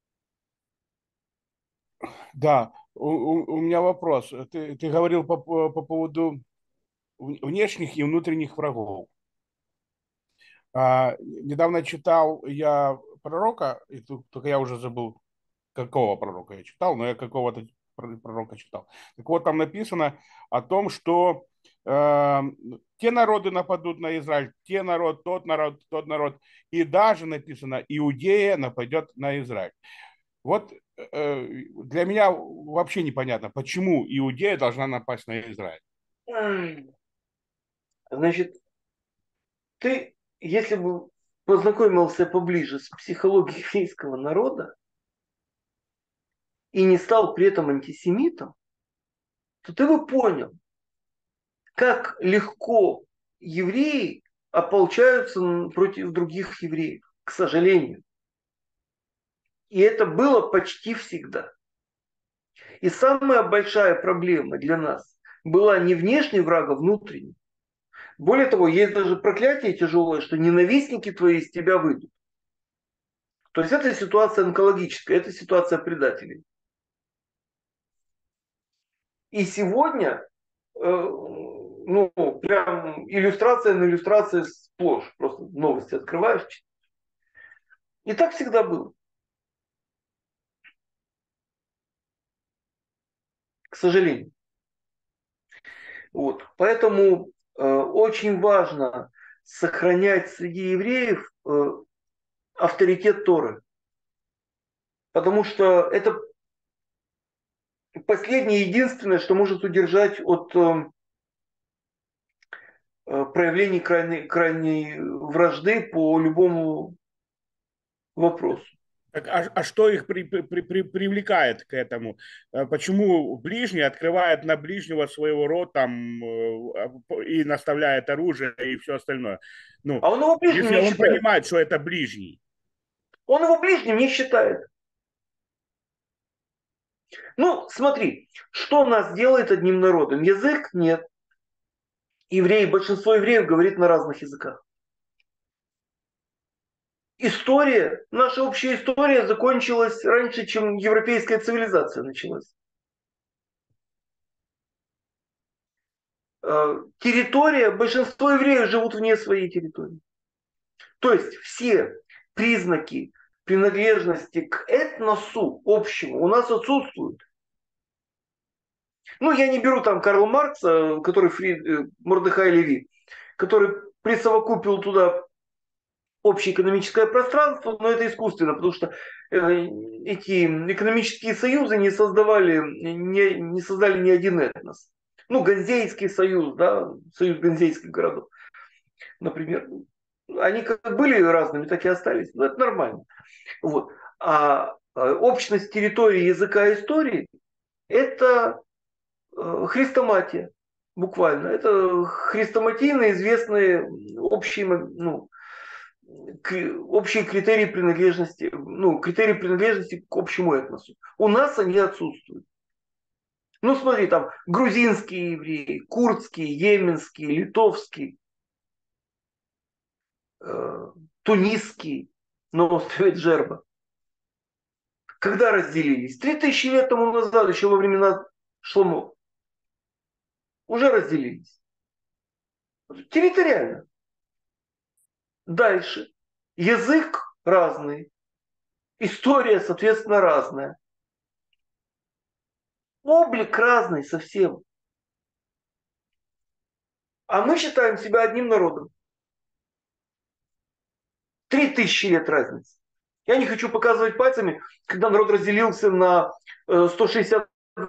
Да, у, у- у меня вопрос. Ты, ты говорил по, по по поводу внешних и внутренних врагов. А, недавно читал я пророка, и тут, только я уже забыл, какого пророка я читал, но я какого-то пророка читал. Так вот, там написано о том, что э, те народы нападут на Израиль, те народ, тот народ, тот народ, и даже написано, Иудея нападет на Израиль. Вот э, для меня вообще непонятно, почему Иудея должна напасть на Израиль. Значит, ты, если бы познакомился поближе с психологией еврейского народа и не стал при этом антисемитом, то ты бы понял, как легко евреи ополчаются против других евреев, к сожалению. И это было почти всегда. И самая большая проблема для нас была не внешний враг, а внутренний. Более того, есть даже проклятие тяжелое, что ненавистники твои из тебя выйдут. То есть это ситуация онкологическая, это ситуация предателей. И сегодня, э, ну, прям иллюстрация на иллюстрации сплошь. Просто новости открываешь. И так всегда было. К сожалению. Вот. Поэтому э, очень важно сохранять среди евреев э, авторитет Торы. Потому что это последнее, единственное, что может удержать от э, проявлений крайней, крайней вражды по любому вопросу. Так, а, а что их при, при, при, привлекает к этому? Почему ближний открывает на ближнего своего рода там, и наставляет оружие и все остальное? Ну, А он его ближним если не он считает. понимает, что это ближний. Он его ближним не считает. Ну, смотри, что нас делает одним народом? Язык? Нет. Евреи, большинство евреев говорит на разных языках. История, наша общая история закончилась раньше, чем европейская цивилизация началась. Территория, большинство евреев живут вне своей территории. То есть все признаки принадлежности к этносу общему у нас отсутствуют. Ну, я не беру там Карла Маркса, который Фри... Мордехай Леви, который присовокупил туда общеэкономическое пространство, но это искусственно, потому что эти экономические союзы не создавали, не, не создали ни один этнос. Ну, Ганзейский союз, да, союз ганзейских городов, например. Они как были разными, так и остались. Но это нормально. Вот. А общность территории, языка и истории – это хрестоматия. Буквально. Это хрестоматийно известные общие, ну, общие критерии принадлежности, ну, критерии принадлежности к общему этносу. У нас они отсутствуют. Ну, смотри, там грузинские евреи, курдские, йеменские, литовские, э, тунисские на острове Джерба. Когда разделились? Три тысячи лет тому назад, еще во времена Шломо. Уже разделились. Территориально. Дальше. Язык разный. История, соответственно, разная. Облик разный совсем. А мы считаем себя одним народом. Три тысячи лет разницы. Я не хочу показывать пальцами, когда народ разделился на сто шестьдесят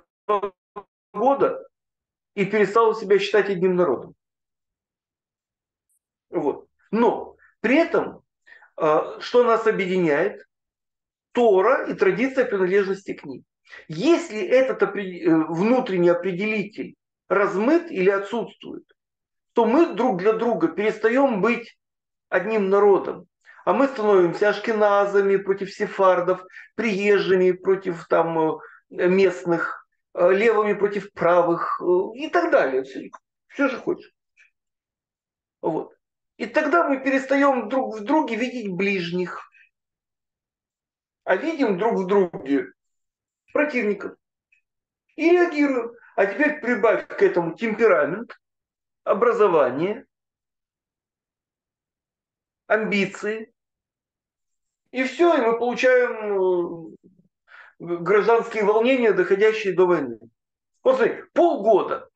года и перестал себя считать одним народом. Вот. Но при этом, что нас объединяет? Тора и традиция принадлежности к ним. Если этот внутренний определитель размыт или отсутствует, то мы друг для друга перестаем быть одним народом. А мы становимся ашкеназами против сефардов, приезжими против там, местных, левыми против правых и так далее. Все, все же хочешь. Вот. И тогда мы перестаем друг в друге видеть ближних, а видим друг в друге противников. И реагируем. А теперь прибавь к этому темперамент, образование, амбиции. И все, и мы получаем гражданские волнения, доходящие до войны. Вот смотри, полгода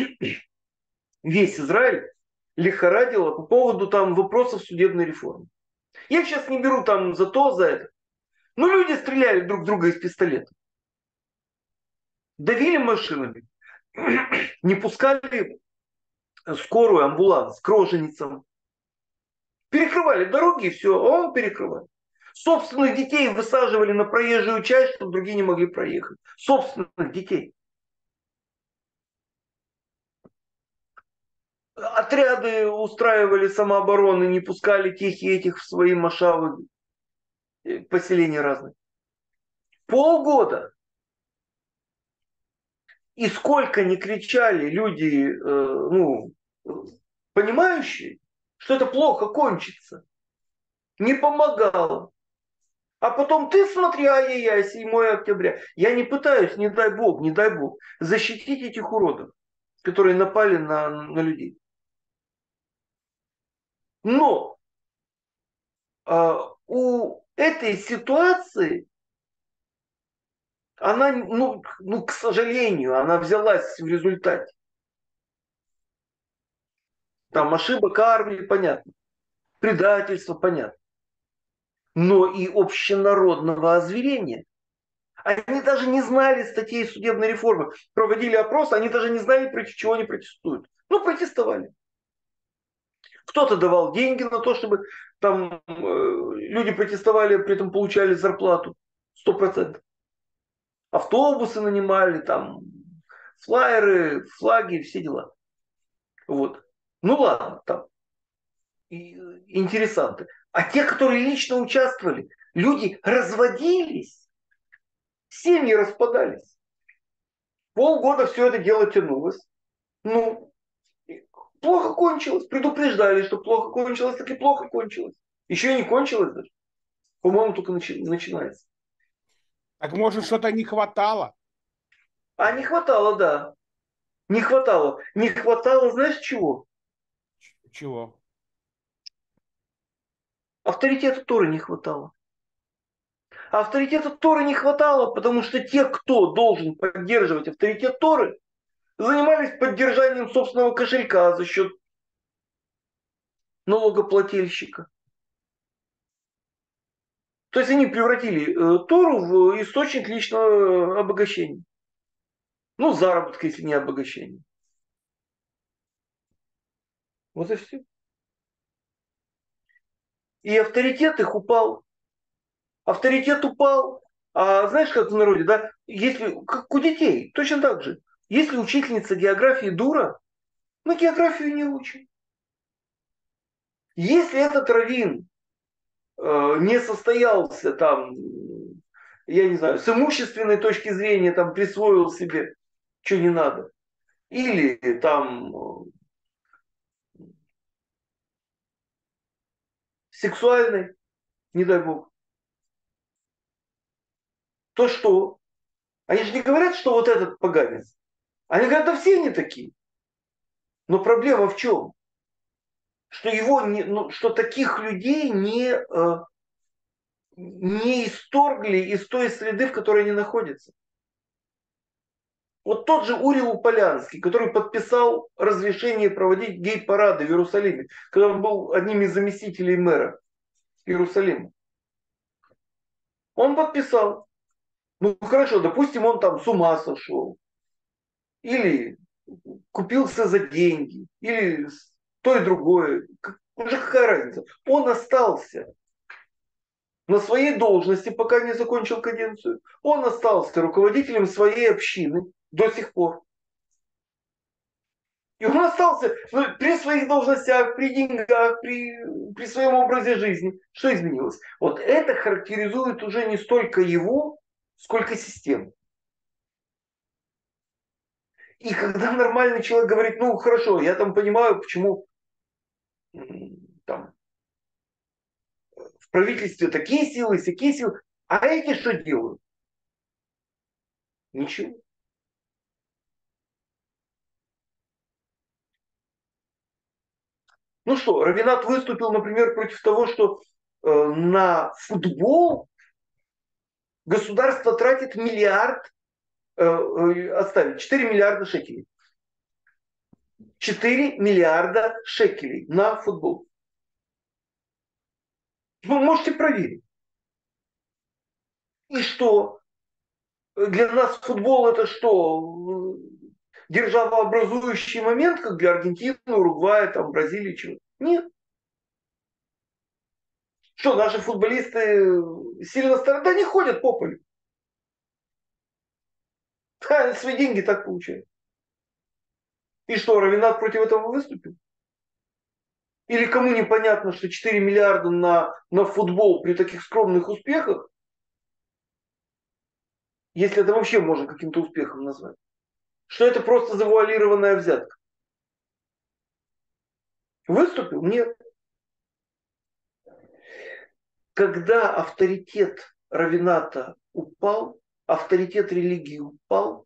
весь Израиль лихорадил по поводу там вопросов судебной реформы. Я сейчас не беру там за то, за это. Но люди стреляли друг в друга из пистолета. Давили машинами. Не пускали скорую, амбуланс к роженицам. Перекрывали дороги и все, а он перекрывал. Собственных детей высаживали на проезжую часть, чтобы другие не могли проехать. Собственных детей. Отряды устраивали самообороны, не пускали тех и этих в свои машавы, поселения разных. Полгода. И сколько не кричали люди, э, ну, понимающие, что это плохо кончится, не помогало. А потом ты смотри, ай-яй-яй, седьмое октября. Я не пытаюсь, не дай бог, не дай бог, защитить этих уродов, которые напали на, на людей. Но э, у этой ситуации, она, ну, ну, к сожалению, она взялась в результате. Там ошибок армии, понятно. Предательство, понятно. Но и общенародного озверения. Они даже не знали статей судебной реформы. Проводили опрос, они даже не знали, против чего они протестуют. Ну, протестовали. Кто-то давал деньги на то, чтобы там э, люди протестовали, при этом получали зарплату сто процентов. Автобусы нанимали, там флайеры, флаги, все дела. Вот. Ну ладно, там и, интересанты. А те, которые лично участвовали, люди разводились, семьи распадались. Полгода все это дело тянулось. Ну, плохо кончилось. Предупреждали, что плохо кончилось, так и плохо кончилось. Еще и не кончилось даже. По-моему, только начи- начинается. Так может что-то не хватало? А не хватало, да. Не хватало. Не хватало, знаешь чего? Чего? Авторитета Торы не хватало. А авторитета Торы не хватало, потому что те, кто должен поддерживать авторитет Торы, занимались поддержанием собственного кошелька за счет налогоплательщика. То есть они превратили э, Тору в источник личного обогащения. Ну, заработка, если не обогащения. Вот и все. И авторитет их упал. Авторитет упал. А знаешь, как в народе, да? Если, как у детей, точно так же. Если учительница географии дура, мы географию не учим. Если этот раввин э, не состоялся там, я не знаю, с имущественной точки зрения там присвоил себе, что не надо, или там э, сексуальной, не дай бог, то что? Они же не говорят, что вот этот поганец. Они говорят, да все они такие. Но проблема в чем? Что его не, ну, что таких людей не, э, не исторгли из той среды, в которой они находятся. Вот тот же Урил Полянский, который подписал разрешение проводить гей-парады в Иерусалиме, когда он был одним из заместителей мэра Иерусалима. Он подписал. Ну хорошо, допустим, он там с ума сошел. Или купился за деньги. Или то и другое. Уже какая разница? Он остался на своей должности, пока не закончил каденцию. Он остался руководителем своей общины до сих пор. И он остался ну, при своих должностях, при деньгах, при, при своем образе жизни. Что изменилось? Вот это характеризует уже не столько его, сколько систему. И когда нормальный человек говорит, ну хорошо, я там понимаю, почему там, в правительстве такие силы, такие силы, а эти что делают? Ничего. Ну что, Равинат выступил, например, против того, что э, на футбол государство тратит миллиард, э, э, оставить, четыре миллиарда шекелей. четыре миллиарда шекелей на футбол. Вы можете проверить. И что? Для нас футбол это что? Державообразующий момент, как для Аргентины, Уругвая, там, Бразилии, чего? Нет. Что, наши футболисты сильно страдают? Да не ходят по полю. Да, свои деньги так получают. И что, Равинат против этого выступил? Или кому непонятно, что четыре миллиарда на, на футбол при таких скромных успехах, если это вообще можно каким-то успехом назвать, что это просто завуалированная взятка? Выступил? Нет. Когда авторитет Равината упал, авторитет религии упал,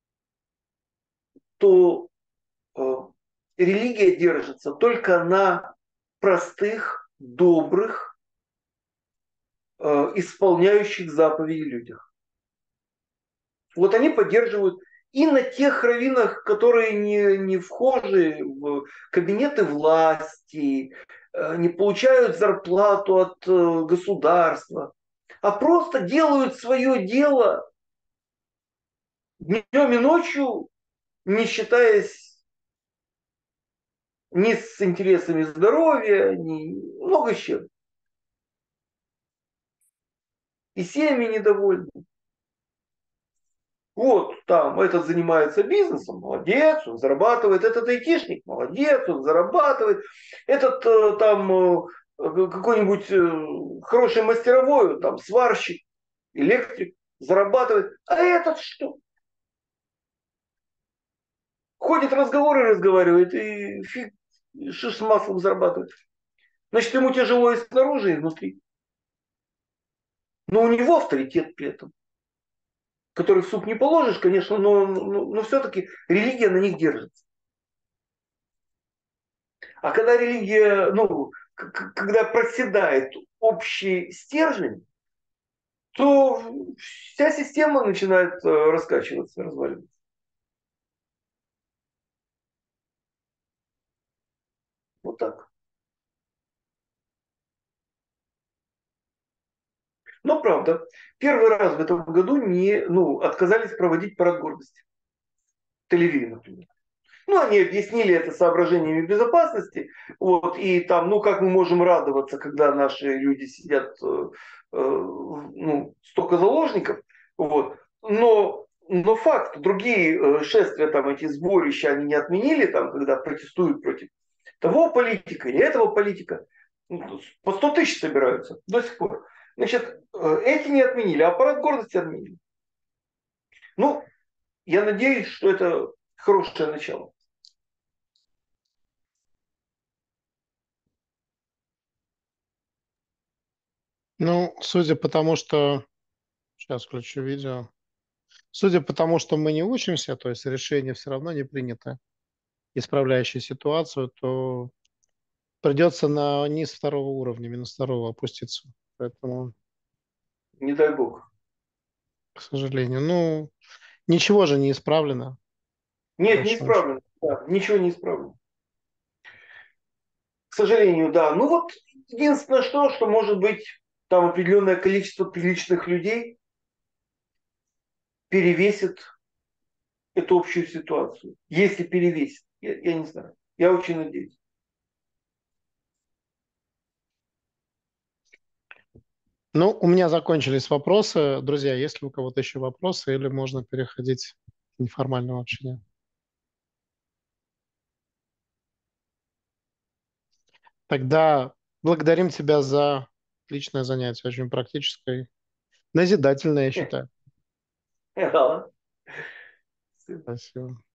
то э, религия держится только на простых, добрых, э, исполняющих заповеди людях. Вот они поддерживают и на тех раввинах, которые не, не вхожи в кабинеты власти, э, не получают зарплату от э, государства, а просто делают свое дело днем и ночью, не считаясь ни с интересами здоровья, ни много с чем. и семьи недовольны. Вот там этот занимается бизнесом, молодец, он зарабатывает. Этот айтишник, молодец, он зарабатывает. Этот э, там э, какой-нибудь э, хороший мастеровой, там сварщик, электрик, зарабатывает. А этот что? Ходит разговоры, разговаривает, и фиг, шиш с маслом зарабатывает. Значит, ему тяжело и снаружи, и внутри. Но у него авторитет при этом, который в суп не положишь, конечно, но, но, но все-таки религия на них держится. А когда религия, ну, к- когда проседает общий стержень, то вся система начинает э, раскачиваться, разваливаться. Вот так. Но правда, первый раз в этом году не, ну, отказались проводить парад гордости. В Тель-Авиве, например. Ну, они объяснили это соображениями безопасности. Вот, и там, ну, как мы можем радоваться, когда наши люди сидят, э, э, ну, столько заложников. Вот. Но, но факт, другие э, шествия, там, эти сборища, они не отменили, там, когда протестуют против того политика или этого политика. Ну, по сто тысяч собираются до сих пор. Значит, э, эти не отменили, а парад гордости отменили. Ну, я надеюсь, что это хорошее начало. Ну, судя по тому, что... Сейчас включу видео. Судя по тому, что мы не учимся, то есть решение все равно не принято, исправляющее ситуацию, то придется на низ второго уровня, минус второго опуститься. Поэтому, Не дай бог. к сожалению, ну, ничего же не исправлено. по Нет, не большому счету. исправлено. Да, ничего не исправлено. К сожалению, да. Ну вот, единственное что, что может быть там определенное количество приличных людей перевесит эту общую ситуацию. Если перевесит. Я, я не знаю. Я очень надеюсь. Ну, у меня закончились вопросы. Друзья, есть ли у кого-то еще вопросы или можно переходить к неформальному общению? Тогда благодарим тебя за личное занятие, очень практическое, назидательное, я считаю. Да. Спасибо.